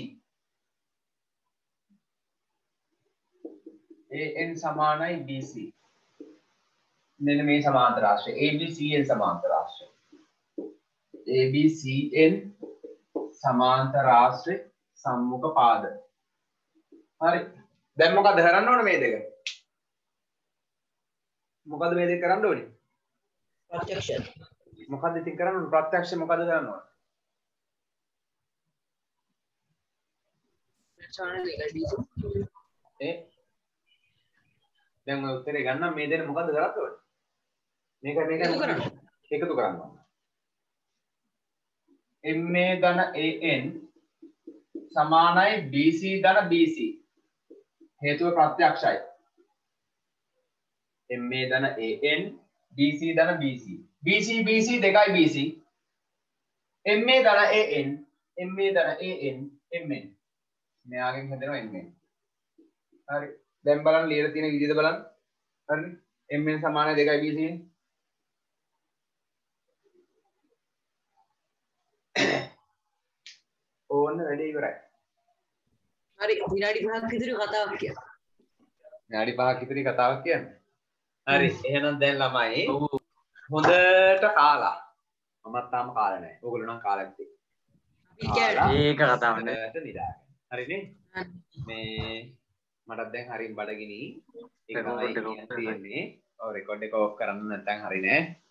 Speaker 1: AN සමානයි BC. මෙන්න මේ සමාන්තර ආශ්‍රය ABCN සමාන්තර ආශ්‍රය. ABCN සමාන්තර ආශ්‍රය සම්මුඛ පාද. හරි. දැන් මොකද කරන්න ඕනේ මේ දෙක? මොකද මේ දෙක කරන්න ඕනේ?
Speaker 4: ප්‍රත්‍යක්ෂ.
Speaker 1: මොකද ඉතින් කරන්න ඕනේ? ප්‍රත්‍යක්ෂ මොකද කරන්න ඕනේ? දැන් ඔය උත්තරේ ගන්න මේ දෙන්න මොකද කරන්න ඕනේ? මේක එකතු කරන්න ඕනේ. MA ධන AN සමානයි BC ධන BC. හේතුව ප්‍රත්‍යක්ෂයි. MA ධන AN BC ධන BC. BC BC දෙකයි BC. MA ධන AN MA ධන AN MN. මෙයාගෙන් හැදෙනවා MN. හරි. දැන් බලන්න ලියලා තියෙන විදිහද බලන්න. හරිනේ. MN සමානයි 2යි BC. ඕන්න වැඩේ ඉවරයි.
Speaker 4: හරි විනාඩි 5ක් විතර කතාවක් කියන්න.
Speaker 1: විනාඩි 5ක් විතර කතාවක් කියන්න. හරි. එහෙනම් දැන් ළමයි හොඳට කාලා. මමත් තාම කාලා නැහැ. ඕගොල්ලෝ නම් කාලා ඉතින්.
Speaker 2: ඒක කතාවක් නෑ.
Speaker 1: නිදාගන්න. හරිනේ? මේ මටත් දැන් හරියට බඩගිනි. ඒක තමයි තියෙන්නේ. ඔව් රෙකෝඩ් එක ඕෆ් කරන්න නැත්නම් හරිනේ.